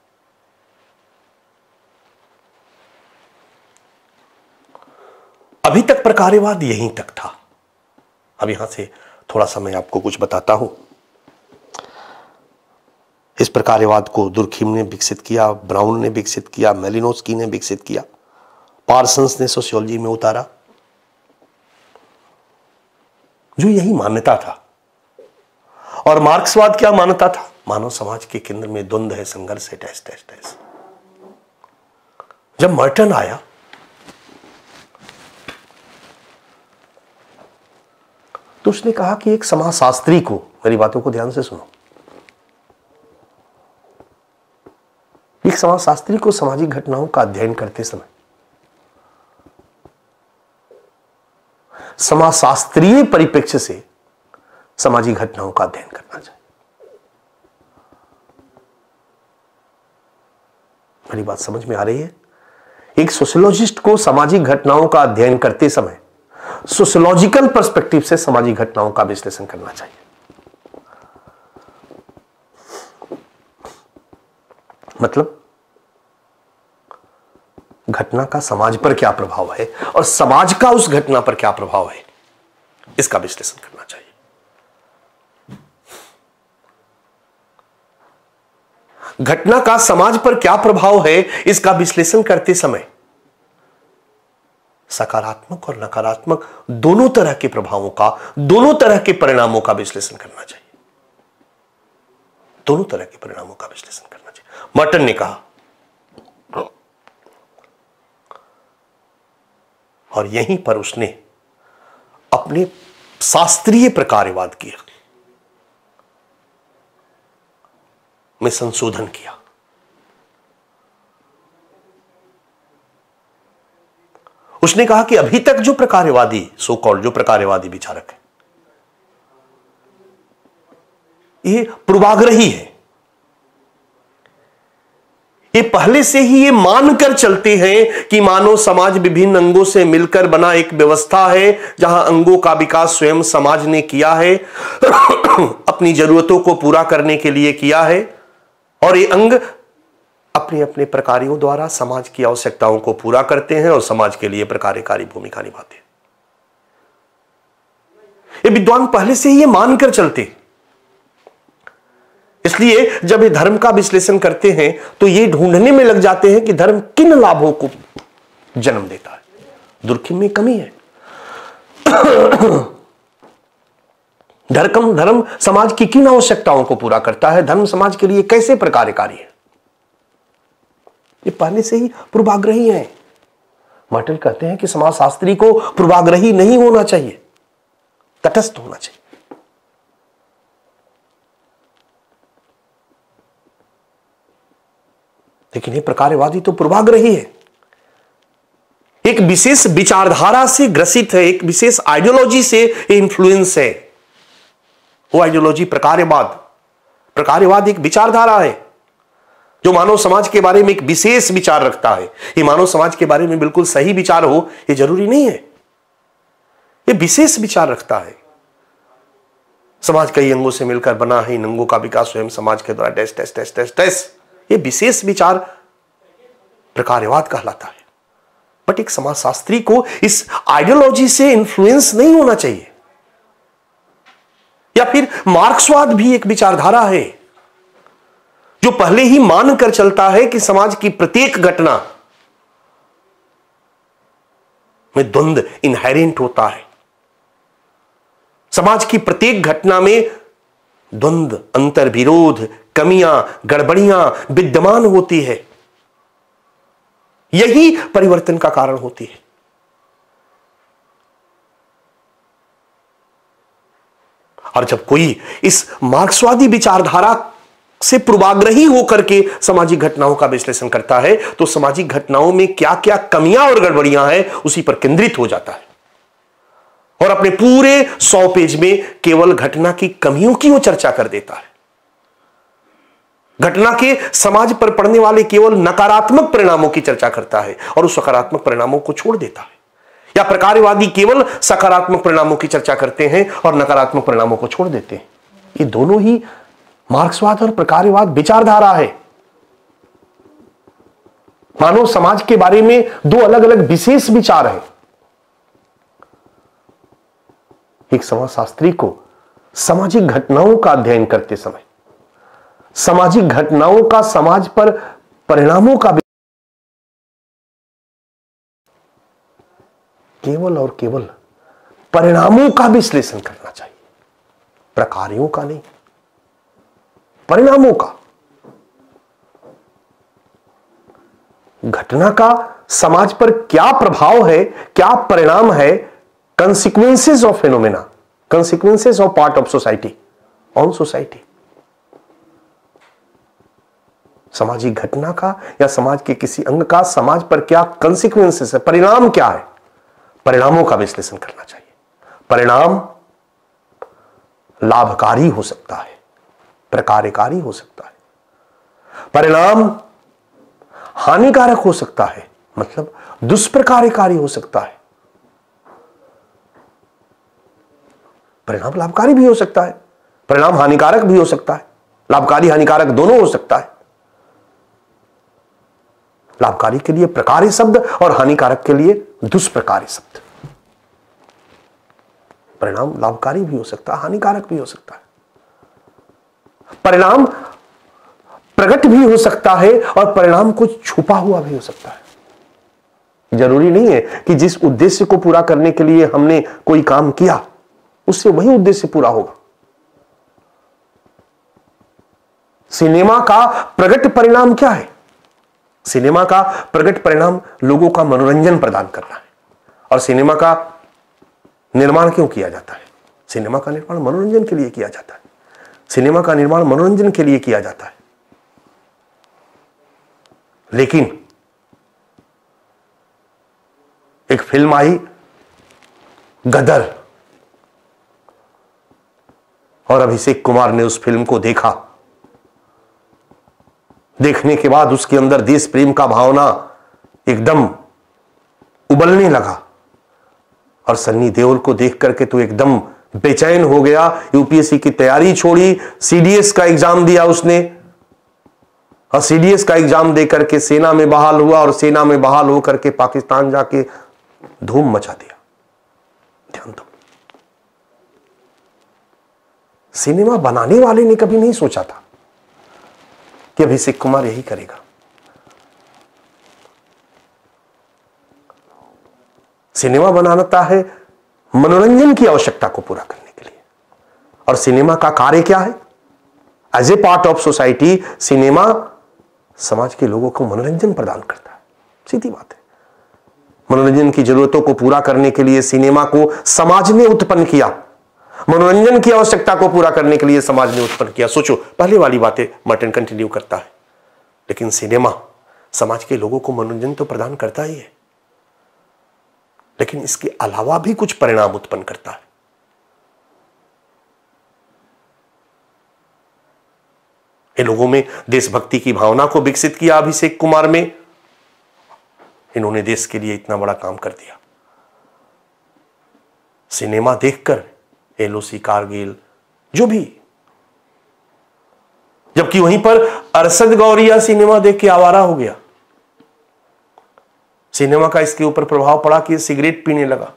Speaker 1: अभी तक प्रकारवाद यहीं तक था। अब यहां से थोड़ा सा मैं आपको कुछ बताता हूं। इस प्रकारवाद को दुर्खिम ने विकसित किया, ब्राउन ने विकसित किया, मेलिनोस्की ने विकसित किया, पार्सन्स ने सोशियोलॉजी में उतारा, जो यही मान्यता था। और मार्क्सवाद क्या मान्यता था? मानव समाज के केंद्र में द्वंद्व है, संघर्ष है, टैस टैस टैस। जब मर्टन आया तो उसने कहा कि एक समाजशास्त्री को, मेरी बातों को ध्यान से सुनो, एक समाजशास्त्री को सामाजिक घटनाओं का अध्ययन करते समय समाजशास्त्रीय परिप्रेक्ष्य से सामाजिक घटनाओं का अध्ययन करना चाहिए। मेरी बात समझ में आ रही है? एक सोशियोलॉजिस्ट को सामाजिक घटनाओं का अध्ययन करते समय सोशियोलॉजिकल पर्सपेक्टिव से सामाजिक घटनाओं का विश्लेषण करना चाहिए। मतलब घटना का समाज पर क्या प्रभाव है और समाज का उस घटना पर क्या प्रभाव है, इसका विश्लेषण करना चाहिए। घटना का समाज पर क्या प्रभाव है, इसका विश्लेषण करते समय सकारात्मक और नकारात्मक दोनों तरह के प्रभावों का, दोनों तरह के परिणामों का विश्लेषण करना चाहिए। दोनों तरह के परिणामों का विश्लेषण करना चाहिए, मर्टन ने कहा। और यहीं पर उसने अपने शास्त्रीय प्रकारवाद किया में संशोधन किया। उसने कहा कि अभी तक जो प्रकारवादी, सो कॉल्ड जो प्रकारवादी विचारक है, ये पूर्वाग्रही है। ये पहले से ही ये मानकर चलते हैं कि मानव समाज विभिन्न अंगों से मिलकर बना एक व्यवस्था है, जहां अंगों का विकास स्वयं समाज ने किया है, अपनी जरूरतों को पूरा करने के लिए किया है, और ये अंग अपने अपने प्रकारों द्वारा समाज की आवश्यकताओं को पूरा करते हैं और समाज के लिए प्रकारकारी भूमिका निभाते हैं। ये विद्वान पहले से ही ये मानकर चलते हैं। इसलिए जब ये धर्म का विश्लेषण करते हैं तो ये ढूंढने में लग जाते हैं कि धर्म किन लाभों को जन्म देता है। दुर्खिम में कमी है। धर्म समाज की किन आवश्यकताओं को पूरा करता है, धर्म समाज के लिए कैसे प्रकारकारी है, ये पहले से ही पूर्वाग्रही है। मर्टन कहते हैं कि समाजशास्त्री को पूर्वाग्रही नहीं होना चाहिए, तटस्थ होना चाहिए। लेकिन ये प्रकार्यवादी तो पूर्वाग्रही है, एक विशेष विचारधारा से ग्रसित है, एक विशेष आइडियोलॉजी से इन्फ्लुएंस है। वो आइडियोलॉजी प्रकार्यवाद। प्रकार्यवाद एक विचारधारा है जो मानव समाज के बारे में एक विशेष विचार रखता है। ये मानव समाज के बारे में बिल्कुल सही विचार हो ये जरूरी नहीं है, ये विशेष विचार रखता है। समाज कई अंगों से मिलकर बना है, इन अंगों का विकास स्वयं समाज के द्वारा test test test test test, ये विशेष विचार प्रकार्यवाद कहलाता है। बट एक समाजशास्त्री को इस आइडियोलॉजी से इन्फ्लुएंस नहीं होना चाहिए। या फिर मार्क्सवाद भी एक विचारधारा है जो पहले ही मानकर चलता है कि समाज की प्रत्येक घटना में द्वंद्व इनहेरेंट होता है। समाज की प्रत्येक घटना में द्वंद्व, अंतर, विरोध, कमियां, गड़बड़ियां विद्यमान होती है। यही परिवर्तन का कारण होती है। और जब कोई इस मार्क्सवादी विचारधारा से पूर्वाग्रही होकर के सामाजिक घटनाओं का विश्लेषण करता है तो सामाजिक घटनाओं में क्या क्या कमियां और गड़बड़ियां हैं उसी पर केंद्रित हो जाता है और अपने पूरे 100 पेज में केवल घटना की कमियों की वो चर्चा कर देता है। घटना के समाज पर पड़ने वाले केवल नकारात्मक परिणामों की चर्चा करता है और उस सकारात्मक परिणामों को छोड़ देता है। या प्रकार्यवादी केवल सकारात्मक परिणामों की चर्चा करते हैं और नकारात्मक परिणामों को छोड़ देते हैं। ये दोनों ही मार्क्सवाद और प्रकार्यवाद विचारधारा है। मानव समाज के बारे में दो अलग अलग विशेष विचार हैं। एक समाजशास्त्री को सामाजिक घटनाओं का अध्ययन करते समय सामाजिक घटनाओं का समाज पर परिणामों का केवल और केवल परिणामों का विश्लेषण करना चाहिए, प्रकारों का नहीं, परिणामों का। घटना का समाज पर क्या प्रभाव है, क्या परिणाम है, consequences of phenomena, consequences of part of society on society। सामाजिक घटना का या समाज के किसी अंग का समाज पर क्या consequences है, परिणाम क्या है, परिणामों का विश्लेषण करना चाहिए। परिणाम लाभकारी हो सकता है, प्रकारकारी हो सकता है, परिणाम हानिकारक हो सकता है, मतलब दुष्प्रकारकारी हो सकता है। परिणाम लाभकारी भी हो सकता है, परिणाम हानिकारक भी हो सकता है, लाभकारी हानिकारक दोनों हो सकता है। लाभकारी के लिए प्रकार्य शब्द और हानिकारक के लिए दुष्प्रकार्य शब्द। परिणाम लाभकारी भी हो सकता है, हानिकारक भी हो सकता है। परिणाम प्रकट भी हो सकता है और परिणाम कुछ छुपा हुआ भी हो सकता है। जरूरी नहीं है कि जिस उद्देश्य को पूरा करने के लिए हमने कोई काम किया उससे वही उद्देश्य पूरा होगा। सिनेमा का प्रकट परिणाम क्या है? सिनेमा का प्रकट परिणाम लोगों का मनोरंजन प्रदान करना है। और सिनेमा का निर्माण क्यों किया जाता है? सिनेमा का निर्माण मनोरंजन के लिए किया जाता है। सिनेमा का निर्माण मनोरंजन के लिए किया जाता है। लेकिन एक फिल्म आई गदर और अभिषेक कुमार ने उस फिल्म को देखा। देखने के बाद उसके अंदर देश प्रेम का भावना एकदम उबलने लगा और सन्नी देओल को देख करके तो एकदम बेचैन हो गया। यूपीएससी की तैयारी छोड़ी, सीडीएस का एग्जाम दिया उसने और सीडीएस का एग्जाम देकर के सेना में बहाल हुआ और सेना में बहाल होकर के पाकिस्तान जाके धूम मचा दिया। ध्यान दो, सिनेमा बनाने वाले ने कभी नहीं सोचा था कि अभिषेक कुमार यही करेगा। सिनेमा बनाता है मनोरंजन की आवश्यकता को पूरा करने के लिए। और सिनेमा का कार्य क्या है? As a part of society cinema समाज के लोगों को मनोरंजन प्रदान करता है। सीधी बात है। मनोरंजन की जरूरतों को पूरा करने के लिए सिनेमा को समाज ने उत्पन्न किया। मनोरंजन की आवश्यकता को पूरा करने के लिए समाज ने उत्पन्न किया। सोचो, पहले वाली बातें मर्टन कंटिन्यू करता है, लेकिन सिनेमा समाज के लोगों को मनोरंजन तो प्रदान करता ही है, लेकिन इसके अलावा भी कुछ परिणाम उत्पन्न करता है। इन लोगों में देशभक्ति की भावना को विकसित किया अभिषेक कुमार में। इन्होंने देश के लिए इतना बड़ा काम कर दिया। सिनेमा देखकर एलओसी, कारगिल, जो भी, जबकि वहीं पर अरशद गौरिया सिनेमा देख के आवारा हो गया। सिनेमा का इसके ऊपर प्रभाव पड़ा कि सिगरेट पीने लगा,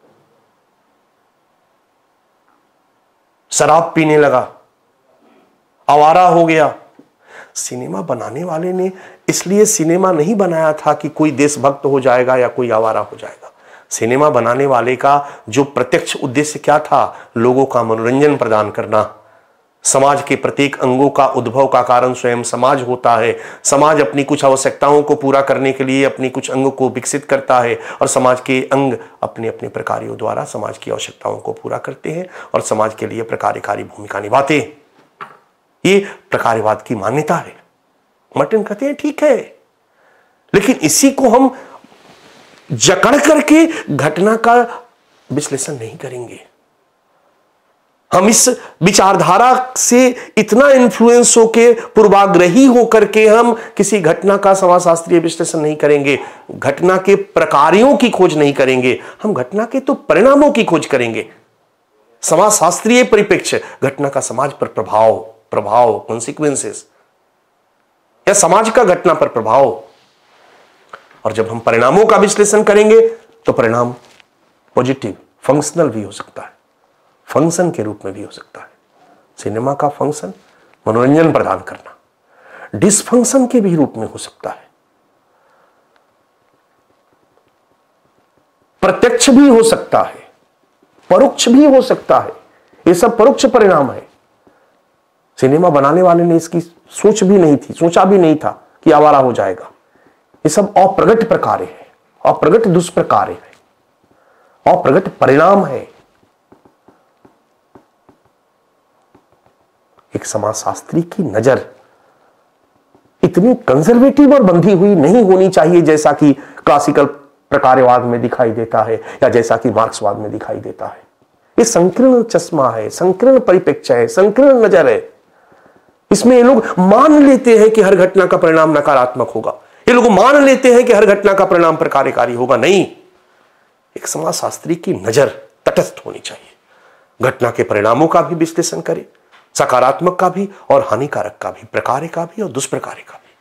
Speaker 1: शराब पीने लगा, आवारा हो गया। सिनेमा बनाने वाले ने इसलिए सिनेमा नहीं बनाया था कि कोई देशभक्त हो जाएगा या कोई आवारा हो जाएगा। सिनेमा बनाने वाले का जो प्रत्यक्ष उद्देश्य क्या था? लोगों का मनोरंजन प्रदान करना। समाज के प्रत्येक अंगों का उद्भव का कारण स्वयं समाज होता है। समाज अपनी कुछ आवश्यकताओं को पूरा करने के लिए अपनी कुछ अंगों को विकसित करता है और समाज के अंग अपने अपने प्रकारों द्वारा समाज की आवश्यकताओं को पूरा करते हैं और समाज के लिए प्रकारकारी भूमिका निभाते हैं। ये प्रकारवाद की मान्यता है। मर्टन कहते हैं ठीक है, लेकिन इसी को हम जकड़ करके घटना का विश्लेषण नहीं करेंगे। हम इस विचारधारा से इतना इन्फ्लुएंस होके, पूर्वाग्रही होकर के हम किसी घटना का समाजशास्त्रीय विश्लेषण नहीं करेंगे, घटना के प्रकारों की खोज नहीं करेंगे। हम घटना के तो परिणामों की खोज करेंगे। समाजशास्त्रीय परिप्रेक्ष्य, घटना का समाज पर प्रभाव, कॉन्सिक्वेंसेस, या समाज का घटना पर प्रभाव। और जब हम परिणामों का विश्लेषण करेंगे तो परिणाम पॉजिटिव, फंक्शनल भी हो सकता है, फंक्शन के रूप में भी हो सकता है। सिनेमा का फंक्शन मनोरंजन प्रदान करना, डिसफंक्शन के भी रूप में हो सकता है, प्रत्यक्ष भी हो सकता है, परोक्ष भी हो सकता है। ये सब परोक्ष परिणाम है। सिनेमा बनाने वाले ने इसकी सोचा भी नहीं था कि आवारा हो जाएगा। ये सब अप्रगट प्रकार है, अप्रगट दुष्प्रकार है, अप्रगट परिणाम है। एक समाजशास्त्री की नजर इतनी कंजर्वेटिव और बंधी हुई नहीं होनी चाहिए जैसा कि क्लासिकल प्रकारवाद में दिखाई देता है या जैसा कि मार्क्सवाद में दिखाई देता है। ये संकीर्ण चश्मा है, संकीर्ण परिप्रेक्ष्य है, संकीर्ण नजर है। इसमें ये लोग मान लेते हैं कि हर घटना का परिणाम नकारात्मक होगा। ये लोग मान लेते हैं कि हर घटना का परिणाम प्रकारकारी होगा। नहीं, एक समाजशास्त्री की नजर तटस्थ होनी चाहिए। घटना के परिणामों का भी विश्लेषण करे, सकारात्मक का भी और हानिकारक का भी, प्रकार का भी और दुष्प्रकार का भी।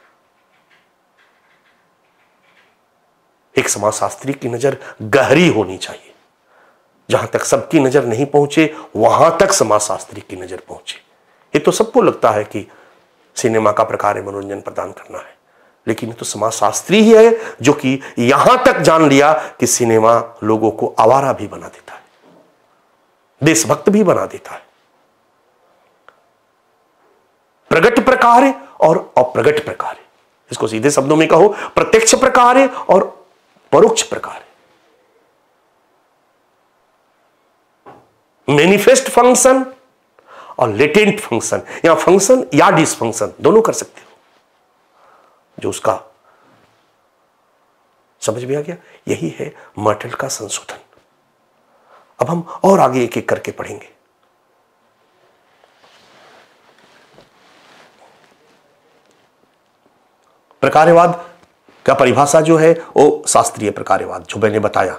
Speaker 1: एक समाजशास्त्री की नजर गहरी होनी चाहिए। जहां तक सबकी नजर नहीं पहुंचे वहां तक समाजशास्त्री की नजर पहुंचे। ये तो सबको लगता है कि सिनेमा का प्रकार मनोरंजन प्रदान करना है, लेकिन ये तो समाजशास्त्री ही है जो कि यहां तक जान लिया कि सिनेमा लोगों को आवारा भी बना देता है, देशभक्त भी बना देता है। प्रगट प्रकार और अप्रगट प्रकार, इसको सीधे शब्दों में कहो, प्रत्यक्ष प्रकार और परोक्ष प्रकार, मैनिफेस्ट फंक्शन और लेटेंट फंक्शन, या फंक्शन या डिसफंक्शन दोनों कर सकते हो। जो उसका समझ में आ गया, यही है मर्टल का संशोधन। अब हम और आगे एक एक करके पढ़ेंगे। प्रकारवाद का परिभाषा जो है वो शास्त्रीय प्रकारवाद जो मैंने बताया,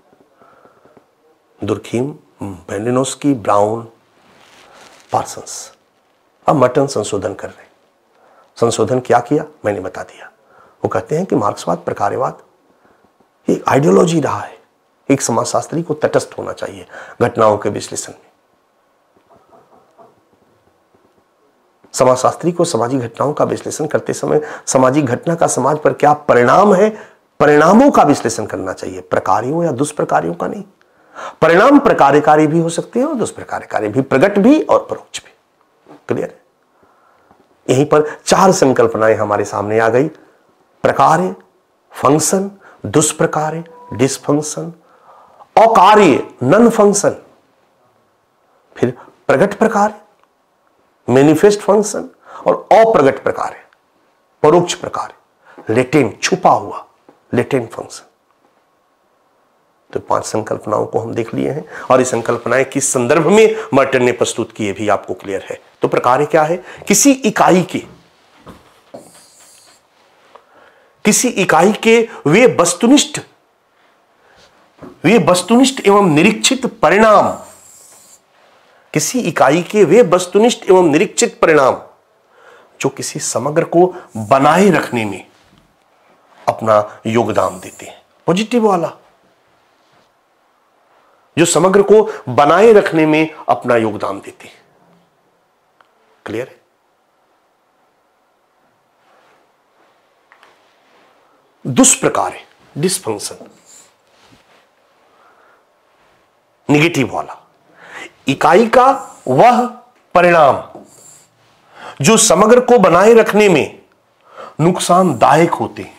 Speaker 1: दुर्खीम, मेलिनोस्की, ब्राउन, पार्सन्स। अब मर्टन संशोधन कर रहे हैं। संशोधन क्या किया मैंने बता दिया। वो कहते हैं कि मार्क्सवाद, प्रकारवाद एक आइडियोलॉजी रहा है। एक समाजशास्त्री को तटस्थ होना चाहिए घटनाओं के विश्लेषण में। समाजशास्त्री को सामाजिक घटनाओं का विश्लेषण करते समय सामाजिक घटना का समाज पर क्या परिणाम है, परिणामों का विश्लेषण करना चाहिए, प्रकारियों या दुष्प्रकारियों का नहीं। परिणाम प्रकारकारी भी हो सकते हैं और दुष्प्रकारकारी भी, प्रगट भी और परोक्ष भी। क्लियर है? यहीं पर चार संकल्पनाएं हमारे सामने आ गई। प्रकार, फंक्शन, दुष्प्रकार, डिसफंक्शन, अकार्य, नन फंक्शन, फिर प्रगट प्रकार, मैनिफेस्ट फंक्शन और अप्रगट प्रकार, परोक्ष प्रकार। लेटेंट, छुपा हुआ, लेटेंट फंक्शन। तो 5 संकल्पनाओं को हम देख लिए हैं और ये संकल्पनाएं किस संदर्भ में मर्टन ने प्रस्तुत की, भी आपको क्लियर है। तो प्रकार क्या है? किसी इकाई के वे वस्तुनिष्ठ एवं निरीक्षित परिणाम, किसी इकाई के वे वस्तुनिष्ठ एवं निरीक्षित परिणाम जो किसी समग्र को बनाए रखने में अपना योगदान देते हैं। पॉजिटिव वाला, जो समग्र को बनाए रखने में अपना योगदान देते हैं। क्लियर है? दुष्प्रकार है, डिसफंक्शन, निगेटिव वाला, इकाई का वह परिणाम जो समग्र को बनाए रखने में नुकसानदायक होते हैं,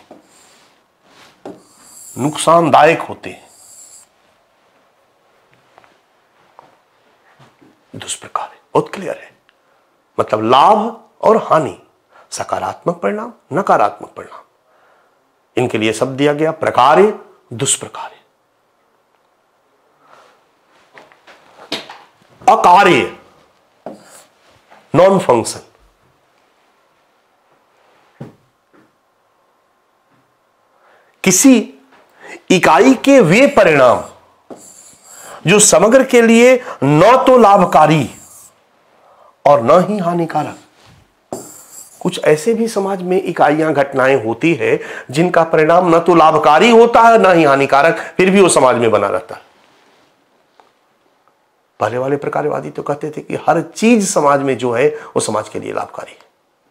Speaker 1: दुष्प्रकार है। बहुत क्लियर है, मतलब लाभ और हानि, सकारात्मक परिणाम, नकारात्मक परिणाम, इनके लिए शब्द दिया गया प्रकार्य, दुष्प्रकार्य। अकार्य, नॉन फंक्शन, किसी इकाई के वे परिणाम जो समग्र के लिए न तो लाभकारी और न ही हानिकारक। कुछ ऐसे भी समाज में इकाइयां, घटनाएं होती है जिनका परिणाम न तो लाभकारी होता है न ही हानिकारक, फिर भी वो समाज में बना रहता है। पहले वाले प्रकारवादी तो कहते थे कि हर चीज समाज में जो है वो समाज के लिए लाभकारी है।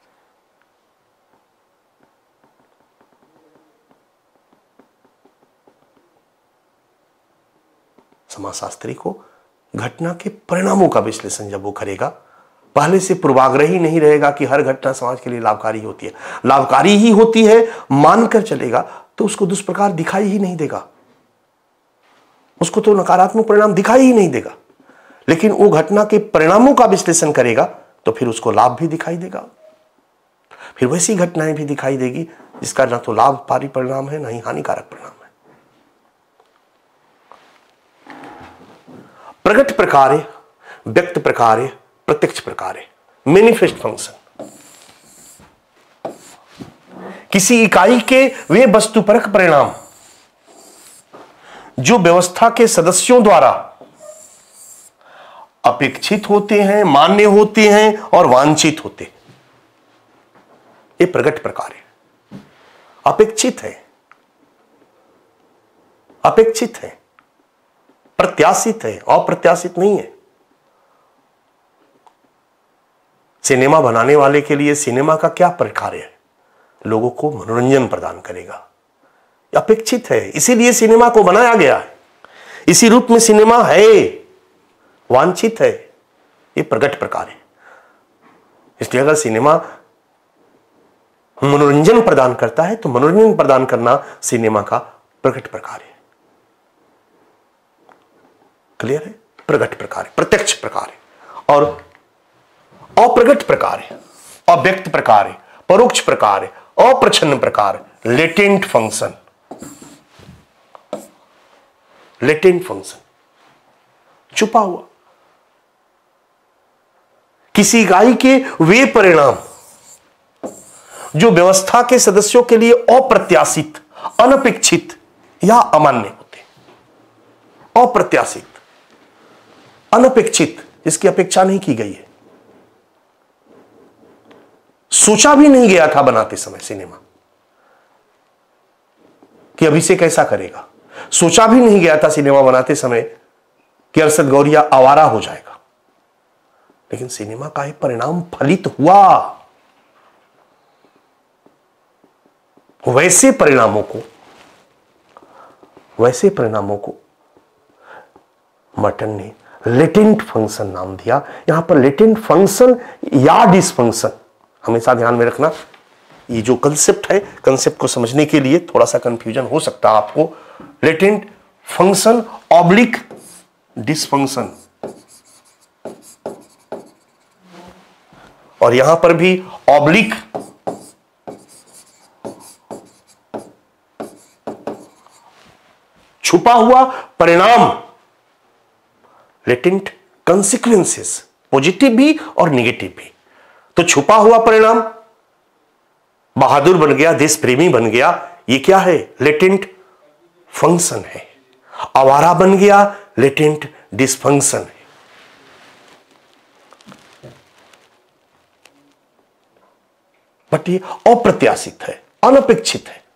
Speaker 1: समाजशास्त्री को घटना के परिणामों का विश्लेषण जब वो करेगा, पहले से पूर्वाग्रही नहीं रहेगा कि हर घटना समाज के लिए लाभकारी होती है, लाभकारी ही होती है मानकर चलेगा, तो उसको दुष्प्रकार दिखाई ही नहीं देगा, उसको तो नकारात्मक परिणाम दिखाई ही नहीं देगा। लेकिन वो घटना के परिणामों का विश्लेषण करेगा तो फिर उसको लाभ भी दिखाई देगा, फिर वैसी घटनाएं भी दिखाई देगी जिसका ना तो लाभकारी परिणाम है ना ही हानिकारक परिणाम है। प्रकट प्रकार्य, व्यक्त प्रकार्य, प्रत्यक्ष प्रकार्य, मैनिफेस्ट फंक्शन, किसी इकाई के वे वस्तुपरक परिणाम जो व्यवस्था के सदस्यों द्वारा अपेक्षित होते हैं, मान्य होते हैं और वांछित होते हैं, ये प्रकट प्रकार है। अपेक्षित है, अपेक्षित है, प्रत्याशित है, अप्रत्याशित नहीं है। सिनेमा बनाने वाले के लिए सिनेमा का क्या प्रकार है? लोगों को मनोरंजन प्रदान करेगा, अपेक्षित है, इसीलिए सिनेमा को बनाया गया है, इसी रूप में सिनेमा है, वांछित है, ये प्रकट प्रकार है। इसलिए अगर सिनेमा मनोरंजन प्रदान करता है तो मनोरंजन प्रदान करना सिनेमा का प्रकट प्रकार है। क्लियर है? प्रकट प्रकार है, प्रत्यक्ष प्रकार है, और अप्रगट प्रकार है, अव्यक्त प्रकार है, परोक्ष प्रकार है, अप्रच्छन्न प्रकार, लेटेंट फंक्शन, लेटेंट फंक्शन, छुपा हुआ, किसी इकाई के वे परिणाम जो व्यवस्था के सदस्यों के लिए अप्रत्याशित, अनपेक्षित या अमान्य होते हैं। अप्रत्याशित, अनपेक्षित, जिसकी अपेक्षा नहीं की गई है, सोचा भी नहीं गया था बनाते समय सिनेमा कि अभिषेक ऐसा करेगा, सोचा भी नहीं गया था सिनेमा बनाते समय कि अरशद गौरिया आवारा हो जाएगा, लेकिन सिनेमा का एक परिणाम फलित हुआ। वैसे परिणामों को मर्टन ने लेटेंट फंक्शन नाम दिया। यहां पर लेटेंट फंक्शन या डिसफंक्शन हमेशा ध्यान में रखना। ये जो कंसेप्ट है, कंसेप्ट को समझने के लिए थोड़ा सा कंफ्यूजन हो सकता है आपको। लेटेंट फंक्शन ऑब्लिक डिसफंक्शन, और यहां पर भी ऑब्लिक छुपा हुआ परिणाम, लेटेंट कंसिक्वेंसेस, पॉजिटिव भी और नेगेटिव भी। तो छुपा हुआ परिणाम, बहादुर बन गया, देश प्रेमी बन गया, ये क्या है? लेटेंट फंक्शन है। आवारा बन गया, लेटेंट डिसफंक्शन है। बट ये अप्रत्याशित है, अनपेक्षित है।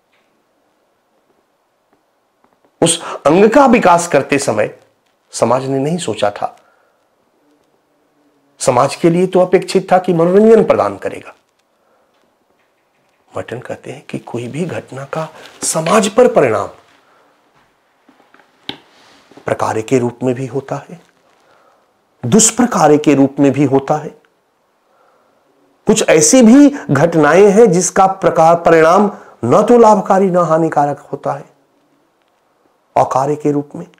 Speaker 1: उस अंग का विकास करते समय समाज ने नहीं सोचा था। समाज के लिए तो अपेक्षित था कि मनोरंजन प्रदान करेगा। मर्टन कहते हैं कि कोई भी घटना का समाज पर परिणाम प्रकार के रूप में भी होता है, दुष्प्रकार के रूप में भी होता है। कुछ ऐसी भी घटनाएं हैं जिसका प्रकार परिणाम न तो लाभकारी न हानिकारक होता है, अकार्य के रूप में।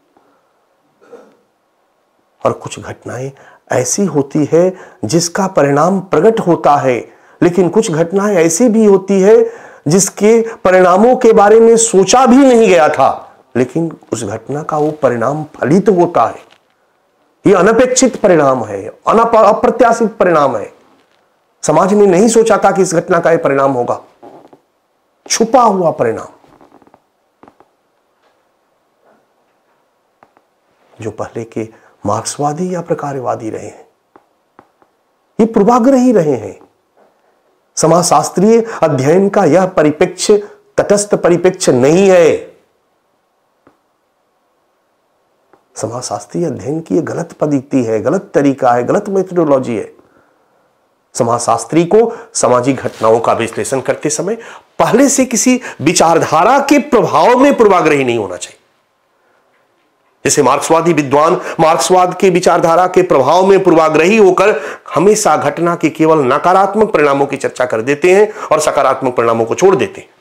Speaker 1: और कुछ घटनाएं ऐसी होती है जिसका परिणाम प्रकट होता है, लेकिन कुछ घटनाएं ऐसी भी होती है जिसके परिणामों के बारे में सोचा भी नहीं गया था, लेकिन उस घटना का वो परिणाम फलित होता है। ये अनपेक्षित परिणाम है, अप्रत्याशित परिणाम है। समाज ने नहीं सोचा था कि इस घटना का यह परिणाम होगा। छुपा हुआ परिणाम, जो पहले के मार्क्सवादी या प्रकारवादी रहे हैं, ये पूर्वाग्रही रहे हैं। समाजशास्त्रीय अध्ययन का यह परिप्रेक्ष्य तटस्थ परिप्रेक्ष्य नहीं है। समाजशास्त्रीय अध्ययन की यह गलत पद्धति है, गलत तरीका है, गलत मेथोडोलॉजी है। समाजशास्त्री को सामाजिक घटनाओं का विश्लेषण करते समय पहले से किसी विचारधारा के प्रभाव में पूर्वाग्रही नहीं होना चाहिए। जैसे मार्क्सवादी विद्वान मार्क्सवाद के विचारधारा के प्रभाव में पूर्वाग्रही होकर हमेशा घटना के केवल नकारात्मक परिणामों की चर्चा कर देते हैं और सकारात्मक परिणामों को छोड़ देते हैं।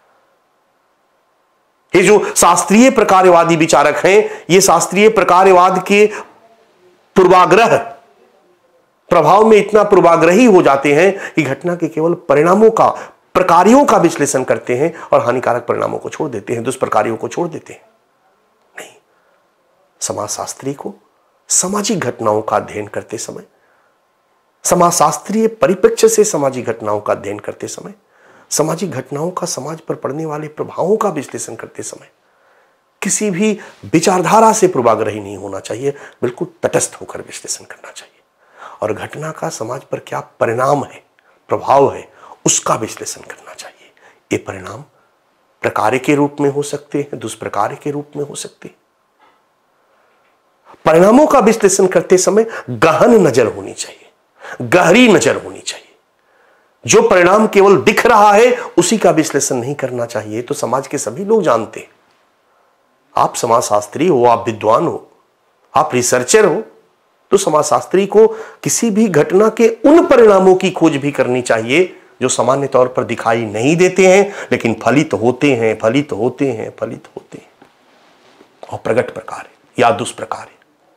Speaker 1: ये जो शास्त्रीय प्रकारवादी विचारक हैं, ये शास्त्रीय प्रकारवाद के पूर्वाग्रह प्रभाव में इतना पूर्वाग्रही हो जाते हैं कि घटना के केवल परिणामों का, प्रकारों का विश्लेषण करते हैं और हानिकारक परिणामों को छोड़ देते हैं, दुष्प्रकारों को छोड़ देते हैं। नहीं, समाजशास्त्री को सामाजिक घटनाओं का अध्ययन करते समय, समाजशास्त्रीय परिप्रेक्ष्य से सामाजिक घटनाओं का अध्ययन करते समय, सामाजिक घटनाओं का समाज पर पड़ने वाले प्रभावों का विश्लेषण करते समय किसी भी विचारधारा से पूर्वाग्रही नहीं होना चाहिए, बिल्कुल तटस्थ होकर विश्लेषण करना चाहिए। और घटना का समाज पर क्या परिणाम है, प्रभाव है, उसका विश्लेषण करना चाहिए। ये परिणाम प्रकार के रूप में हो सकते हैं, दुष्प्रकार के रूप में हो सकते हैं। परिणामों का विश्लेषण करते समय गहन नजर होनी चाहिए, गहरी नजर होनी चाहिए। जो परिणाम केवल दिख रहा है उसी का विश्लेषण नहीं करना चाहिए। तो समाज के सभी लोग जानते हैं, आप समाजशास्त्री हो, आप विद्वान हो, आप रिसर्चर हो, तो समाजशास्त्री को किसी भी घटना के उन परिणामों की खोज भी करनी चाहिए जो सामान्य तौर पर दिखाई नहीं देते हैं, लेकिन फलित होते हैं, फलित होते हैं, फलित होते हैं, और प्रकट प्रकार या दुष्प्रकार।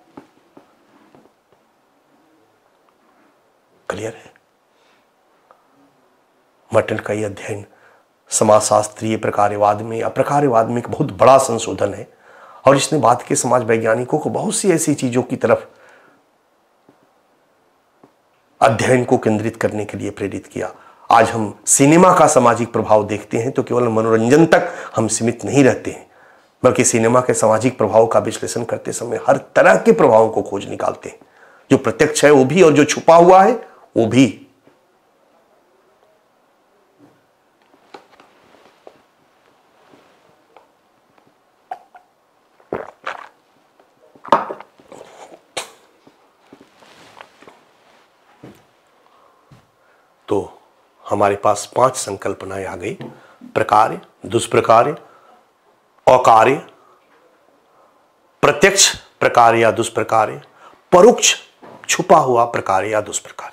Speaker 1: क्लियर है? मर्टन का यह अध्ययन समाजशास्त्रीय प्रकारवाद में, अप्रकारवाद में एक बहुत बड़ा संशोधन है, और इसने बाद के समाज वैज्ञानिकों को बहुत सी ऐसी चीजों की तरफ अध्ययन को केंद्रित करने के लिए प्रेरित किया। आज हम सिनेमा का सामाजिक प्रभाव देखते हैं तो केवल मनोरंजन तक हम सीमित नहीं रहते हैं, बल्कि सिनेमा के सामाजिक प्रभाव का विश्लेषण करते समय हर तरह के प्रभावों को खोज निकालते हैं, जो प्रत्यक्ष है वो भी और जो छुपा हुआ है वो भी। तो हमारे पास 5 संकल्पनाएं आ गई: प्रकार्य, दुष्प्रकार्य, अकार्य, प्रत्यक्ष प्रकार्य या दुष्प्रकार्य, परोक्ष छुपा हुआ प्रकार्य या दुष्प्रकार्य।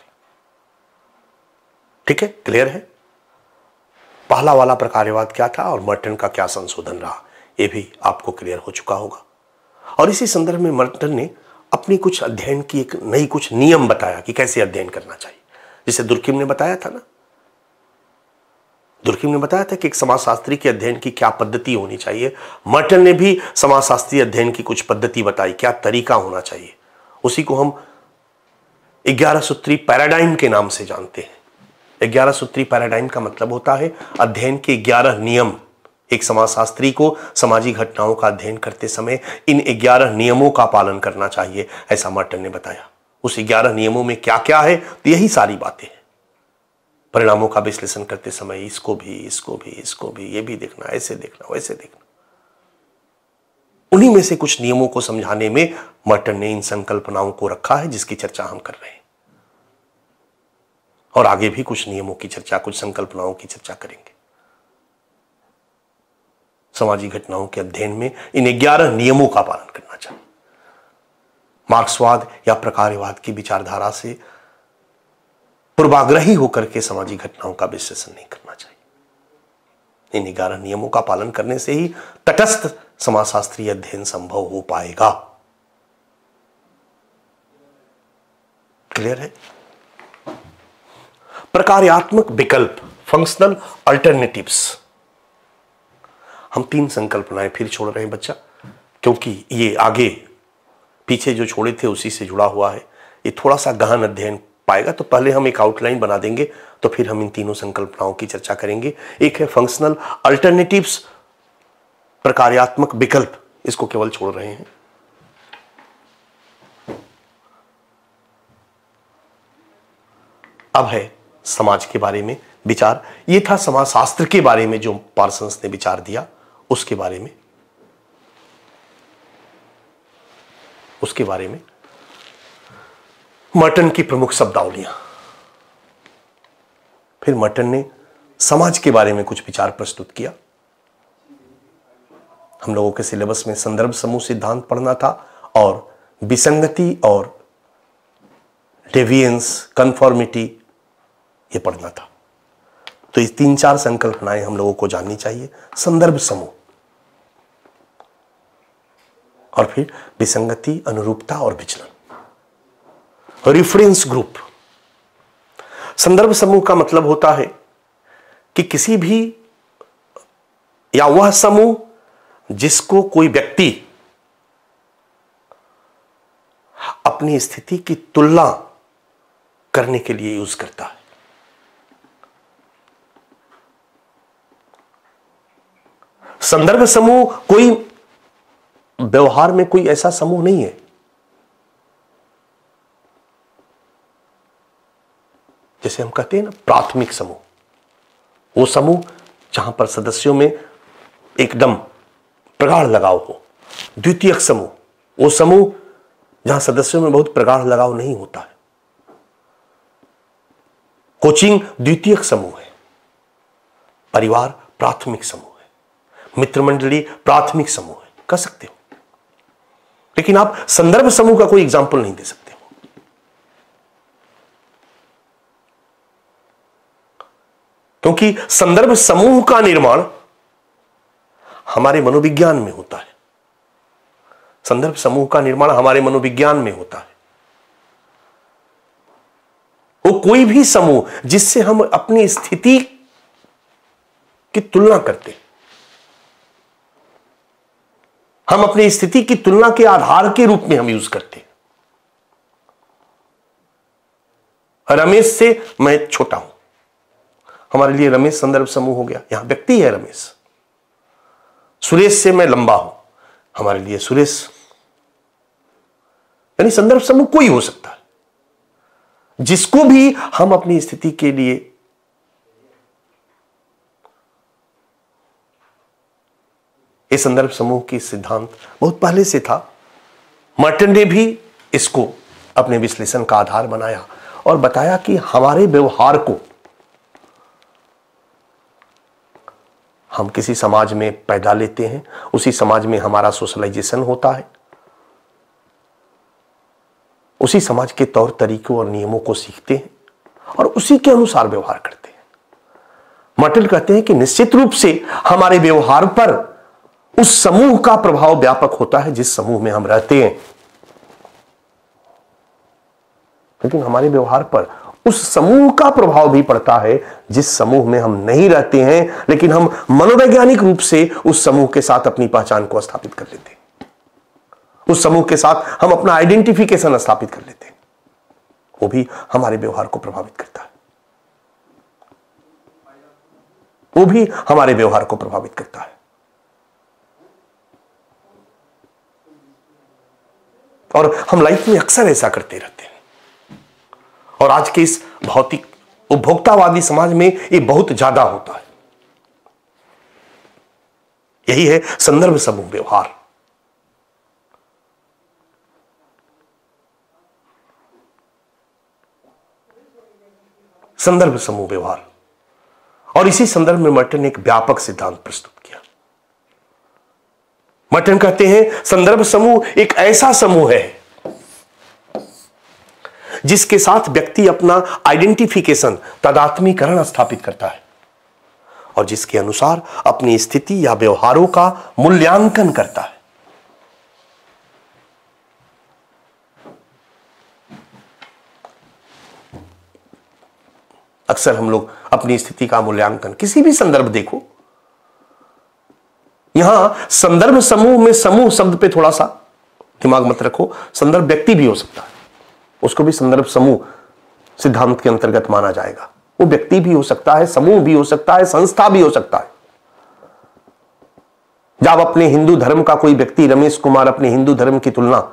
Speaker 1: ठीक है, क्लियर है? पहला वाला प्रकारवाद क्या था और मर्टन का क्या संशोधन रहा, यह भी आपको क्लियर हो चुका होगा। और इसी संदर्भ में मर्टन ने अपनी कुछ अध्ययन की एक नई कुछ नियम बताया कि कैसे अध्ययन करना चाहिए, जिसे दुर्किम ने बताया था ना। दुर्खिम ने बताया था कि एक समाजशास्त्री के अध्ययन की क्या पद्धति होनी चाहिए। मर्टन ने भी समाजशास्त्री अध्ययन की कुछ पद्धति बताई, क्या तरीका होना चाहिए। उसी को हम 11 सूत्री पैराडाइम के नाम से जानते हैं। 11 सूत्री पैराडाइम का मतलब होता है अध्ययन के 11 नियम। एक समाजशास्त्री को सामाजिक घटनाओं का अध्ययन करते समय इन 11 नियमों का पालन करना चाहिए, ऐसा मर्टन ने बताया। उस 11 नियमों में क्या क्या है, तो यही सारी बातें हैं। परिणामों का विश्लेषण करते समय इसको भी ये भी देखना, ऐसे देखना, वैसे देखना। उन्हीं में से कुछ नियमों को समझाने में मर्टन ने इन संकल्पनाओं को रखा है जिसकी चर्चा हम कर रहे हैं। और आगे भी कुछ नियमों की चर्चा, कुछ संकल्पनाओं की चर्चा करेंगे। सामाजिक घटनाओं के अध्ययन में इन 11 नियमों का पालन करना चाहिए। मार्क्सवाद या प्रकारवाद की विचारधारा से पूर्वाग्रही होकर के सामाजिक घटनाओं का विश्लेषण नहीं करना चाहिए। इन 11 नियमों का पालन करने से ही तटस्थ समाजशास्त्रीय अध्ययन संभव हो पाएगा। क्लियर है? प्रकार्यात्मक विकल्प, फंक्शनल अल्टरनेटिव्स। हम 3 संकल्पनाएं फिर छोड़ रहे हैं बच्चा, क्योंकि ये आगे पीछे जो छोड़े थे उसी से जुड़ा हुआ है। ये थोड़ा सा गहन अध्ययन पाएगा, तो पहले हम एक आउटलाइन बना देंगे, तो फिर हम इन तीनों संकल्पनाओं की चर्चा करेंगे। एक है फंक्शनल अल्टरनेटिव्स, प्रकार्यात्मक विकल्प, इसको केवल छोड़ रहे हैं। अब है समाज के बारे में विचार। ये था समाजशास्त्र के बारे में जो पार्सन्स ने विचार दिया, उसके बारे में मर्टन की प्रमुख शब्दावलियां। फिर मर्टन ने समाज के बारे में कुछ विचार प्रस्तुत किया। हम लोगों के सिलेबस में संदर्भ समूह सिद्धांत पढ़ना था और विसंगति और डेविएंस, कन्फॉर्मिटी ये पढ़ना था। तो ये 3-4 संकल्पनाएं हम लोगों को जाननी चाहिए। संदर्भ समूह, और फिर विसंगति, अनुरूपता और विचलन। Reference group. संदर्भ समूह का मतलब होता है कि किसी भी या वह समूह जिसको कोई व्यक्ति अपनी स्थिति की तुलना करने के लिए यूज करता है। संदर्भ समूह कोई व्यवहार में कोई ऐसा समूह नहीं है जैसे हम कहते हैं ना प्राथमिक समूह, वो समूह जहां पर सदस्यों में एकदम प्रगाढ़ लगाव हो। द्वितीयक समूह, वो समूह जहां सदस्यों में बहुत प्रगाढ़ लगाव नहीं होता है। कोचिंग द्वितीयक समूह है। परिवार प्राथमिक समूह है। मित्र मंडली प्राथमिक समूह है, कह सकते हो। लेकिन आप संदर्भ समूह का कोई एग्जाम्पल नहीं दे सकते हो, क्योंकि संदर्भ समूह का निर्माण हमारे मनोविज्ञान में होता है। संदर्भ समूह का निर्माण हमारे मनोविज्ञान में होता है। वो कोई भी समूह जिससे हम अपनी स्थिति की तुलना करते हैं, हम अपनी स्थिति की तुलना के आधार के रूप में हम यूज करते हैं। रमेश से मैं छोटा हूं, हमारे लिए रमेश संदर्भ समूह हो गया, यहां व्यक्ति है रमेश। सुरेश से मैं लंबा हूं, हमारे लिए सुरेश, यानी संदर्भ समूह कोई हो सकता है जिसको भी हम अपनी स्थिति के लिए ये संदर्भ समूह की सिद्धांत बहुत पहले से था। मर्टन ने भी इसको अपने विश्लेषण का आधार बनाया और बताया कि हमारे व्यवहार को हम किसी समाज में पैदा लेते हैं, उसी समाज में हमारा सोशलाइजेशन होता है, उसी समाज के तौर तरीकों और नियमों को सीखते हैं और उसी के अनुसार व्यवहार करते हैं। मर्टन कहते हैं कि निश्चित रूप से हमारे व्यवहार पर उस समूह का प्रभाव व्यापक होता है जिस समूह में हम रहते हैं, लेकिन हमारे व्यवहार पर उस समूह का प्रभाव भी पड़ता है जिस समूह में हम नहीं रहते हैं, लेकिन हम मनोवैज्ञानिक रूप से उस समूह के साथ अपनी पहचान को स्थापित कर लेते हैं, उस समूह के साथ हम अपना आइडेंटिफिकेशन स्थापित कर लेते हैं। वो भी हमारे व्यवहार को प्रभावित करता है, वो भी हमारे व्यवहार को प्रभावित करता है। और हम लाइफ में अक्सर ऐसा करते रहते हैं, और आज के इस भौतिक उपभोक्तावादी समाज में ये बहुत ज्यादा होता है। यही है संदर्भ समूह व्यवहार। संदर्भ समूह व्यवहार, और इसी संदर्भ में मर्टन ने एक व्यापक सिद्धांत प्रस्तुत किया। मर्टन कहते हैं संदर्भ समूह एक ऐसा समूह है जिसके साथ व्यक्ति अपना आइडेंटिफिकेशन, तादात्मीकरण स्थापित करता है, और जिसके अनुसार अपनी स्थिति या व्यवहारों का मूल्यांकन करता है। अक्सर हम लोग अपनी स्थिति का मूल्यांकन, किसी भी संदर्भ देखो, यहां संदर्भ समूह में समूह शब्द पे थोड़ा सा दिमाग मत रखो। संदर्भ व्यक्ति भी हो सकता है, उसको भी संदर्भ समूह सिद्धांत के अंतर्गत माना जाएगा। वो व्यक्ति भी हो सकता है, समूह भी हो सकता है, संस्था भी हो सकता है। जब अपने हिंदू धर्म का कोई व्यक्ति, रमेश कुमार, अपने हिंदू धर्म की तुलना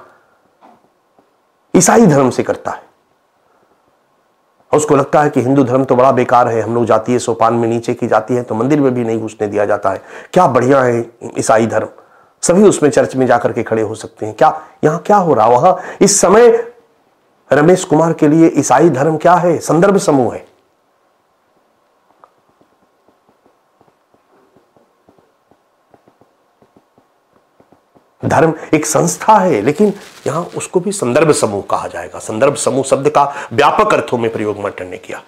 Speaker 1: ईसाई धर्म से करता है, उसको लगता है कि हिंदू धर्म तो बड़ा बेकार है, हम लोग जातीय सोपान में नीचे की जाती है तो मंदिर में भी नहीं घुसने दिया जाता है, क्या बढ़िया है ईसाई धर्म, सभी उसमें चर्च में जाकर के खड़े हो सकते हैं। क्या यहां क्या हो रहा, वहां इस समय रमेश कुमार के लिए ईसाई धर्म क्या है? संदर्भ समूह है। धर्म एक संस्था है, लेकिन यहां उसको भी संदर्भ समूह कहा जाएगा। संदर्भ समूह शब्द का व्यापक अर्थों में प्रयोग मर्टन ने किया,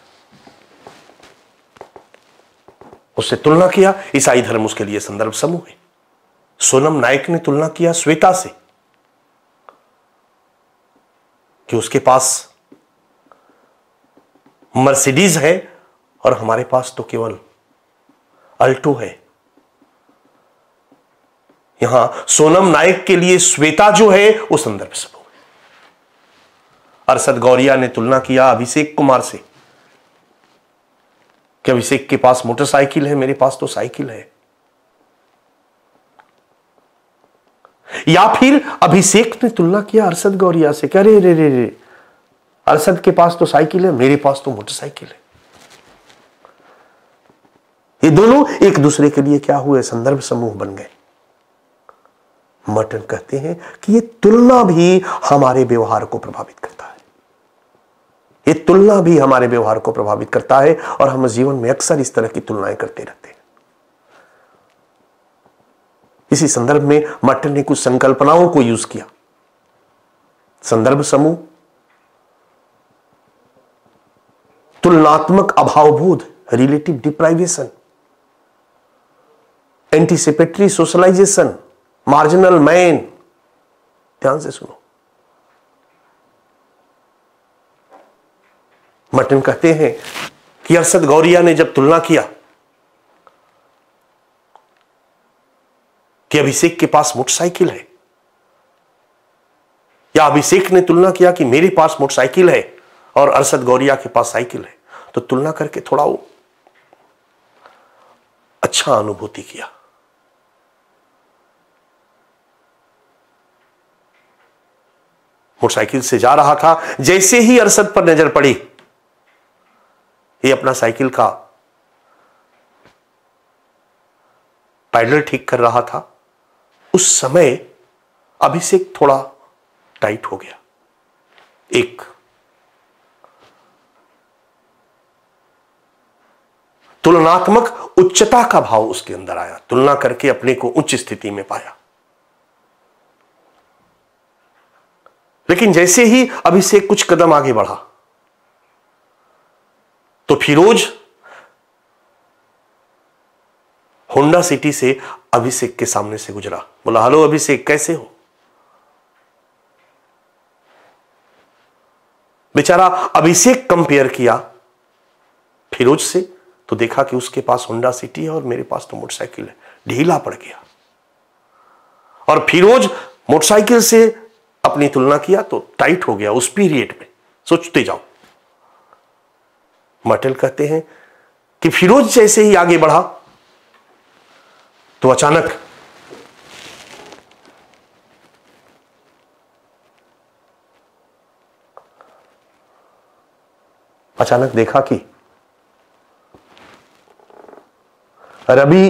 Speaker 1: उससे तुलना किया, ईसाई धर्म उसके लिए संदर्भ समूह है। सोनम नायक ने तुलना किया श्वेता से कि उसके पास मर्सिडीज है और हमारे पास तो केवल अल्टो है। यहां सोनम नायक के लिए श्वेता जो है वो संदर्भ समूह है। अरशद गौरिया ने तुलना किया अभिषेक कुमार से कि अभिषेक के पास मोटरसाइकिल है, मेरे पास तो साइकिल है। या फिर अभिषेक ने तुलना किया अरशद गौरिया से, कह रे रे रे रे अरशद के पास तो साइकिल है, मेरे पास तो मोटरसाइकिल है। ये दोनों एक दूसरे के लिए क्या हुए? संदर्भ समूह बन गए। मर्टन कहते हैं कि ये तुलना भी हमारे व्यवहार को प्रभावित करता है, ये तुलना भी हमारे व्यवहार को प्रभावित करता है, और हम जीवन में अक्सर इस तरह की तुलनाएं करते रहते हैं। इसी संदर्भ में मर्टन ने कुछ संकल्पनाओं को यूज किया। संदर्भ समूह, तुलनात्मक अभावबोध, relative deprivation, anticipatory socialisation, marginal man. ध्यान से सुनो, मर्टन कहते हैं कि अरशद गौरिया ने जब तुलना किया कि अभिषेक के पास मोटरसाइकिल है, या अभिषेक ने तुलना किया कि मेरे पास मोटरसाइकिल है और अरशद गौरिया के पास साइकिल है, तो तुलना करके थोड़ा वो अच्छा अनुभूति किया। मोटरसाइकिल से जा रहा था, जैसे ही अरशद पर नजर पड़ी, ये अपना साइकिल का पैडल ठीक कर रहा था, उस समय अभिषेक थोड़ा टाइट हो गया। एक तुलनात्मक उच्चता का भाव उसके अंदर आया, तुलना करके अपने को उच्च स्थिति में पाया। लेकिन जैसे ही अभिषेक कुछ कदम आगे बढ़ा तो फिरोज होंडा सिटी से अभिषेक के सामने से गुजरा, बोला, हेलो अभिषेक, कैसे हो? बेचारा अभिषेक कंपेयर किया फिरोज से, तो देखा कि उसके पास होंडा सिटी है और मेरे पास तो मोटरसाइकिल है, ढीला पड़ गया। और फिरोज मोटरसाइकिल से अपनी तुलना किया तो टाइट हो गया उस पीरियड में। सोचते जाओ। मर्टल कहते हैं कि फिरोज जैसे ही आगे बढ़ा तो अचानक देखा कि रवि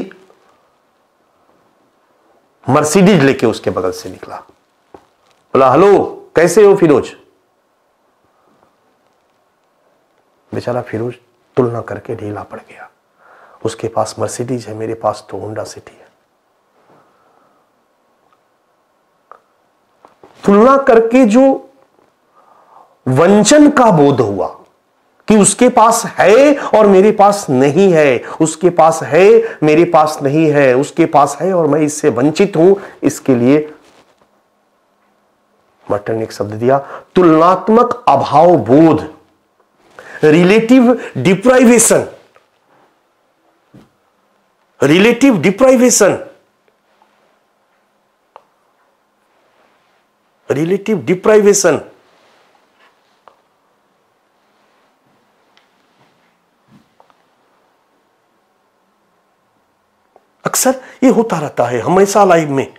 Speaker 1: मर्सिडीज लेके उसके बगल से निकला। बोला, हेलो कैसे हो फिरोज? बेचारा फिरोज तुलना करके ढीला पड़ गया। उसके पास मर्सिडीज है, मेरे पास तो होंडा सिटी है। तुलना करके जो वंचन का बोध हुआ कि उसके पास है और मेरे पास नहीं है, उसके पास है मेरे पास नहीं है, उसके पास है और मैं इससे वंचित हूं, इसके लिए मर्टल ने एक शब्द दिया, तुलनात्मक अभाव बोध, relative deprivation. Relative deprivation, relative deprivation. अक्सर ये होता रहता है हमेशा लाइफ में।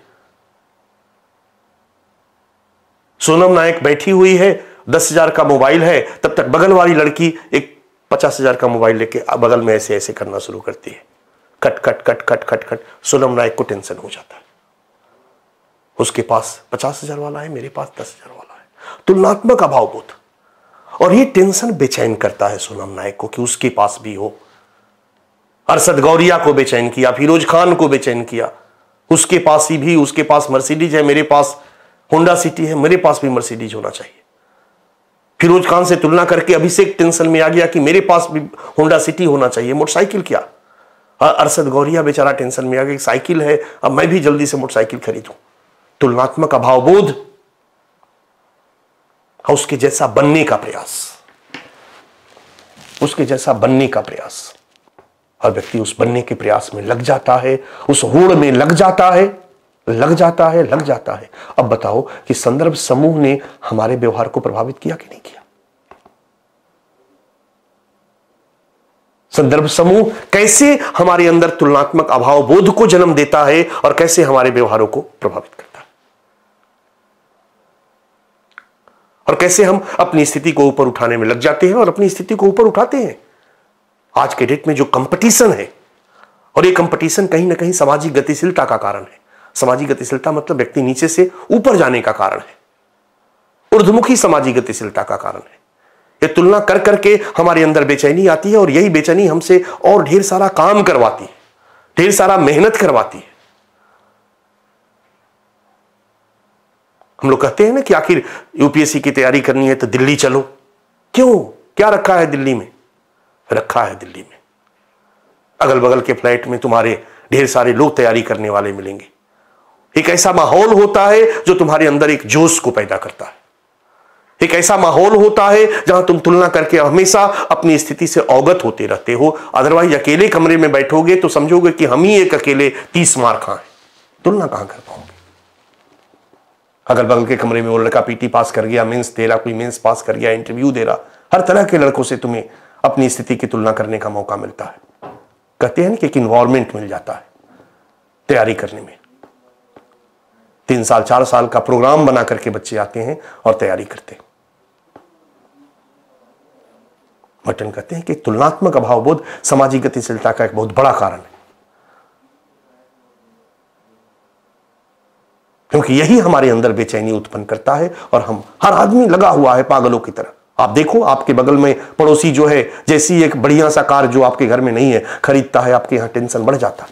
Speaker 1: सोनम नायक बैठी हुई है, 10,000 का मोबाइल है, तब तक बगल वाली लड़की एक 50,000 का मोबाइल लेके बगल में ऐसे ऐसे करना शुरू करती है। Cut cut cut cut cut cut. Sonam Nayak को टेंशन हो जाता है, उसके पास 50,000 वाला है, मेरे पास 10,000 वाला है। तुलनात्मक अभाव बोध, और ये टेंशन बेचैन करता है सोनम नायक को कि उसके पास भी हो। अरशद गौरिया को बेचैन किया, फिरोज खान को बेचैन किया, उसके पास ही भी, उसके पास मर्सिडीज है, मेरे पास होंडा सिटी है, मेरे पास भी मर्सिडीज होना चाहिए। फिरोज खान से तुलना करके अभिषेक टेंशन में आ गया कि मेरे पास भी होंडा सिटी होना चाहिए, मोटरसाइकिल क्या। अरशद गौरिया बेचारा टेंशन में आ गया, साइकिल है, अब मैं भी जल्दी से मोटरसाइकिल खरीदूं। तुलनात्मक अभावबोध और उसके जैसा बनने का प्रयास, उसके जैसा बनने का प्रयास। और व्यक्ति उस बनने के प्रयास में लग जाता है, उस होड़ में लग जाता है, लग जाता है, लग जाता है। अब बताओ कि संदर्भ समूह ने हमारे व्यवहार को प्रभावित किया कि नहीं किया? संदर्भ समूह कैसे हमारे अंदर तुलनात्मक अभाव बोध को जन्म देता है और कैसे हमारे व्यवहारों को प्रभावित करता है, और कैसे हम अपनी स्थिति को ऊपर उठाने में लग जाते हैं और अपनी स्थिति को ऊपर उठाते हैं। आज के डेट में जो कंपटीशन है, और ये कंपटीशन कहीं ना कहीं सामाजिक गतिशीलता का कारण है। सामाजिक गतिशीलता मतलब व्यक्ति नीचे से ऊपर जाने का कारण है, ऊर्ध्वमुखी सामाजिक गतिशीलता का कारण है। ये तुलना कर करके हमारे अंदर बेचैनी आती है, और यही बेचैनी हमसे और ढेर सारा काम करवाती है, ढेर सारा मेहनत करवाती है। हम लोग कहते हैं ना कि आखिर यूपीएससी की तैयारी करनी है तो दिल्ली चलो। क्यों? क्या रखा है दिल्ली में? रखा है दिल्ली में अगल बगल के फ्लैट में तुम्हारे ढेर सारे लोग तैयारी करने वाले मिलेंगे। एक ऐसा माहौल होता है जो तुम्हारे अंदर एक जोश को पैदा करता है। एक ऐसा माहौल होता है जहां तुम तुलना करके हमेशा अपनी स्थिति से अवगत होते रहते हो। अदरवाइज अकेले कमरे में बैठोगे तो समझोगे कि हम ही एक अकेले 30 मार खाएं, तुलना कहां कर पाओगे। अगल बगल के कमरे में वो लड़का पीटी पास कर गया, मेंस दे रहा, कोई मेंस पास कर गया, इंटरव्यू दे रहा। हर तरह के लड़कों से तुम्हें अपनी स्थिति की तुलना करने का मौका मिलता है। कहते हैं ना कि एक इन्वायरमेंट मिल जाता है तैयारी करने में। 3 साल 4 साल का प्रोग्राम बना करके बच्चे आते हैं और तैयारी करते हैं। मर्टन कहते हैं कि तुलनात्मक अभावबोध सामाजिक गतिशीलता का एक बहुत बड़ा कारण है, क्योंकि यही हमारे अंदर बेचैनी उत्पन्न करता है और हम हर आदमी लगा हुआ है पागलों की तरह। आप देखो आपके बगल में पड़ोसी जो है, जैसी एक बढ़िया सा कार जो आपके घर में नहीं है खरीदता है, आपके यहां टेंशन बढ़ जाता है।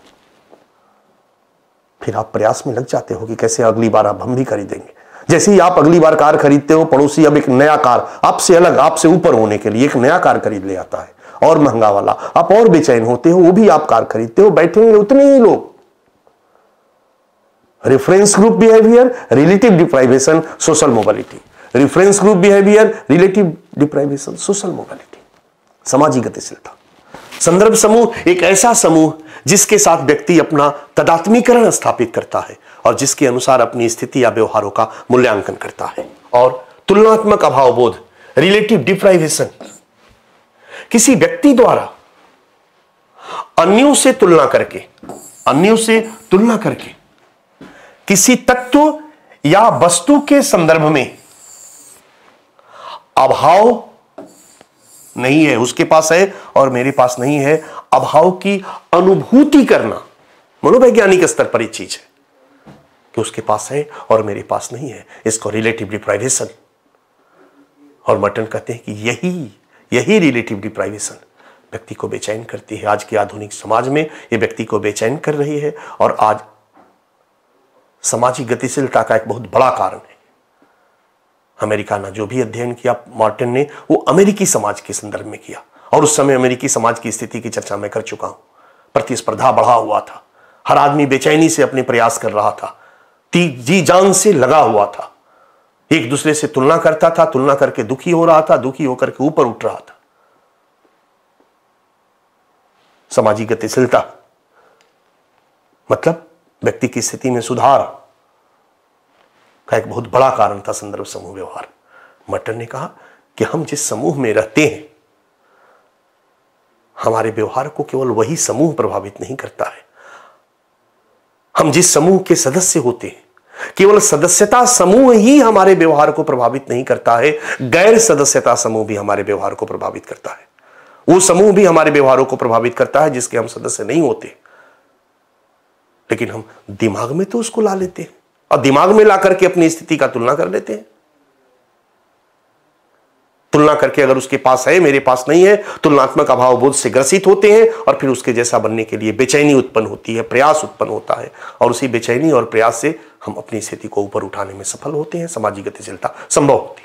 Speaker 1: फिर आप प्रयास में लग जाते हो कि कैसे अगली बार अब हम भी खरीदेंगे। जैसे ही आप अगली बार कार खरीदते हो, पड़ोसी अब एक नया कार आपसे अलग, आपसे ऊपर होने के लिए एक नया कार खरीद ले आता है, और महंगा वाला। आप और बेचैन होते हो, वो भी आप कार खरीदते हो, बैठेंगे उतने ही लोग। Reference group behaviour, relative deprivation, social mobility. Reference group behaviour, relative deprivation, social mobility, सामाजिक गतिशीलता। संदर्भ समूह एक ऐसा समूह जिसके साथ व्यक्ति अपना तदात्मीकरण स्थापित करता है और जिसके अनुसार अपनी स्थिति या व्यवहारों का मूल्यांकन करता है। और तुलनात्मक अभावबोध, रिलेटिव डिप्राइवेशन, किसी व्यक्ति द्वारा अन्यों से तुलना करके किसी तत्व या वस्तु के संदर्भ में अभाव नहीं है, उसके पास है और मेरे पास नहीं है, अभाव की अनुभूति करना मनोवैज्ञानिक स्तर पर एक चीज है कि उसके पास है और मेरे पास नहीं है। इसको रिलेटिव डिप्राइवेशन, और मर्टन कहते हैं कि यही रिलेटिव डिप्राइवेशन व्यक्ति को बेचैन करती है। आज के आधुनिक समाज में यह व्यक्ति को बेचैन कर रही है और आज सामाजिक गतिशीलता का एक बहुत बड़ा कारण है। अमेरिका ने जो भी अध्ययन किया मॉर्टन ने, वो अमेरिकी समाज के संदर्भ में किया, और उस समय अमेरिकी समाज की स्थिति की चर्चा मैं कर चुका हूं। प्रतिस्पर्धा बढ़ा हुआ था, हर आदमी बेचैनी से अपने प्रयास कर रहा था, जी जान से लगा हुआ था, एक दूसरे से तुलना करता था, तुलना करके दुखी हो रहा था, दुखी होकर के ऊपर उठ रहा था। सामाजिक गतिशीलता मतलब व्यक्ति की स्थिति में सुधार का एक बहुत बड़ा कारण था संदर्भ समूह व्यवहार। मर्टन ने कहा कि हम जिस समूह में रहते हैं, हमारे व्यवहार को केवल वही समूह प्रभावित नहीं करता है। हम जिस समूह के सदस्य होते हैं, केवल सदस्यता समूह ही हमारे व्यवहार को प्रभावित नहीं करता है, गैर सदस्यता समूह भी हमारे व्यवहार को प्रभावित करता है। वो समूह भी हमारे व्यवहारों को प्रभावित करता है जिसके हम सदस्य नहीं होते, लेकिन हम दिमाग में तो उसको ला लेते हैं और दिमाग में ला करके अपनी स्थिति का तुलना कर लेते हैं। तुलना करके अगर उसके पास है, मेरे पास नहीं है, तुलनात्मक अभावबोध से ग्रसित होते हैं और फिर उसके जैसा बनने के लिए बेचैनी उत्पन्न होती है, प्रयास उत्पन्न होता है, और उसी बेचैनी और प्रयास से हम अपनी स्थिति को ऊपर उठाने में सफल होते हैं, सामाजिक गतिशीलता संभव होती है।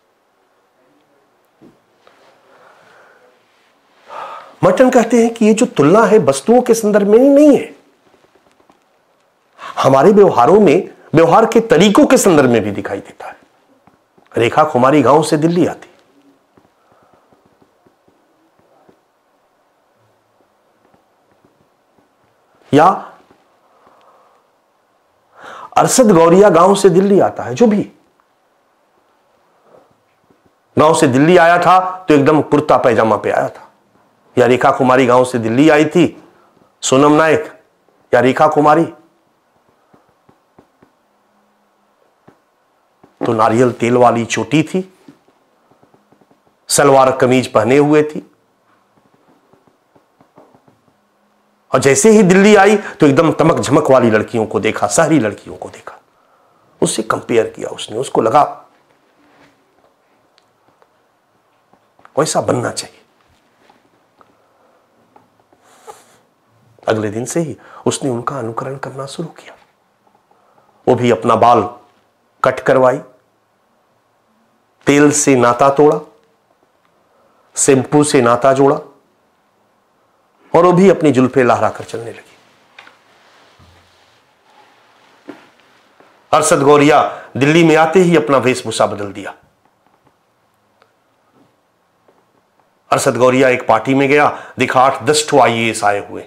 Speaker 1: मर्टन कहते हैं कि ये जो तुलना है वस्तुओं के संदर्भ में नहीं है, हमारे व्यवहारों में, व्यवहार के तरीकों के संदर्भ में भी दिखाई देता है। रेखा कुमारी गांव से दिल्ली आती, या अरशद गौरिया गांव से दिल्ली आता है, जो भी गांव से दिल्ली आया था तो एकदम कुर्ता पैजामा पे आया था। या रेखा कुमारी गांव से दिल्ली आई थी, सोनम नायक या रेखा कुमारी, तो नारियल तेल वाली चोटी थी, सलवार कमीज पहने हुए थी, और जैसे ही दिल्ली आई तो एकदम तमक झमक वाली लड़कियों को देखा, शहरी लड़कियों को देखा, उससे कंपेयर किया उसने, उसको लगा वैसा बनना चाहिए। अगले दिन से ही उसने उनका अनुकरण करना शुरू किया। वो भी अपना बाल कट करवाई, तेल से नाता तोड़ा, शैम्पू से नाता जोड़ा, और वो भी अपनी जुल्फे लहराकर चलने लगी। अरशद गौरिया दिल्ली में आते ही अपना वेशभूषा बदल दिया। अरशद गौरिया एक पार्टी में गया, दिखा 8-10 ठो IAS आए हुए हैं।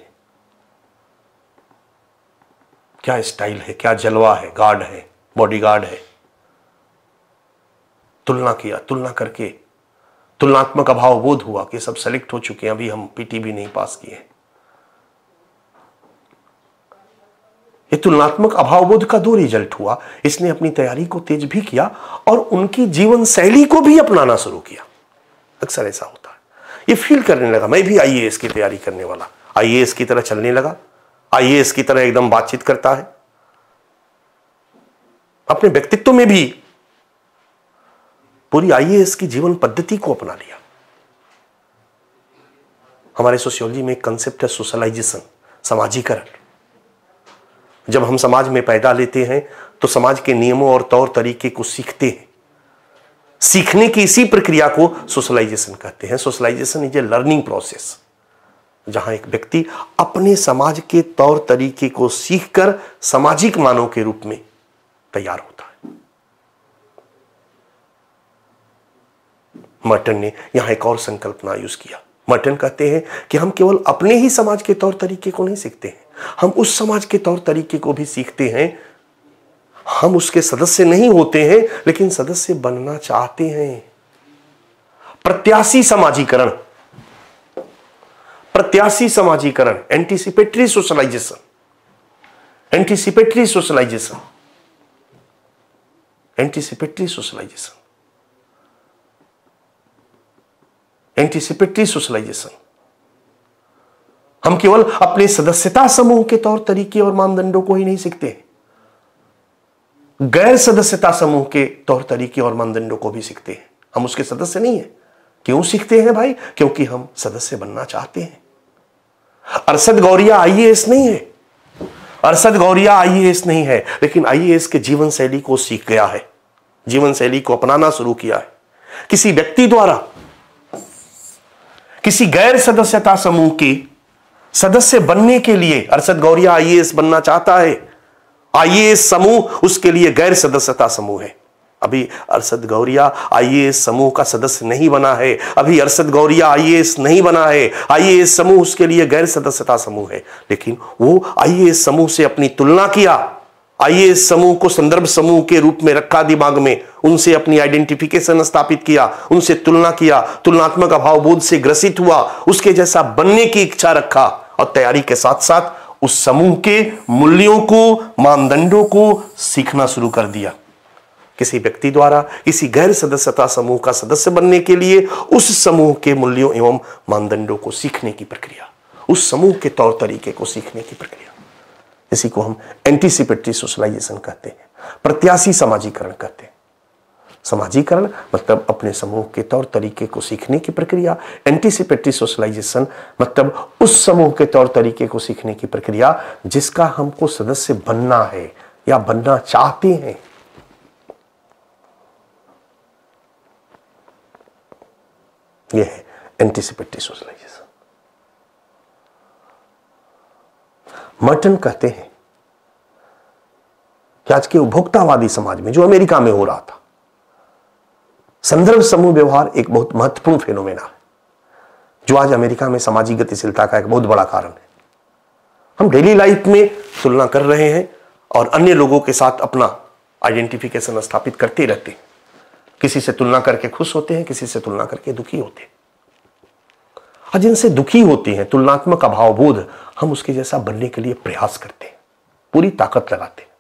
Speaker 1: क्या स्टाइल है, क्या जलवा है, गार्ड है, बॉडीगार्ड है। तुलना किया, तुलना करके तुलनात्मक अभावबोध हुआ कि सब सेलेक्ट हो चुके हैं, अभी हम PT भी नहीं पास किए। ये तुलनात्मक अभावबोध का 2 रिजल्ट हुआ। इसने अपनी तैयारी को तेज भी किया और उनकी जीवन शैली को भी अपनाना शुरू किया। अक्सर ऐसा होता है, ये फील करने लगा मैं भी IAS की तैयारी करने वाला, IAS की तरह चलने लगा, IAS की तरह एकदम बातचीत करता है। अपने व्यक्तित्व में भी पूरी IAS की जीवन पद्धति को अपना लिया। हमारे सोशियोलॉजी में एक कंसेप्ट है सोशलाइजेशन, समाजीकरण। जब हम समाज में पैदा लेते हैं तो समाज के नियमों और तौर तरीके को सीखते हैं। सीखने की इसी प्रक्रिया को सोशलाइजेशन कहते हैं। Socialisation is a learning process, जहां एक व्यक्ति अपने समाज के तौर तरीके को सीखकर सामाजिक मानव के रूप में तैयार होता है। मर्टन ने यहां एक और संकल्पना यूज किया। मर्टन कहते हैं कि हम केवल अपने ही समाज के तौर तरीके को नहीं सीखते हैं, हम उस समाज के तौर तरीके को भी सीखते हैं। हम उसके सदस्य नहीं होते हैं, लेकिन सदस्य बनना चाहते हैं। प्रत्याशी समाजीकरण, प्रत्याशी समाजीकरण, anticipatory socialisation, anticipatory socialisation, anticipatory socialisation, anticipatory socialisation. हम केवल अपने सदस्यता समूह के तौर तरीके और मानदंडों को ही नहीं सीखते हैं, गैर सदस्यता समूह के तौर तरीके और मानदंडों को भी सीखते हैं। हम उसके सदस्य नहीं है। क्यों सीखते हैं भाई? क्योंकि हम सदस्य बनना चाहते हैं। अरशद गौरिया आईएएस नहीं है, अरशद गौरिया आईएएस नहीं है, लेकिन आईएएस के जीवन शैली को सीख गया है, जीवन शैली को अपनाना शुरू किया है। किसी व्यक्ति द्वारा किसी गैर सदस्यता समूह के सदस्य बनने के लिए अरशद गौरिया आईएएस बनना चाहता है। आईएएस समूह उसके लिए गैर सदस्यता समूह है। अभी अरशद गौरिया आईएएस समूह का सदस्य नहीं बना है, अभी अरशद गौरिया आईएएस नहीं बना है। आईएएस समूह उसके लिए गैर सदस्यता समूह है, लेकिन वो आईएएस समूह से अपनी तुलना किया, आईएएस समूह को संदर्भ समूह के रूप में रखा दिमाग में, उनसे अपनी आइडेंटिफिकेशन स्थापित किया, उनसे तुलना किया, तुलनात्मक अभावबोध से ग्रसित हुआ, उसके जैसा बनने की इच्छा रखा और तैयारी के साथ साथ उस समूह के मूल्यों को, मानदंडों को सीखना शुरू कर दिया। किसी व्यक्ति द्वारा किसी गैर सदस्यता समूह का सदस्य बनने के लिए उस समूह के मूल्यों एवं मानदंडों को सीखने की प्रक्रिया, उस समूह के तौर तरीके को सीखने की प्रक्रिया, इसी को हम एंटीसिपेटरी सोशलाइजेशन कहते हैं, प्रत्याशी समाजीकरण कहते हैं। समाजीकरण मतलब अपने समूह के तौर तरीके को सीखने की प्रक्रिया, एंटीसिपेटरी सोशलाइजेशन मतलब उस समूह के तौर तरीके को सीखने की प्रक्रिया जिसका हमको सदस्य बनना है या बनना चाहते हैं। यह है एंटीसिपेटरी सोशलाइजेशन। मर्टन कहते हैं कि आज के उपभोक्तावादी समाज में, जो अमेरिका में हो रहा था, संदर्भ समूह व्यवहार एक बहुत महत्वपूर्ण फेनोमेना है, जो आज अमेरिका में सामाजिक गतिशीलता का एक बहुत बड़ा कारण है। हम डेली लाइफ में तुलना कर रहे हैं और अन्य लोगों के साथ अपना आइडेंटिफिकेशन स्थापित करते रहते हैं। किसी से तुलना करके खुश होते हैं, किसी से तुलना करके दुखी होते हैं। और जिनसे दुखी होते हैं, तुलनात्मक अभावबोध, हम उसके जैसा बनने के लिए प्रयास करते हैं, पूरी ताकत लगाते हैं।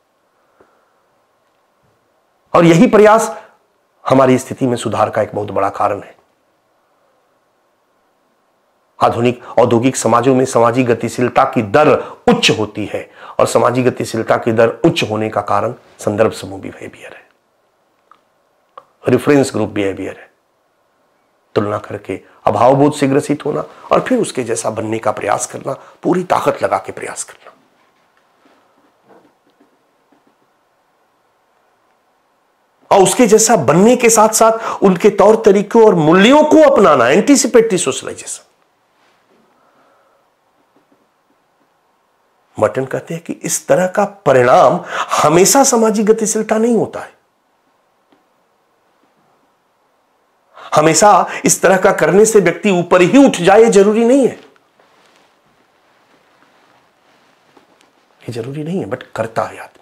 Speaker 1: और यही प्रयास हमारी स्थिति में सुधार का एक बहुत बड़ा कारण है। आधुनिक औद्योगिक समाजों में सामाजिक गतिशीलता की दर उच्च होती है और सामाजिक गतिशीलता की दर उच्च होने का कारण संदर्भ समूह बिहेवियर है, रेफरेंस ग्रुप बिहेवियर है। तुलना करके अभावबोध से ग्रसित होना और फिर उसके जैसा बनने का प्रयास करना, पूरी ताकत लगा के प्रयास करना। और उसके जैसा बनने के साथ साथ उनके तौर तरीकों और मूल्यों को अपनाना, एंटीसिपेटरी सोशलाइजेशन। मर्टन कहते हैं कि इस तरह का परिणाम हमेशा सामाजिक गतिशीलता नहीं होता है। हमेशा इस तरह का करने से व्यक्ति ऊपर ही उठ जाए जरूरी नहीं है, ये जरूरी नहीं है, बट करता है आदमी।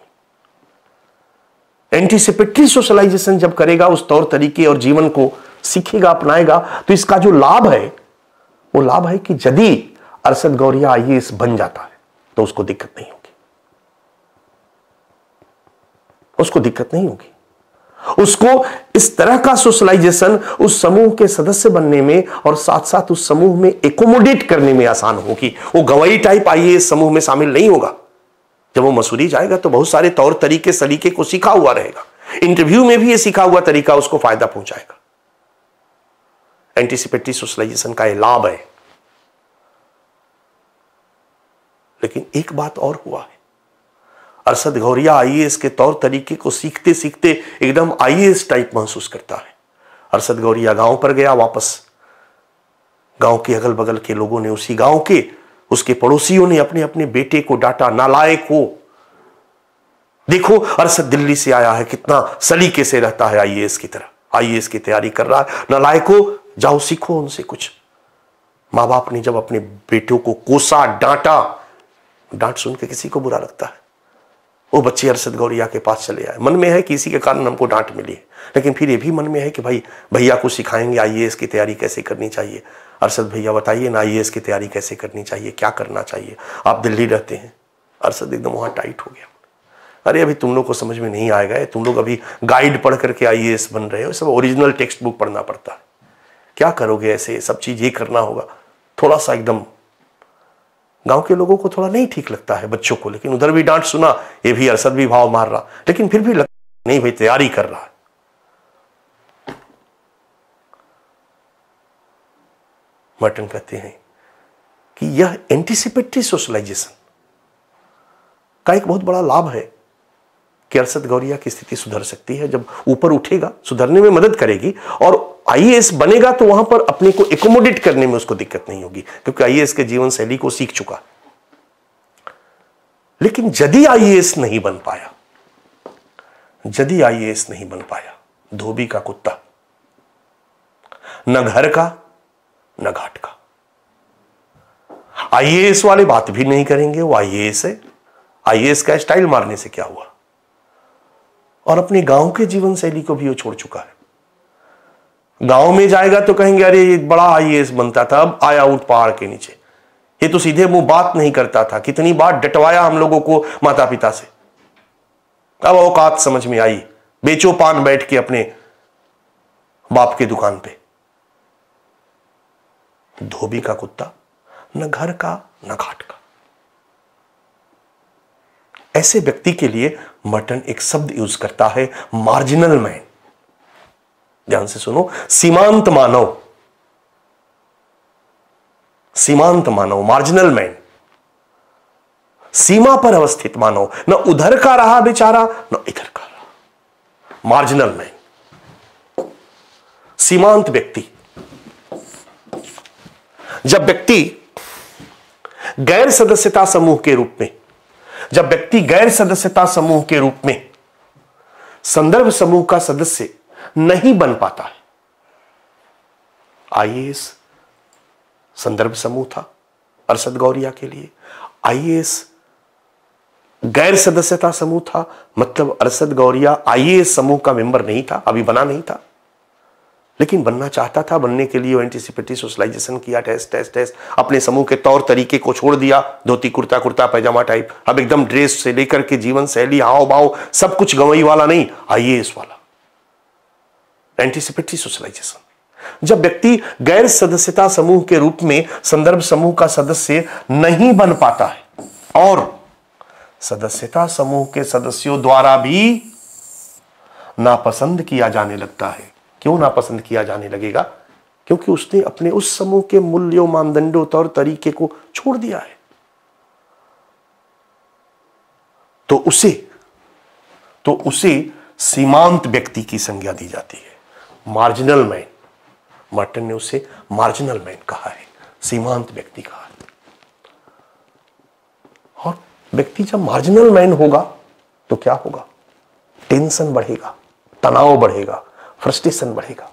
Speaker 1: एंटीसिपेटरी सोशलाइजेशन जब करेगा, उस तौर तरीके और जीवन को सीखेगा, अपनाएगा, तो इसका जो लाभ है वो लाभ है कि यदि अरशद गौरिया आईएएस बन जाता है तो उसको दिक्कत नहीं होगी, उसको दिक्कत नहीं होगी। उसको इस तरह का सोशलाइजेशन उस समूह के सदस्य बनने में और साथ साथ उस समूह में एकोमोडेट करने में आसान होगी। वो गवाही टाइप आईएएस समूह में शामिल नहीं होगा। जब वो मसूरी जाएगा तो बहुत सारे तौर तरीके सलीके को सीखा हुआ रहेगा, इंटरव्यू में भी ये सीखा हुआ तरीका उसको फायदा पहुंचाएगा। एंटीसिपेटरी सोशलाइजेशन का ये लाभ है। लेकिन एक बात और हुआ है, अरशद गौरिया आईएएस के तौर तरीके को सीखते सीखते एकदम आईएएस टाइप महसूस करता है। अरशद गौरिया गांव पर गया, वापस गांव के अगल बगल के लोगों ने, उसी गांव के उसके पड़ोसियों ने अपने अपने बेटे को डांटा, नालायक हो, देखो अरशद दिल्ली से आया है, कितना सलीके से रहता है आईएएस की तरह, आईएएस की तैयारी कर रहा है। नालायको, जाओ सीखो उनसे कुछ। मां बाप ने जब अपने बेटों को कोसा, डांटा, डांट सुन के किसी को बुरा लगता है। वो बच्चे अरशद गौरिया के पास चले आए, मन में है कि इसी के कारण हमको डांट मिली है, लेकिन फिर ये भी मन में है कि भाई भैया को सिखाएंगे आईएएस की तैयारी कैसे करनी चाहिए। अरशद भैया बताइए ना, आईएएस की तैयारी कैसे करनी चाहिए, क्या करना चाहिए। आप दिल्ली रहते हैं। अरशद एकदम वहां टाइट हो गया। अरे अभी तुम लोग को समझ में नहीं आएगा, तुम लोग अभी गाइड पढ़ करके आईएएस बन रहे हो, सब ओरिजिनल टेक्स्ट बुक पढ़ना पड़ता है। क्या करोगे ऐसे, सब चीज ये करना होगा। थोड़ा सा एकदम गांव के लोगों को थोड़ा नहीं ठीक लगता है बच्चों को, लेकिन उधर भी डांट सुना, ये भी अरशद भी भाव मार रहा, लेकिन फिर भी लगता नहीं भाई तैयारी कर रहा है। मर्टन कहते हैं कि यह एंटीसिपेटरी सोशलाइजेशन का एक बहुत बड़ा लाभ है कि अरशद गौरिया की स्थिति सुधर सकती है। जब ऊपर उठेगा, सुधरने में मदद करेगी, और आईएएस बनेगा तो वहां पर अपने को एकोमोडेट करने में उसको दिक्कत नहीं होगी, क्योंकि आईएएस के जीवन शैली को सीख चुका। लेकिन यदि आईएएस नहीं बन पाया, यदि आईएएस नहीं बन पाया, धोबी का कुत्ता, न घर का न घाट का। आईएएस वाले बात भी नहीं करेंगे, वो आईएएस है, आईएएस का स्टाइल मारने से क्या हुआ। और अपने गांव के जीवन शैली को भी वो छोड़ चुका है। गांव में जाएगा तो कहेंगे अरे ये बड़ा आईएएस बनता था, अब आया ऊंट पहाड़ के नीचे, ये तो सीधे मुंह बात नहीं करता था, कितनी बार डटवाया हम लोगों को माता पिता से, अब औकात समझ में आई, बेचो पान बैठ के अपने बाप के दुकान पे। धोबी का कुत्ता, न घर का न घाट का। ऐसे व्यक्ति के लिए मर्टन एक शब्द यूज करता है, मार्जिनल मैन। ध्यान से सुनो, सीमांत मानव, सीमांत मानव, मार्जिनल मैन, सीमा पर अवस्थित मानव, न उधर का रहा बेचारा न इधर का रहा, मार्जिनल मैन, सीमांत व्यक्ति। जब व्यक्ति गैर सदस्यता समूह के रूप में, जब व्यक्ति गैर सदस्यता समूह के रूप में संदर्भ समूह का सदस्य नहीं बन पाता है, आईएएस संदर्भ समूह था अरशद गौरिया के लिए, आईएएस गैर सदस्यता समूह था, मतलब अरशद गौरिया आईएएस समूह का मेंबर नहीं था, अभी बना नहीं था, लेकिन बनना चाहता था। बनने के लिए वो एंटीसिपेटरी सोशलाइजेशन किया, टेस्ट, अपने समूह के तौर तरीके को छोड़ दिया, धोती कुर्ता, कुर्ता पैजामा टाइप, अब एकदम ड्रेस से लेकर के जीवन शैली, हाव भाव, सब कुछ गवई वाला नहीं, आईएएस वाला, एंटीसिपेटरी सोशलाइजेशन। जब व्यक्ति गैर सदस्यता समूह के रूप में संदर्भ समूह का सदस्य नहीं बन पाता है और सदस्यता समूह के सदस्यों द्वारा भी नापसंद किया जाने लगता है। क्यों नापसंद किया जाने लगेगा? क्योंकि उसने अपने उस समूह के मूल्यों, मानदंडों, तौर तरीके को छोड़ दिया है। तो उसे सीमांत व्यक्ति की संज्ञा दी जाती है, मार्जिनल मैन। मर्टन ने उसे मार्जिनल मैन कहा है, सीमांत व्यक्ति कहा है। और व्यक्ति जब मार्जिनल मैन होगा तो क्या होगा? टेंशन बढ़ेगा, तनाव बढ़ेगा, फ्रस्ट्रेशन बढ़ेगा,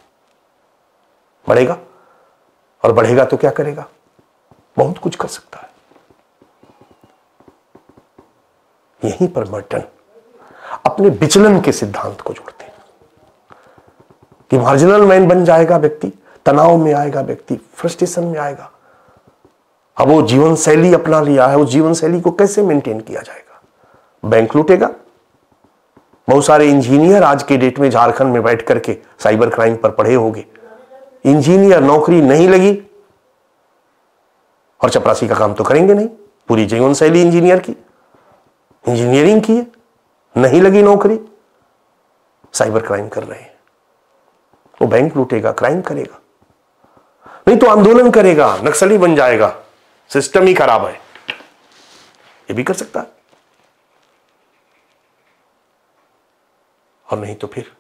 Speaker 1: और बढ़ेगा तो क्या करेगा? बहुत कुछ कर सकता है। यहीं पर मर्टन अपने विचलन के सिद्धांत को जोड़ते हैं कि मार्जिनल मैन बन जाएगा व्यक्ति, तनाव में आएगा व्यक्ति, फ्रस्ट्रेशन में आएगा। अब वो जीवन शैली अपना लिया है, उस जीवन शैली को कैसे मेंटेन किया जाएगा? बैंक लूटेगा। बहुत सारे इंजीनियर आज के डेट में झारखंड में बैठ करके साइबर क्राइम पर पढ़े होंगे, इंजीनियर, नौकरी नहीं लगी और चपरासी का काम तो करेंगे नहीं, पूरी जीवन शैली इंजीनियर की, इंजीनियरिंग की है, नहीं लगी नौकरी, साइबर क्राइम कर रहे हैं। वो बैंक लूटेगा, क्राइम करेगा, नहीं तो आंदोलन करेगा, नक्सली बन जाएगा, सिस्टम ही खराब है, ये भी कर सकता है। और नहीं तो फिर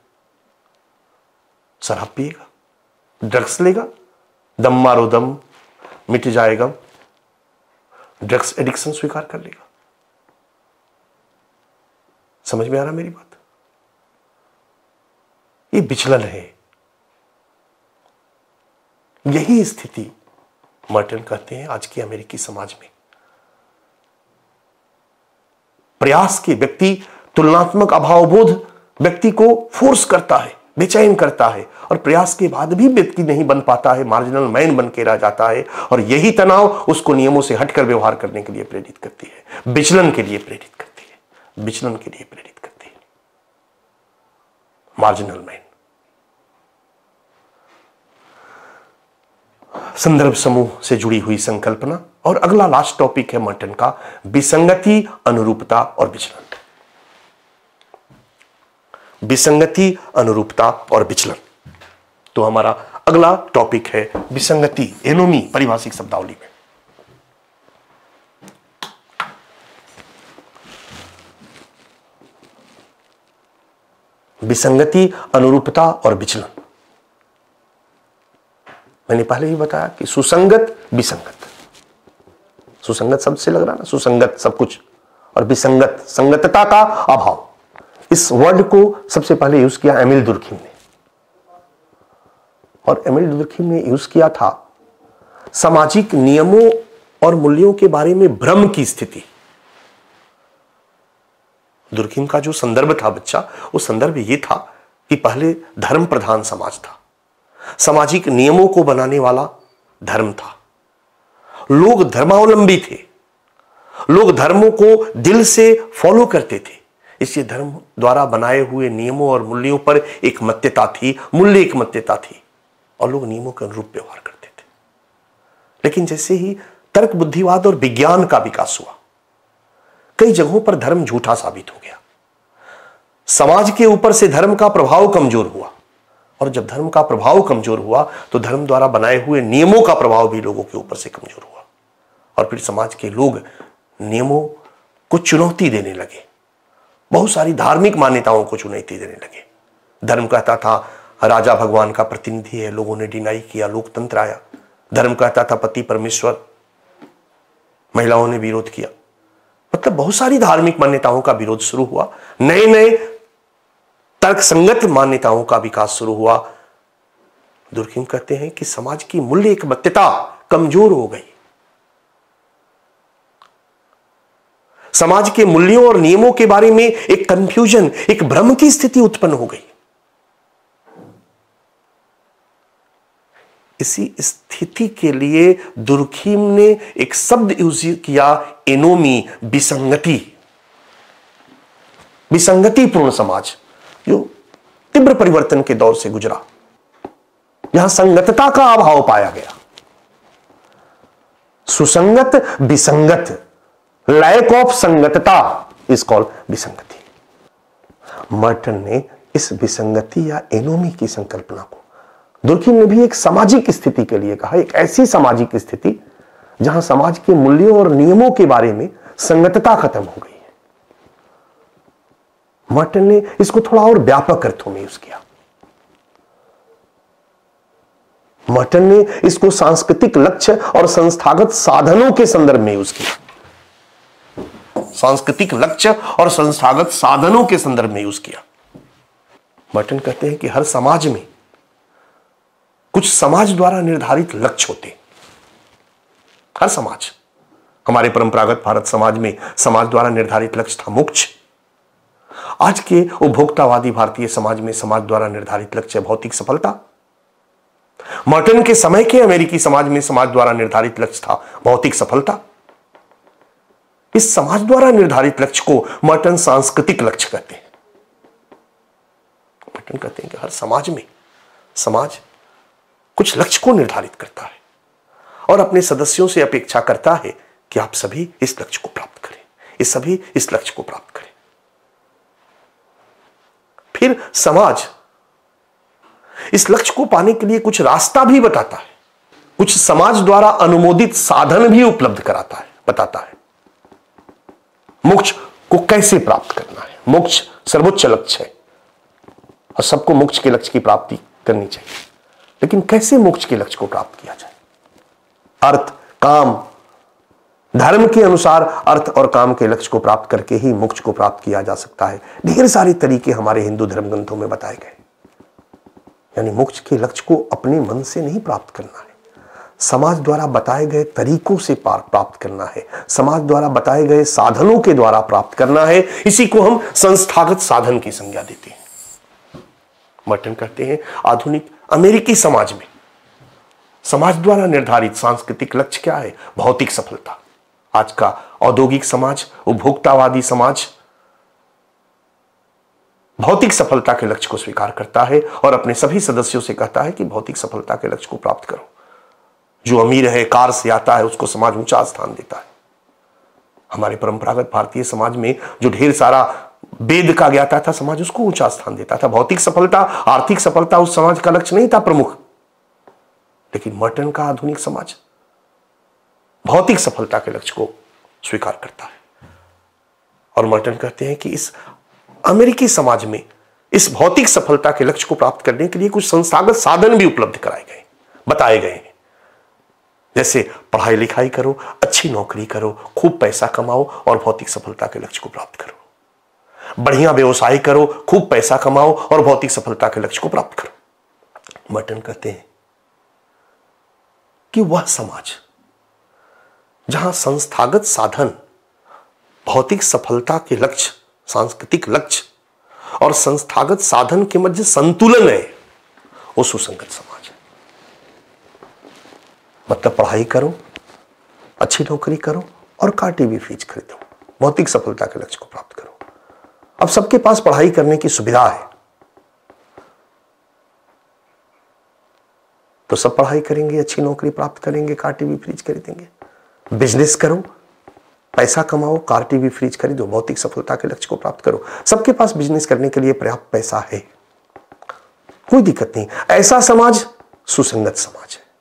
Speaker 1: शराब पिएगा, ड्रग्स लेगा, दम मारो दम, मिट जाएगा, ड्रग्स एडिक्शन स्वीकार कर लेगा। समझ में आ रहा मेरी बात? ये विचलन है यही स्थिति मर्टन कहते हैं आज के अमेरिकी समाज में। प्रयास के व्यक्ति तुलनात्मक अभावबोध व्यक्ति को फोर्स करता है, बेचैन करता है, और प्रयास के बाद भी व्यक्ति नहीं बन पाता है, मार्जिनल मैन बन के रह जाता है, और यही तनाव उसको नियमों से हटकर व्यवहार करने के लिए प्रेरित करती है, विचलन के लिए प्रेरित करती है, विचलन के लिए प्रेरित करती है। Marginal man. संदर्भ समूह से जुड़ी हुई संकल्पना। और अगला लास्ट टॉपिक है मर्टन का, विसंगति, अनुरूपता और विचलन। विसंगति, अनुरूपता और विचलन। तो हमारा अगला टॉपिक है विसंगति, एनोमी परिभाषिक शब्दावली में। विसंगति, अनुरूपता और विचलन। मैंने पहले ही बताया कि सुसंगत, विसंगत। सुसंगत शब्द से लग रहा ना, सुसंगत सब कुछ, और विसंगत, संगतता का अभाव। इस वर्ड को सबसे पहले यूज किया एमिल दुर्खिम ने, और एमिल दुर्खिम ने यूज किया था सामाजिक नियमों और मूल्यों के बारे में भ्रम की स्थिति। दुर्खिम का जो संदर्भ था बच्चा, वो संदर्भ ये था कि पहले धर्म प्रधान समाज था, सामाजिक नियमों को बनाने वाला धर्म था, लोग धर्मावलंबी थे, लोग धर्मों को दिल से फॉलो करते थे, इसलिए धर्म द्वारा बनाए हुए नियमों और मूल्यों पर एक मत्यता थी, मूल्य एक मत्यता थी, और लोग नियमों के अनुरूप व्यवहार करते थे। लेकिन जैसे ही तर्क, बुद्धिवाद और विज्ञान का विकास हुआ, कई जगहों पर धर्म झूठा साबित हो गया, समाज के ऊपर से धर्म का प्रभाव कमजोर हुआ, और जब धर्म का प्रभाव कमजोर हुआ तो धर्म द्वारा बनाए हुए नियमों का प्रभाव भी लोगों के ऊपर से कमजोर हुआ, और फिर समाज के लोग नियमों को चुनौती देने लगे, बहुत सारी धार्मिक मान्यताओं को चुनौती देने लगे। धर्म कहता था राजा भगवान का प्रतिनिधि है, लोगों ने डिनाई किया, लोकतंत्र आया। धर्म कहता था पति परमेश्वर, महिलाओं ने विरोध किया। मतलब बहुत सारी धार्मिक मान्यताओं का विरोध शुरू हुआ, नए नए तर्कसंगत मान्यताओं का विकास शुरू हुआ। दुर्खिम कहते हैं कि समाज की मूल्य एकमत्यता कमजोर हो गई, समाज के मूल्यों और नियमों के बारे में एक कंफ्यूजन, एक भ्रम की स्थिति उत्पन्न हो गई। इसी स्थिति के लिए दुर्खिम ने एक शब्द यूज किया, एनोमी, विसंगति, विसंगतिपूर्ण समाज, जो तीव्र परिवर्तन के दौर से गुजरा, यहां संगतता का अभाव पाया गया। सुसंगत, विसंगत, लैक ऑफ संगतता इज कॉल्ड विसंगति। मर्टन ने इस विसंगति या एनोमी की संकल्पना को दुर्खिम ने भी एक सामाजिक स्थिति के लिए कहा, एक ऐसी सामाजिक स्थिति जहां समाज के मूल्यों और नियमों के बारे में संगतता खत्म हो गई है। मर्टन ने इसको थोड़ा और व्यापक अर्थों में यूज किया। मर्टन ने इसको सांस्कृतिक लक्ष्य और संस्थागत साधनों के संदर्भ में यूज किया, सांस्कृतिक लक्ष्य और संस्थागत साधनों के संदर्भ में यूज किया। मर्टन कहते हैं कि हर समाज में कुछ समाज द्वारा निर्धारित लक्ष्य होते, हर समाज। हमारे परंपरागत भारत समाज में समाज द्वारा निर्धारित लक्ष्य था मोक्ष। आज के उपभोक्तावादी भारतीय समाज में समाज द्वारा निर्धारित लक्ष्य भौतिक सफलता। मर्टन के समय के अमेरिकी समाज में समाज द्वारा निर्धारित लक्ष्य था भौतिक सफलता। इस समाज द्वारा निर्धारित लक्ष्य को मर्टन सांस्कृतिक लक्ष्य कहते हैं। मर्टन कहते हैं कि हर समाज में समाज कुछ लक्ष्य को निर्धारित करता है और अपने सदस्यों से अपेक्षा करता है कि आप सभी इस लक्ष्य को प्राप्त करें, ये सभी इस लक्ष्य को प्राप्त करें। फिर समाज इस लक्ष्य को पाने के लिए कुछ रास्ता भी बताता है, कुछ समाज द्वारा अनुमोदित साधन भी उपलब्ध कराता है, बताता है। मोक्ष को कैसे प्राप्त करना है, मोक्ष सर्वोच्च लक्ष्य है और सबको मोक्ष के लक्ष्य की प्राप्ति करनी चाहिए, लेकिन कैसे मोक्ष के लक्ष्य को प्राप्त किया जाए। अर्थ, काम, धर्म के अनुसार अर्थ और काम के लक्ष्य को प्राप्त करके ही मोक्ष को प्राप्त किया जा सकता है। ढेर सारे तरीके हमारे हिंदू धर्म ग्रंथों में बताए गए। यानी मोक्ष के लक्ष्य को अपने मन से नहीं प्राप्त करना है, समाज द्वारा बताए गए तरीकों से प्राप्त करना है, समाज द्वारा बताए गए साधनों के द्वारा प्राप्त करना है। इसी को हम संस्थागत साधन की संज्ञा देते हैं। मर्टन कहते हैं आधुनिक अमेरिकी समाज में समाज द्वारा निर्धारित सांस्कृतिक लक्ष्य क्या है? भौतिक सफलता। आज का औद्योगिक समाज, उपभोक्तावादी समाज भौतिक सफलता के लक्ष्य को स्वीकार करता है और अपने सभी सदस्यों से कहता है कि भौतिक सफलता के लक्ष्य को प्राप्त करो। जो अमीर है, कार से आता है, उसको समाज ऊंचा स्थान देता है। हमारे परंपरागत भारतीय समाज में जो ढेर सारा वेद का ज्ञाता था, समाज उसको ऊंचा स्थान देता था। भौतिक सफलता, आर्थिक सफलता उस समाज का लक्ष्य नहीं था प्रमुख। लेकिन मर्टन का आधुनिक समाज भौतिक सफलता के लक्ष्य को स्वीकार करता है। और मर्टन कहते हैं कि इस अमेरिकी समाज में इस भौतिक सफलता के लक्ष्य को प्राप्त करने के लिए कुछ संस्थागत साधन भी उपलब्ध कराए गए, बताए गए हैं। जैसे पढ़ाई लिखाई करो, अच्छी नौकरी करो, खूब पैसा कमाओ और भौतिक सफलता के लक्ष्य को प्राप्त करो। बढ़िया व्यवसाय करो, खूब पैसा कमाओ और भौतिक सफलता के लक्ष्य को प्राप्त करो। मर्टन कहते हैं कि वह समाज जहां संस्थागत साधन, भौतिक सफलता के लक्ष्य, सांस्कृतिक लक्ष्य और संस्थागत साधन के मध्य संतुलन है, वो सुसंगत समाज है। मतलब पढ़ाई करो, अच्छी नौकरी करो और कार, टीवी, फ्रिज खरीदो, भौतिक सफलता के लक्ष्य को प्राप्त करो। अब सबके पास पढ़ाई करने की सुविधा है, तो सब पढ़ाई करेंगे, अच्छी नौकरी प्राप्त करेंगे, कार, टीवी, फ्रिज खरीदेंगे। बिजनेस करो, पैसा कमाओ, कार, टीवी, फ्रिज खरीदो, भौतिक सफलता के लक्ष्य को प्राप्त करो। सबके पास बिजनेस करने के लिए पर्याप्त पैसा है, कोई दिक्कत नहीं। ऐसा समाज सुसंगत समाज है।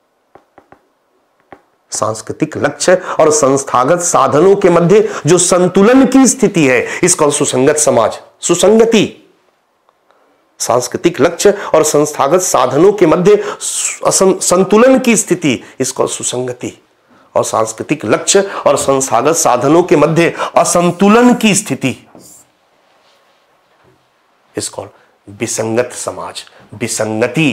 Speaker 1: सांस्कृतिक लक्ष्य और संस्थागत साधनों के मध्य जो संतुलन की स्थिति है, इसको सुसंगत समाज, सुसंगति। सांस्कृतिक लक्ष्य और संस्थागत साधनों के मध्य संतुलन की स्थिति, इसको सुसंगति। और सांस्कृतिक लक्ष्य और संस्थागत साधनों के मध्य असंतुलन की स्थिति, इसको विसंगत समाज, विसंगति।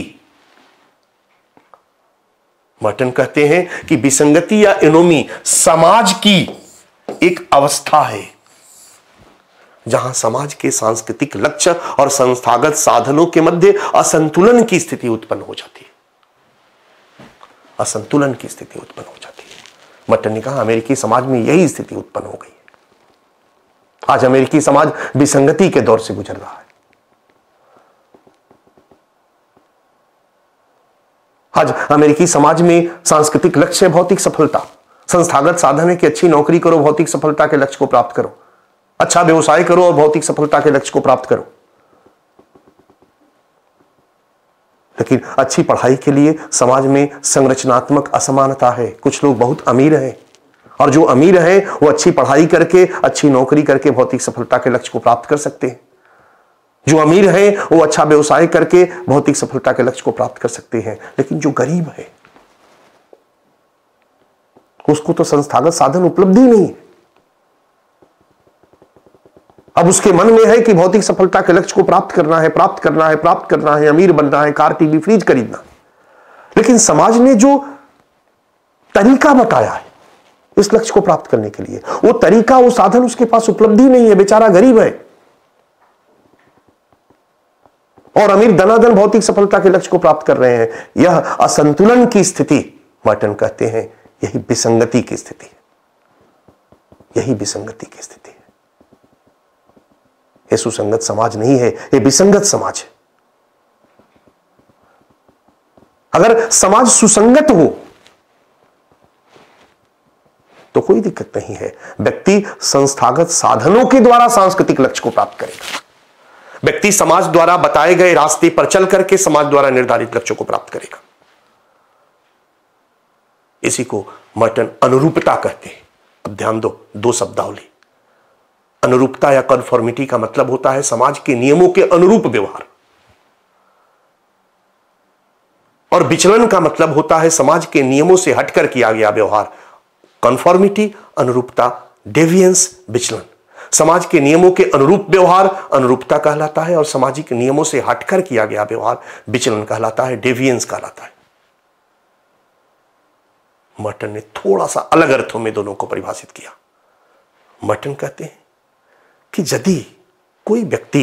Speaker 1: मर्टन कहते हैं कि विसंगति या एनोमी समाज की एक अवस्था है जहां समाज के सांस्कृतिक लक्ष्य और संस्थागत साधनों के मध्य असंतुलन की स्थिति उत्पन्न हो जाती है। असंतुलन की स्थिति उत्पन्न हो जाती है। मर्टन ने कहा अमेरिकी समाज में यही स्थिति उत्पन्न हो गई है। आज अमेरिकी समाज विसंगति के दौर से गुजर रहा है। आज अमेरिकी समाज में सांस्कृतिक लक्ष्य है भौतिक सफलता, संस्थागत साधन है कि अच्छी नौकरी करो, भौतिक सफलता के लक्ष्य को प्राप्त करो, अच्छा व्यवसाय करो और भौतिक सफलता के लक्ष्य को प्राप्त करो। लेकिन अच्छी पढ़ाई के लिए समाज में संरचनात्मक असमानता है। कुछ लोग बहुत अमीर हैं और जो अमीर हैं वो अच्छी पढ़ाई करके, अच्छी नौकरी करके भौतिक सफलता के लक्ष्य को प्राप्त कर सकते हैं। जो अमीर हैं वो अच्छा व्यवसाय करके भौतिक सफलता के लक्ष्य को प्राप्त कर सकते हैं। लेकिन जो गरीब है उसको तो संस्थागत साधन उपलब्ध ही नहीं है। अब उसके मन में है कि भौतिक सफलता के लक्ष्य को प्राप्त करना है, प्राप्त करना है, प्राप्त करना है, अमीर बनना है, कार, टीवी, फ्रिज खरीदना। लेकिन समाज ने जो तरीका बताया है इस लक्ष्य को प्राप्त करने के लिए, वो तरीका, वो साधन उसके पास उपलब्ध ही नहीं है। बेचारा गरीब है और अमीर दनादन भौतिक सफलता के लक्ष्य को प्राप्त कर रहे हैं। यह असंतुलन की स्थिति, मर्टन कहते हैं, यही विसंगति की स्थिति है। यही विसंगति की स्थिति है। यह सुसंगत समाज नहीं है, यह विसंगत समाज है। अगर समाज सुसंगत हो तो कोई दिक्कत नहीं है। व्यक्ति संस्थागत साधनों के द्वारा सांस्कृतिक लक्ष्य को प्राप्त करेगा। व्यक्ति समाज द्वारा बताए गए रास्ते पर चल करके समाज द्वारा निर्धारित लक्ष्यों को प्राप्त करेगा। इसी को मर्टन अनुरूपता कहते हैं। अब ध्यान दो, दो शब्दावली। अनुरूपता या कन्फॉर्मिटी का मतलब होता है समाज के नियमों के अनुरूप व्यवहार, और विचलन का मतलब होता है समाज के नियमों से हटकर किया गया व्यवहार। कन्फॉर्मिटी, अनुरूपता, डेविएंस, विचलन। समाज के नियमों के अनुरूप व्यवहार अनुरूपता कहलाता है और सामाजिक नियमों से हटकर किया गया व्यवहार विचलन कहलाता है, डेविएंस कहलाता है। मर्टन ने थोड़ा सा अलग अर्थों में दोनों को परिभाषित किया। मर्टन कहते हैं कि यदि कोई व्यक्ति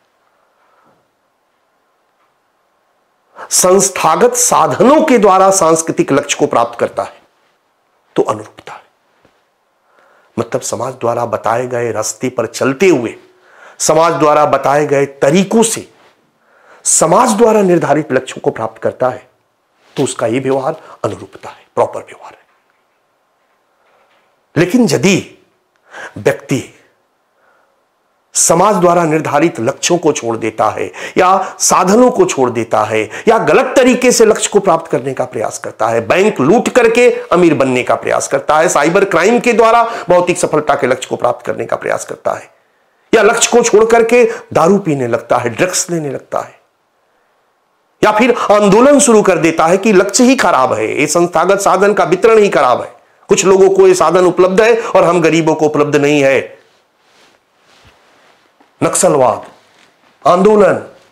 Speaker 1: संस्थागत साधनों के द्वारा सांस्कृतिक लक्ष्य को प्राप्त करता है तो अनुरूपता है। मतलब समाज द्वारा बताए गए रास्ते पर चलते हुए, समाज द्वारा बताए गए तरीकों से समाज द्वारा निर्धारित लक्ष्यों को प्राप्त करता है तो उसका यह व्यवहार अनुरूपता है, प्रॉपर व्यवहार है। लेकिन यदि व्यक्ति समाज द्वारा निर्धारित लक्ष्यों को छोड़ देता है या साधनों को छोड़ देता है या गलत तरीके से लक्ष्य को प्राप्त करने का प्रयास करता है, बैंक लूट करके अमीर बनने का प्रयास करता है, साइबर क्राइम के द्वारा भौतिक सफलता के लक्ष्य को प्राप्त करने का प्रयास करता है, या लक्ष्य को छोड़ करके दारू पीने लगता है, ड्रग्स लेने लगता है, या फिर आंदोलन शुरू कर देता है कि लक्ष्य ही खराब है, ये संस्थागत साधन का वितरण ही खराब है, कुछ लोगों को ये साधन उपलब्ध है और हम गरीबों को उपलब्ध नहीं है, नक्सलवाद, आंदोलन।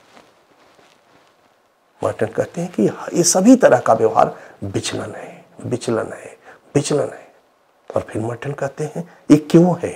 Speaker 1: मर्टन कहते हैं कि ये सभी तरह का व्यवहार विचलन है, विचलन है, विचलन है। और फिर मर्टन कहते हैं ये क्यों है,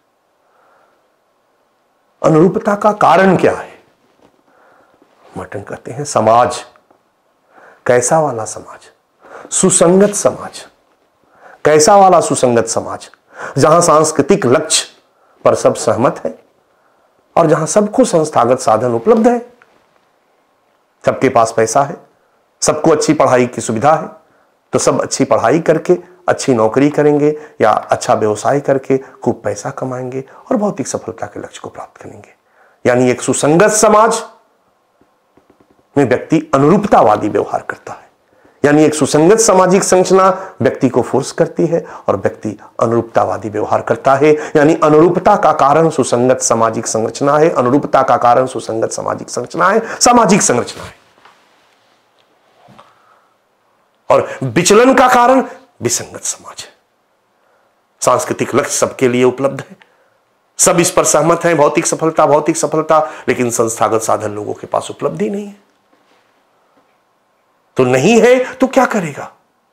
Speaker 1: अनुरूपता का कारण क्या है। मर्टन कहते हैं समाज, कैसा वाला समाज, सुसंगत समाज, कैसा वाला सुसंगत समाज, जहां सांस्कृतिक लक्ष्य पर सब सहमत है और जहां सबको संस्थागत साधन उपलब्ध है, सबके पास पैसा है, सबको अच्छी पढ़ाई की सुविधा है, तो सब अच्छी पढ़ाई करके अच्छी नौकरी करेंगे या अच्छा व्यवसाय करके खूब पैसा कमाएंगे और भौतिक सफलता के लक्ष्य को प्राप्त करेंगे। यानी एक सुसंगत समाज में व्यक्ति अनुरूपतावादी व्यवहार करता है, यानी एक सुसंगत सामाजिक संरचना व्यक्ति को फोर्स करती है और व्यक्ति अनुरूपतावादी व्यवहार करता है। यानी अनुरूपता का कारण सुसंगत सामाजिक संरचना है, अनुरूपता का कारण सुसंगत सामाजिक संरचना है, सामाजिक संरचना है। और विचलन का कारण विसंगत समाज है। सांस्कृतिक लक्ष्य सबके लिए उपलब्ध है, सब इस पर सहमत हैं, भौतिक सफलता, लेकिन संस्थागत साधन लोगों के पास उपलब्ध ही नहीं है। तो नहीं है तो क्या करेगा?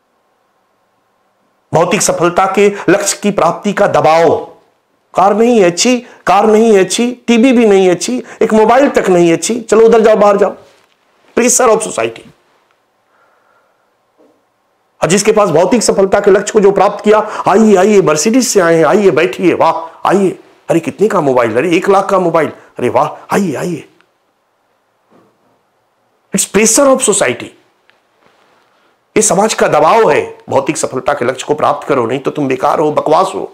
Speaker 1: भौतिक सफलता के लक्ष्य की प्राप्ति का दबाव, कार नहीं है अच्छी, कार नहीं है अच्छी, टीवी भी नहीं है अच्छी, एक मोबाइल तक नहीं है अच्छी, चलो उधर जाओ, बाहर जाओ, प्रेशर ऑफ सोसाइटी। और जिसके पास भौतिक सफलता के लक्ष्य को जो प्राप्त किया, आइए आइए मर्सिडीज से आए हैं, आइए बैठिए, वाह आइए, अरे कितने का मोबाइल, अरे 1 लाख का मोबाइल, अरे वाह आइए आइए। इट्स प्रेशर ऑफ सोसाइटी, ये समाज का दबाव है। भौतिक सफलता के लक्ष्य को प्राप्त करो, नहीं तो तुम बेकार हो, बकवास हो।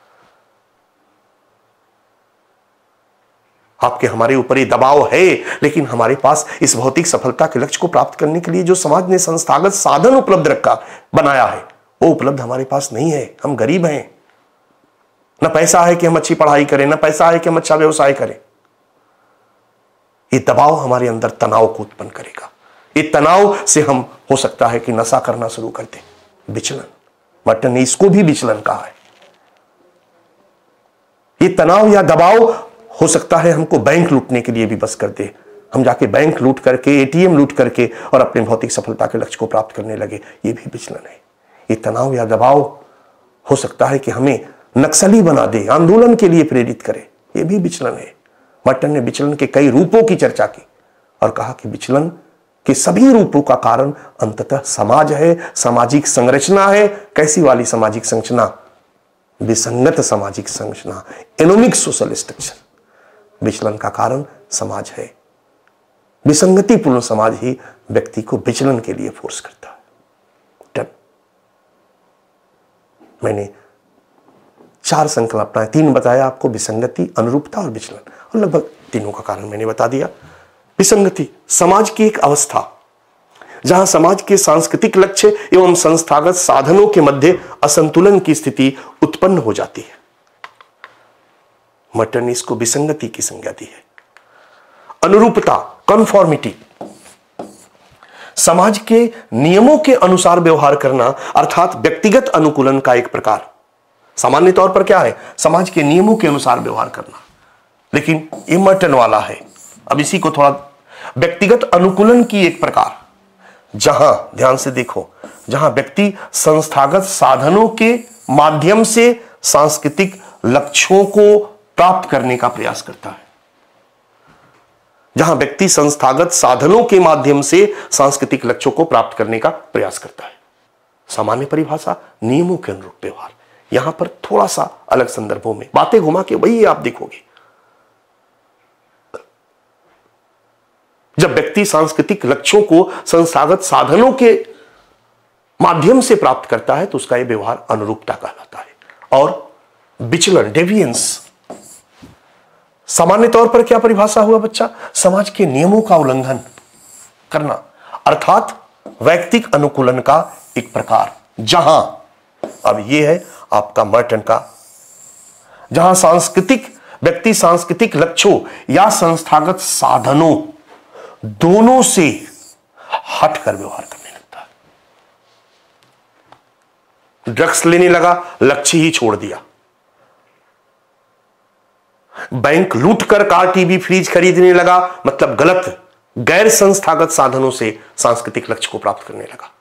Speaker 1: आपके हमारे ऊपर ये दबाव है, लेकिन हमारे पास इस भौतिक सफलता के लक्ष्य को प्राप्त करने के लिए जो समाज ने संस्थागत साधन उपलब्ध बनाया है, वो उपलब्ध हमारे पास नहीं है। हम गरीब हैं, न पैसा है कि हम अच्छी पढ़ाई करें, न पैसा है कि हम अच्छा व्यवसाय करें। ये दबाव हमारे अंदर तनाव को उत्पन्न करेगा। ये तनाव से हम हो सकता है कि नशा करना शुरू कर दें, विचलन। मर्टन ने इसको भी विचलन कहा है। ये तनाव या दबाव हो सकता है हमको बैंक लूटने के लिए भी बस कर दे, हम जाके बैंक लूट करके, एटीएम लूट करके और अपने भौतिक सफलता के लक्ष्य को प्राप्त करने लगे। ये भी विचलन है। ये तनाव या दबाव हो सकता है कि हमें नक्सली बना दे, आंदोलन के लिए प्रेरित करे। ये भी विचलन है। मर्टन ने विचलन के कई रूपों की चर्चा की और कहा कि विचलन के सभी रूपों का कारण अंततः समाज है, सामाजिक संरचना है। कैसी वाली सामाजिक संरचना? विसंगत सामाजिक संरचना, एनोमिक सोशल स्ट्रक्चर। विचलन का कारण समाज है। विसंगतिपूर्ण समाज ही व्यक्ति को विचलन के लिए फोर्स करता है। मैंने 4 संकल्पनाएं, 3 बताया आपको, विसंगति, अनुरूपता और विचलन, और लगभग तीनों का कारण मैंने बता दिया। विसंगति समाज की एक अवस्था जहां समाज के सांस्कृतिक लक्ष्य एवं संस्थागत साधनों के मध्य असंतुलन की स्थिति उत्पन्न हो जाती है। मर्टन ने इसको विसंगति की संज्ञा दी है। अनुरूपता, कॉन्फॉर्मिटी, समाज के नियमों के अनुसार व्यवहार करना, अर्थात व्यक्तिगत अनुकूलन का एक प्रकार। सामान्य तौर पर क्या है? समाज के नियमों के अनुसार व्यवहार करना, लेकिन ये मर्टन वाला है। अब इसी को थोड़ा, व्यक्तिगत अनुकूलन की एक प्रकार, जहां, ध्यान से देखो, जहां व्यक्ति संस्थागत साधनों के माध्यम से सांस्कृतिक लक्ष्यों को प्राप्त करने का प्रयास करता है। जहां व्यक्ति संस्थागत साधनों के माध्यम से सांस्कृतिक लक्ष्यों को प्राप्त करने का प्रयास करता है। सामान्य परिभाषा, नियमों के अनुरूप व्यवहार। यहां पर थोड़ा सा अलग संदर्भों में बातें घुमा के वही आप देखोगे। जब व्यक्ति सांस्कृतिक लक्ष्यों को संस्थागत साधनों के माध्यम से प्राप्त करता है तो उसका यह व्यवहार अनुरूपता कहलाता है। और विचलन, डेविएंस, सामान्य तौर पर क्या परिभाषा हुआ बच्चा? समाज के नियमों का उल्लंघन करना, अर्थात वैयक्तिक अनुकूलन का एक प्रकार। जहां, अब यह है आपका मर्टन का, जहां व्यक्ति सांस्कृतिक लक्ष्यों या संस्थागत साधनों दोनों से हटकर व्यवहार करने लगता है। ड्रग्स लेने लगा, लक्ष्य ही छोड़ दिया। बैंक लूटकर कार, टीवी, फ्रिज खरीदने लगा, मतलब गलत, गैर संस्थागत साधनों से सांस्कृतिक लक्ष्य को प्राप्त करने लगा।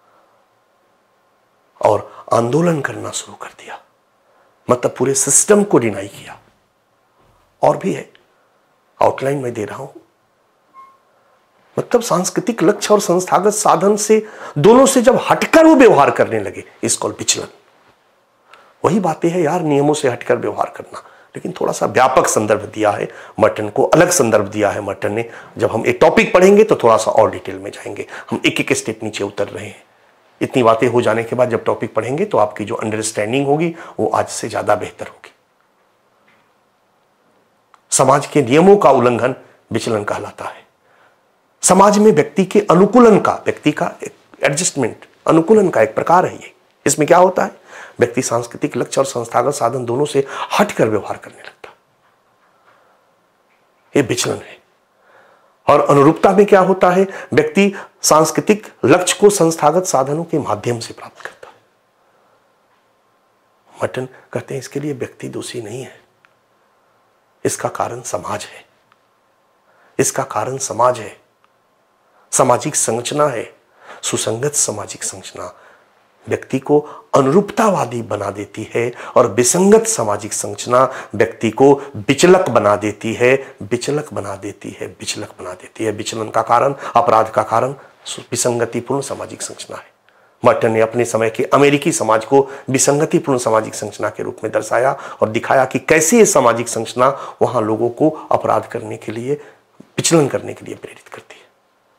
Speaker 1: और आंदोलन करना शुरू कर दिया, मतलब पूरे सिस्टम को डिनाई किया। और भी है, आउटलाइन में दे रहा हूं। मतलब सांस्कृतिक लक्ष्य और संस्थागत साधन से, दोनों से जब हटकर वो व्यवहार करने लगे, इसको विचलन। वही बातें हैं यार, नियमों से हटकर व्यवहार करना, लेकिन थोड़ा सा व्यापक संदर्भ दिया है मर्टन को, अलग संदर्भ दिया है मर्टन ने। जब हम एक टॉपिक पढ़ेंगे तो थोड़ा सा और डिटेल में जाएंगे। हम एक एक स्टेप नीचे उतर रहे हैं। इतनी बातें हो जाने के बाद जब टॉपिक पढ़ेंगे तो आपकी जो अंडरस्टैंडिंग होगी वो आज से ज्यादा बेहतर होगी। समाज के नियमों का उल्लंघन विचलन कहलाता है। समाज में व्यक्ति के अनुकूलन का, व्यक्ति का एडजस्टमेंट, अनुकूलन का एक प्रकार है ये। इसमें क्या होता है? व्यक्ति सांस्कृतिक लक्ष्य और संस्थागत साधन दोनों से हटकर व्यवहार करने लगता, ये विचलन है। और अनुरूपता में क्या होता है? व्यक्ति सांस्कृतिक लक्ष्य को संस्थागत साधनों के माध्यम से प्राप्त करता है। मर्टन कहते हैं इसके लिए व्यक्ति दोषी नहीं है, इसका कारण समाज है, इसका कारण समाज है, सामाजिक संरचना है। सुसंगत सामाजिक संरचना व्यक्ति को अनुरूपतावादी बना देती है और विसंगत सामाजिक संरचना व्यक्ति को विचलक बना देती है, विचलक बना देती है, विचलक बना देती है। विचलन का कारण, अपराध का कारण विसंगतिपूर्ण सामाजिक संरचना है। मर्टन ने अपने समय के अमेरिकी समाज को विसंगतिपूर्ण सामाजिक संरचना के रूप में दर्शाया और दिखाया कि कैसे ये सामाजिक संरचना वहां लोगों को अपराध करने के लिए, विचलन करने के लिए प्रेरित करती है।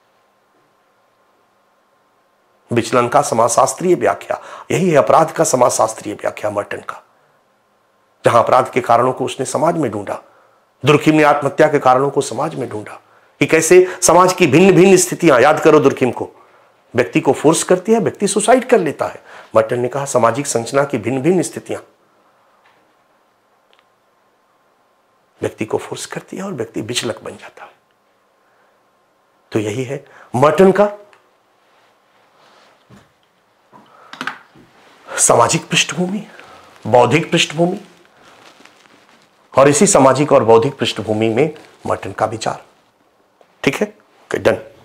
Speaker 1: विचलन का समाजशास्त्रीय व्याख्या यही है, अपराध का समाजशास्त्रीय व्याख्या मर्टन का। जहां अपराध के कारणों को उसने समाज में ढूंढा, दुर्खिम ने आत्महत्या के कारणों को समाज में ढूंढा कि कैसे समाज की भिन्न भिन्न स्थितियां, याद करो दुर्खिम को, व्यक्ति को फोर्स करती है, व्यक्ति सुसाइड कर लेता है। मर्टन ने कहा सामाजिक संरचना की भिन्न भिन्न स्थितियां व्यक्ति को फोर्स करती है और व्यक्ति विचलक बन जाता है। तो यही है मर्टन का सामाजिक पृष्ठभूमि, बौद्धिक पृष्ठभूमि, और इसी सामाजिक और बौद्धिक पृष्ठभूमि में मर्टन का विचार। ठीक है, डन।